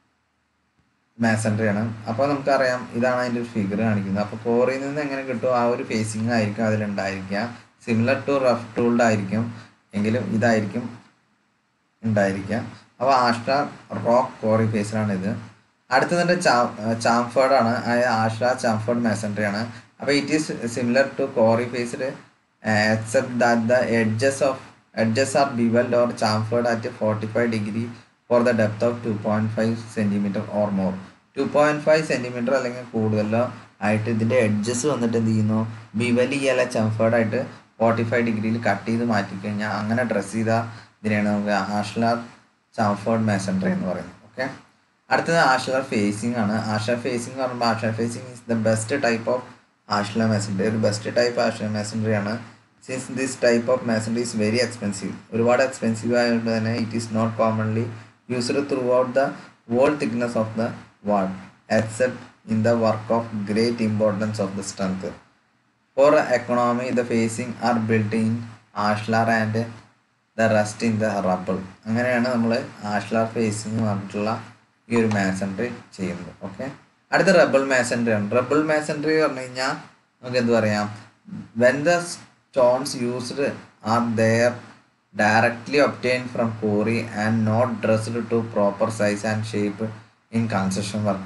masonry ആണ്. അപ്പോൾ നമുക്കറിയാം ഇതാണ് അതിൻ്റെ ഒരു ഫിഗർ കാണിക്കുന്നത്. അപ്പോൾ കോറിയിൽ നിന്ന് എങ്ങനെ കിട്ടും ആ ഒരു ഫേസിങ് ആയിരിക്കും അതിലുണ്ടായിരിക്കുക. സിമിലർ ടു റഫ് ടൂൾഡ് ആയിരിക്കും, എങ്കിലും ഇതായിരിക്കും ഉണ്ടായിരിക്കുക. അപ്പോൾ ആഷ്ലാർ റോക്ക് കോറി ഫേസിലാണ് ഇത്. അടുത്തതിൻ്റെ ചാംഫേർഡ് ആണ്. ആഷ്ലാർ ചാംഫേർഡ് മാസൻട്രി ആണ്. അപ്പോൾ it is similar to quarry faced except that the edges are beveled or chamfered at 45 degree for the depth of 2.5 cm or more. 2.5 cm അല്ലെങ്കിൽ കൂടുതലോ ആയിട്ട് ഇതിൻ്റെ എഡ്ജസ് വന്നിട്ട് എന്ത് ചെയ്യുന്നു, ബിവൽ ചെയ്യല ചംഫേർഡ് ആയിട്ട് 45 ഡിഗ്രിയിൽ കട്ട് ചെയ്ത് മാറ്റിക്കഴിഞ്ഞാൽ അങ്ങനെ ഡ്രസ്സ് ചെയ്താൽ ഇതിനെയാണ് നമുക്ക് ആഷ്ലാർ ചാംഫേർഡ് മാസൻട്രി എന്ന് പറയുന്നത്. ഓക്കെ, അടുത്തത് ആഷ്ലാർ ഫേസിംഗ് ആണ്. ആഷ്ലാർ ഫേസിംഗ് എന്ന് പറയുമ്പോൾ ashlar facing is the best type of ashlar masonry. ഒരു ബെസ്റ്റ് ടൈപ്പ് ആഷ്ലാർ മാസൻട്രി ആണ്. Since this type of masonry is very expensive, ഒരുപാട് എക്സ്പെൻസീവ് ആയതുകൊണ്ട് തന്നെ it is not commonly used throughout the whole thickness of the wall except in the work of great importance of the strength. For economy, the facing are built in ashlar and the rest in the rubble. അങ്ങനെയാണ് നമ്മൾ ashlar phasing പറഞ്ഞിട്ടുള്ള ഈ ഒരു masonry ചെയ്യുന്നത്. Okay, അടുത്ത rubble masonry ആണ്. Rubble masonry പറഞ്ഞു കഴിഞ്ഞാൽ നമുക്ക് എന്ത് പറയാം, when the stones used are there directly obtained from quarry and not dressed to proper size and shape in construction work.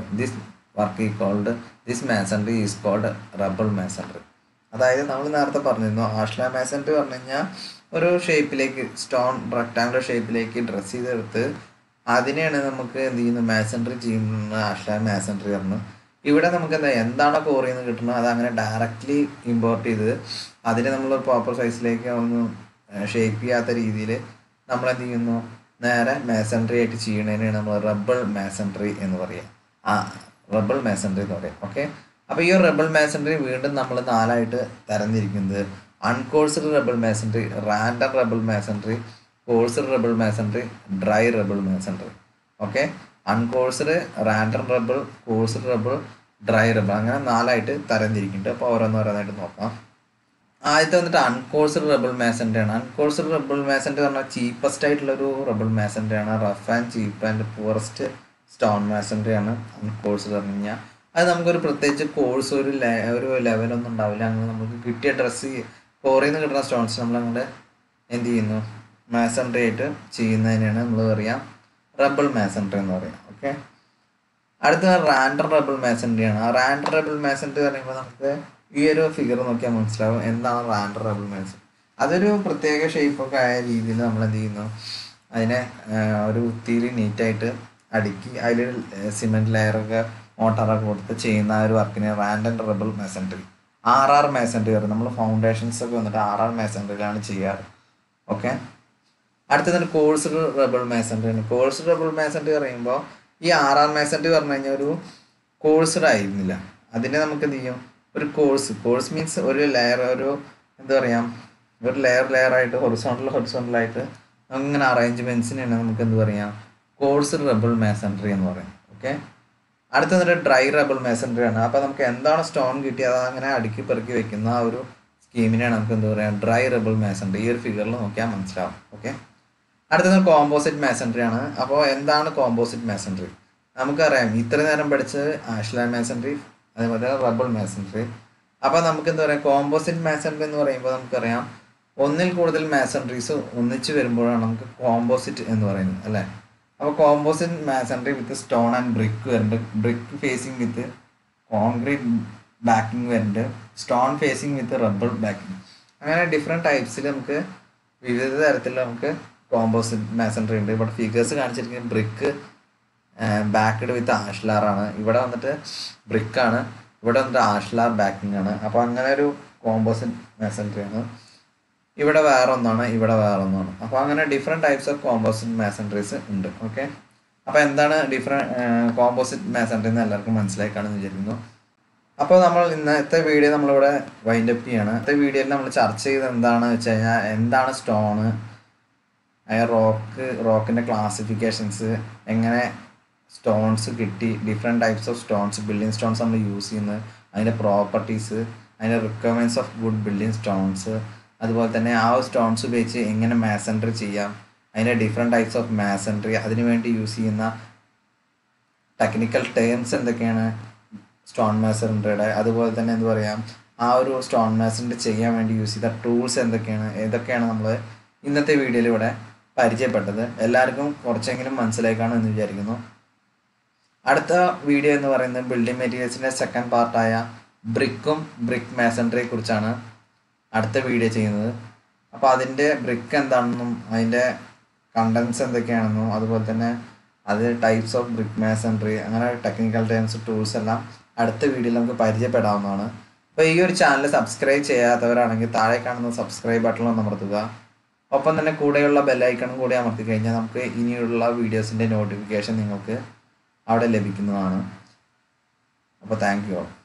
This masonry is called rubble masonry. അതായത് നമ്മൾ നേരത്തെ പറഞ്ഞിരുന്നു ആഷ്ലാർ മാസൻട്രി പറഞ്ഞു കഴിഞ്ഞാൽ ഒരു ഷേപ്പിലേക്ക് സ്റ്റോൺ റെക്ടാങ്കുലർ ഷേപ്പിലേക്ക് dress ചെയ്തെടുത്ത് അതിനെയാണ് നമുക്ക് എന്ത് ചെയ്യുന്നു മാസൻട്രി ചെയ്യുന്ന ആഷ്ലാർ മാസൻട്രി പറഞ്ഞു. ഇവിടെ നമുക്ക് എന്താണോ കോറിയിൽ നിന്ന് കിട്ടുന്നത് അത് അങ്ങനെ ഡയറക്റ്റ്ലി ഇമ്പോർട്ട് ചെയ്ത് അതിനെ നമ്മൾ പ്രോപ്പർ സൈസിലേക്ക് ഒന്ന് ഷേപ്പ് ചെയ്യാത്ത രീതിയിൽ നമ്മൾ എന്ത് ചെയ്യുന്നു, നേരെ മാസൻട്രി ആയിട്ട് ചെയ്യണതിനാണ് നമ്മൾ റബ്ബിൾ മാസൻട്രി എന്ന് പറയുക. റബ്ബിൾ മാസൻട്രി എന്ന് പറയാം. ഓക്കെ, അപ്പോൾ ഈ റബ്ബിൾ മാസൻട്രി വീണ്ടും നമ്മൾ 4ആയിട്ട് തരംതിരിക്കുന്നത് uncoursed rubble masonry, random rubble masonry, coursed rubble masonry, dry rubble masonry. Okay, uncoursed, random rubble, coursed rubble, dry rubble, അങ്ങനെ 4ആയിട്ട് തരംതിരിക്കുന്നുണ്ട്. അപ്പോൾ ഓരോന്നോരോന്നായിട്ട് നോക്കാം. ആദ്യത്തെ വന്നിട്ട് അൺകോഴ്സ്ഡ് റബ്ബിൾ മാസൻട്രി ആണ്. അൺകോഴ്സ്ഡ് റബ്ബിൾ മാസൻട്രി പറഞ്ഞാൽ ചീപ്പസ്റ്റ് ആയിട്ടുള്ളൊരു റബ്ബിൾ മാസൻട്രി ആണ്. Rough and cheap and poorest stone masonry ആണ് അൺകോഴ്സ്ഡ് പറഞ്ഞു കഴിഞ്ഞാൽ. അത് നമുക്കൊരു പ്രത്യേകിച്ച് കോഴ്സ് ഒരു ലെവലൊന്നും ഉണ്ടാവില്ല. അങ്ങനെ നമുക്ക് കിട്ടിയ ഡ്രസ്സ് കോറിയിൽ നിന്ന് കിട്ടുന്ന സ്റ്റോൺസ് നമ്മളങ്ങോട്ട് എന്ത് ചെയ്യുന്നു, മാസൻട്രി ആയിട്ട് ചെയ്യുന്നതിനാണ് നമ്മൾ പറയാം റബ്ബിൾ മാസൻട്രി എന്ന് പറയാം. ഓക്കെ, അടുത്തത് റാൻഡം റബ്ബിൾ മാസൻട്രി ആണ്. റാൻഡം റബ്ബിൾ മാസൻട്രി പറയുമ്പോൾ നമുക്ക് ഈ ഒരു ഫിഗർ നോക്കിയാൽ മനസ്സിലാവും എന്താണ് റാൻഡം റബ്ബിൾ മാസൻട്രി. അതൊരു പ്രത്യേക ഷേപ്പൊക്കെ ആയ രീതിയിൽ നമ്മൾ എന്ത് ചെയ്യുന്നു, അതിനെ ഒരു വൃത്തിയിൽ നീറ്റായിട്ട് അടുക്കി അതിൽ സിമെൻറ്റ് ലെയറൊക്കെ മോട്ടറൊക്കെ കൊടുത്ത് ചെയ്യുന്ന ആ ഒരു വർക്കിന് rand and rubble masonry, RR masonry പറയും. നമ്മൾ ഫൗണ്ടേഷൻസ് ഒക്കെ വന്നിട്ട് RR മെസൻട്രിയിലാണ് ചെയ്യാറ്. ഓക്കെ, അടുത്തത് കോഴ്സ്ഡ് റബിൾ മെസൻട്രി ആണ്. കോഴ്സ്ഡ് റബിൾ മെസൻട്രി പറയുമ്പോൾ ഈ RR മെസൻട്രി പറഞ്ഞു കഴിഞ്ഞാൽ ഒരു കോഴ്സ്ഡ് ആയിരുന്നില്ല. അതിനെ നമുക്ക് എന്ത് ചെയ്യും, ഒരു കോഴ്സ് മീൻസ് ഒരു ലെയർ, ഒരു എന്താ പറയുക, ഒരു ലെയറായിട്ട് ഹൊറിസോണ്ടലായിട്ട് അങ്ങനെ അറേഞ്ച്മെൻറ്റ്സിനാണ് നമുക്ക് എന്ത് പറയാം, കോഴ്സ്ഡ് റബിൾ മെസൻട്രി എന്ന് പറയും. ഓക്കെ, അടുത്തത് ഡ്രൈ റബിൾ മെസൻട്രി ആണ്. അപ്പോൾ നമുക്ക് എന്താണ് സ്റ്റോൺ കിട്ടിയത് അങ്ങനെ അടുക്കി പെറുക്കി വെക്കുന്ന ആ ഒരു സ്കീമിനെയാണ് നമുക്ക് എന്ത് പറയുക, ഡ്രൈ റബിൾ മെസൻട്രി. ഈ ഒരു ഫിഗറിൽ നോക്കിയാൽ മനസ്സിലാവും. ഓക്കെ, അടുത്തത് കോമ്പോസിറ്റ് മെസൻട്രി ആണ്. അപ്പോൾ എന്താണ് കോമ്പോസിറ്റ് മെസൻട്രി? നമുക്കറിയാം, ഇത്ര നേരം പഠിച്ചത് ആഷ്ലാൻഡ് മെസൻട്രി, അതേപോലെ റബിൾ മെസൻട്രി. അപ്പോൾ നമുക്ക് എന്താ പറയുക, കോമ്പോസിറ്റ് മെസൻട്രി എന്ന് പറയുമ്പോൾ നമുക്കറിയാം ഒന്നിൽ കൂടുതൽ മെസൻട്രീസ് ഒന്നിച്ച് വരുമ്പോഴാണ് നമുക്ക് കോമ്പോസിറ്റ് എന്ന് പറയുന്നത്, അല്ലേ? അപ്പോൾ composite masonry with stone and brick വരുന്നുണ്ട്, brick facing with concrete backing വരുന്നുണ്ട്, stone facing with rubber backing. അങ്ങനെ ഡിഫറെൻറ്റ് ടൈപ്സിൽ നമുക്ക് വിവിധ തരത്തിൽ നമുക്ക് കോമ്പോസിറ്റ് മെസൻട്രി ഉണ്ട്. ഇവിടെ ഫിഗേഴ്സ് കാണിച്ചിരിക്കുന്നത് ബ്രിക്ക് ബാക്ക്ഡ് വിത്ത് ആഷ്ലാറാണ്. ഇവിടെ വന്നിട്ട് ബ്രിക്കാണ്, ഇവിടെ വന്നിട്ട് ആഷ്ലാർ ബാക്കിംഗ് ആണ്. അപ്പോൾ അങ്ങനെ ഒരു കോമ്പോസിറ്റ് മെസൻട്രി ആണ്. ഇവിടെ വേറെ ഒന്നാണ്, ഇവിടെ വേറെ ഒന്നാണ്. അപ്പോൾ അങ്ങനെ different types of composite masonries ഉണ്ട്. ഓക്കെ, അപ്പോൾ എന്താണ് കോമ്പോസിറ്റ് മെസൻട്രി എന്ന് എല്ലാവർക്കും മനസ്സിലായി കാണുമെന്ന് വിചാരിക്കുന്നു. അപ്പോൾ നമ്മൾ ഇന്നത്തെ വീഡിയോ നമ്മളിവിടെ വൈൻഡപ്പ് ചെയ്യാണ്. ഇന്നത്തെ വീഡിയോയിൽ നമ്മൾ ചർച്ച ചെയ്തത് എന്താണെന്ന് വെച്ച് കഴിഞ്ഞാൽ, എന്താണ് സ്റ്റോണ്, റോക്കിൻ്റെ ക്ലാസിഫിക്കേഷൻസ്, എങ്ങനെ സ്റ്റോൺസ് കിട്ടി, different types of stones, building stones നമ്മൾ യൂസ് ചെയ്യുന്നത്, അതിൻ്റെ പ്രോപ്പർട്ടീസ്, അതിൻ്റെ requirements of good building stones, അതുപോലെ തന്നെ ആ സ്റ്റോൺസ് ഉപയോഗിച്ച് എങ്ങനെ മാസൻട്രി ചെയ്യാം, അതിൻ്റെ ഡിഫറെൻറ്റ് ടൈപ്സ് ഓഫ് മാസൻട്രി, അതിനുവേണ്ടി യൂസ് ചെയ്യുന്ന ടെക്നിക്കൽ ടേംസ് എന്തൊക്കെയാണ് സ്റ്റോൺ മാസൻട്രിയുടെ, അതുപോലെ തന്നെ എന്ത് പറയാം, ആ ഒരു സ്റ്റോൺ മാസൻട്രി ചെയ്യാൻ വേണ്ടി യൂസ് ചെയ്ത ടൂൾസ് എന്തൊക്കെയാണ്, ഇതൊക്കെയാണ് നമ്മൾ ഇന്നത്തെ വീഡിയോയിൽ ഇവിടെ പരിചയപ്പെട്ടത്. എല്ലാവർക്കും കുറച്ചെങ്കിലും മനസ്സിലായി കാണുമെന്ന് വിചാരിക്കുന്നു. അടുത്ത വീഡിയോ എന്ന് പറയുന്നത് ബിൽഡിംഗ് മെറ്റീരിയൽസിൻ്റെ സെക്കൻഡ് പാർട്ടായ ബ്രിക്ക് മാസൻട്രിയെ കുറിച്ചാണ് അടുത്ത വീഡിയോ ചെയ്യുന്നത്. അപ്പോൾ അതിൻ്റെ ബ്രിക്ക് എന്താണെന്നും അതിൻ്റെ കണ്ടൻസ് എന്തൊക്കെയാണെന്നും അതുപോലെ തന്നെ അത് ടൈപ്സ് ഓഫ് ബ്രിക്ക് മാസൻട്രി, അങ്ങനെ ടെക്നിക്കൽ ടേംസ്, ടൂൾസ് എല്ലാം അടുത്ത വീഡിയോയിൽ നമുക്ക് പരിചയപ്പെടാവുന്നതാണ്. അപ്പോൾ ഈ ഒരു ചാനൽ സബ്സ്ക്രൈബ് ചെയ്യാത്തവരാണെങ്കിൽ താഴെ കാണുന്ന സബ്സ്ക്രൈബ് ബട്ടൺ ഒന്ന് അമർത്തുക. ഒപ്പം തന്നെ കൂടെയുള്ള ബെല്ലൈക്കണും കൂടി അമർത്തി കഴിഞ്ഞാൽ നമുക്ക് ഇനിയുള്ള വീഡിയോസിൻ്റെ നോട്ടിഫിക്കേഷൻ നിങ്ങൾക്ക് അവിടെ ലഭിക്കുന്നതാണ്. അപ്പോൾ താങ്ക് യു ഓൾ.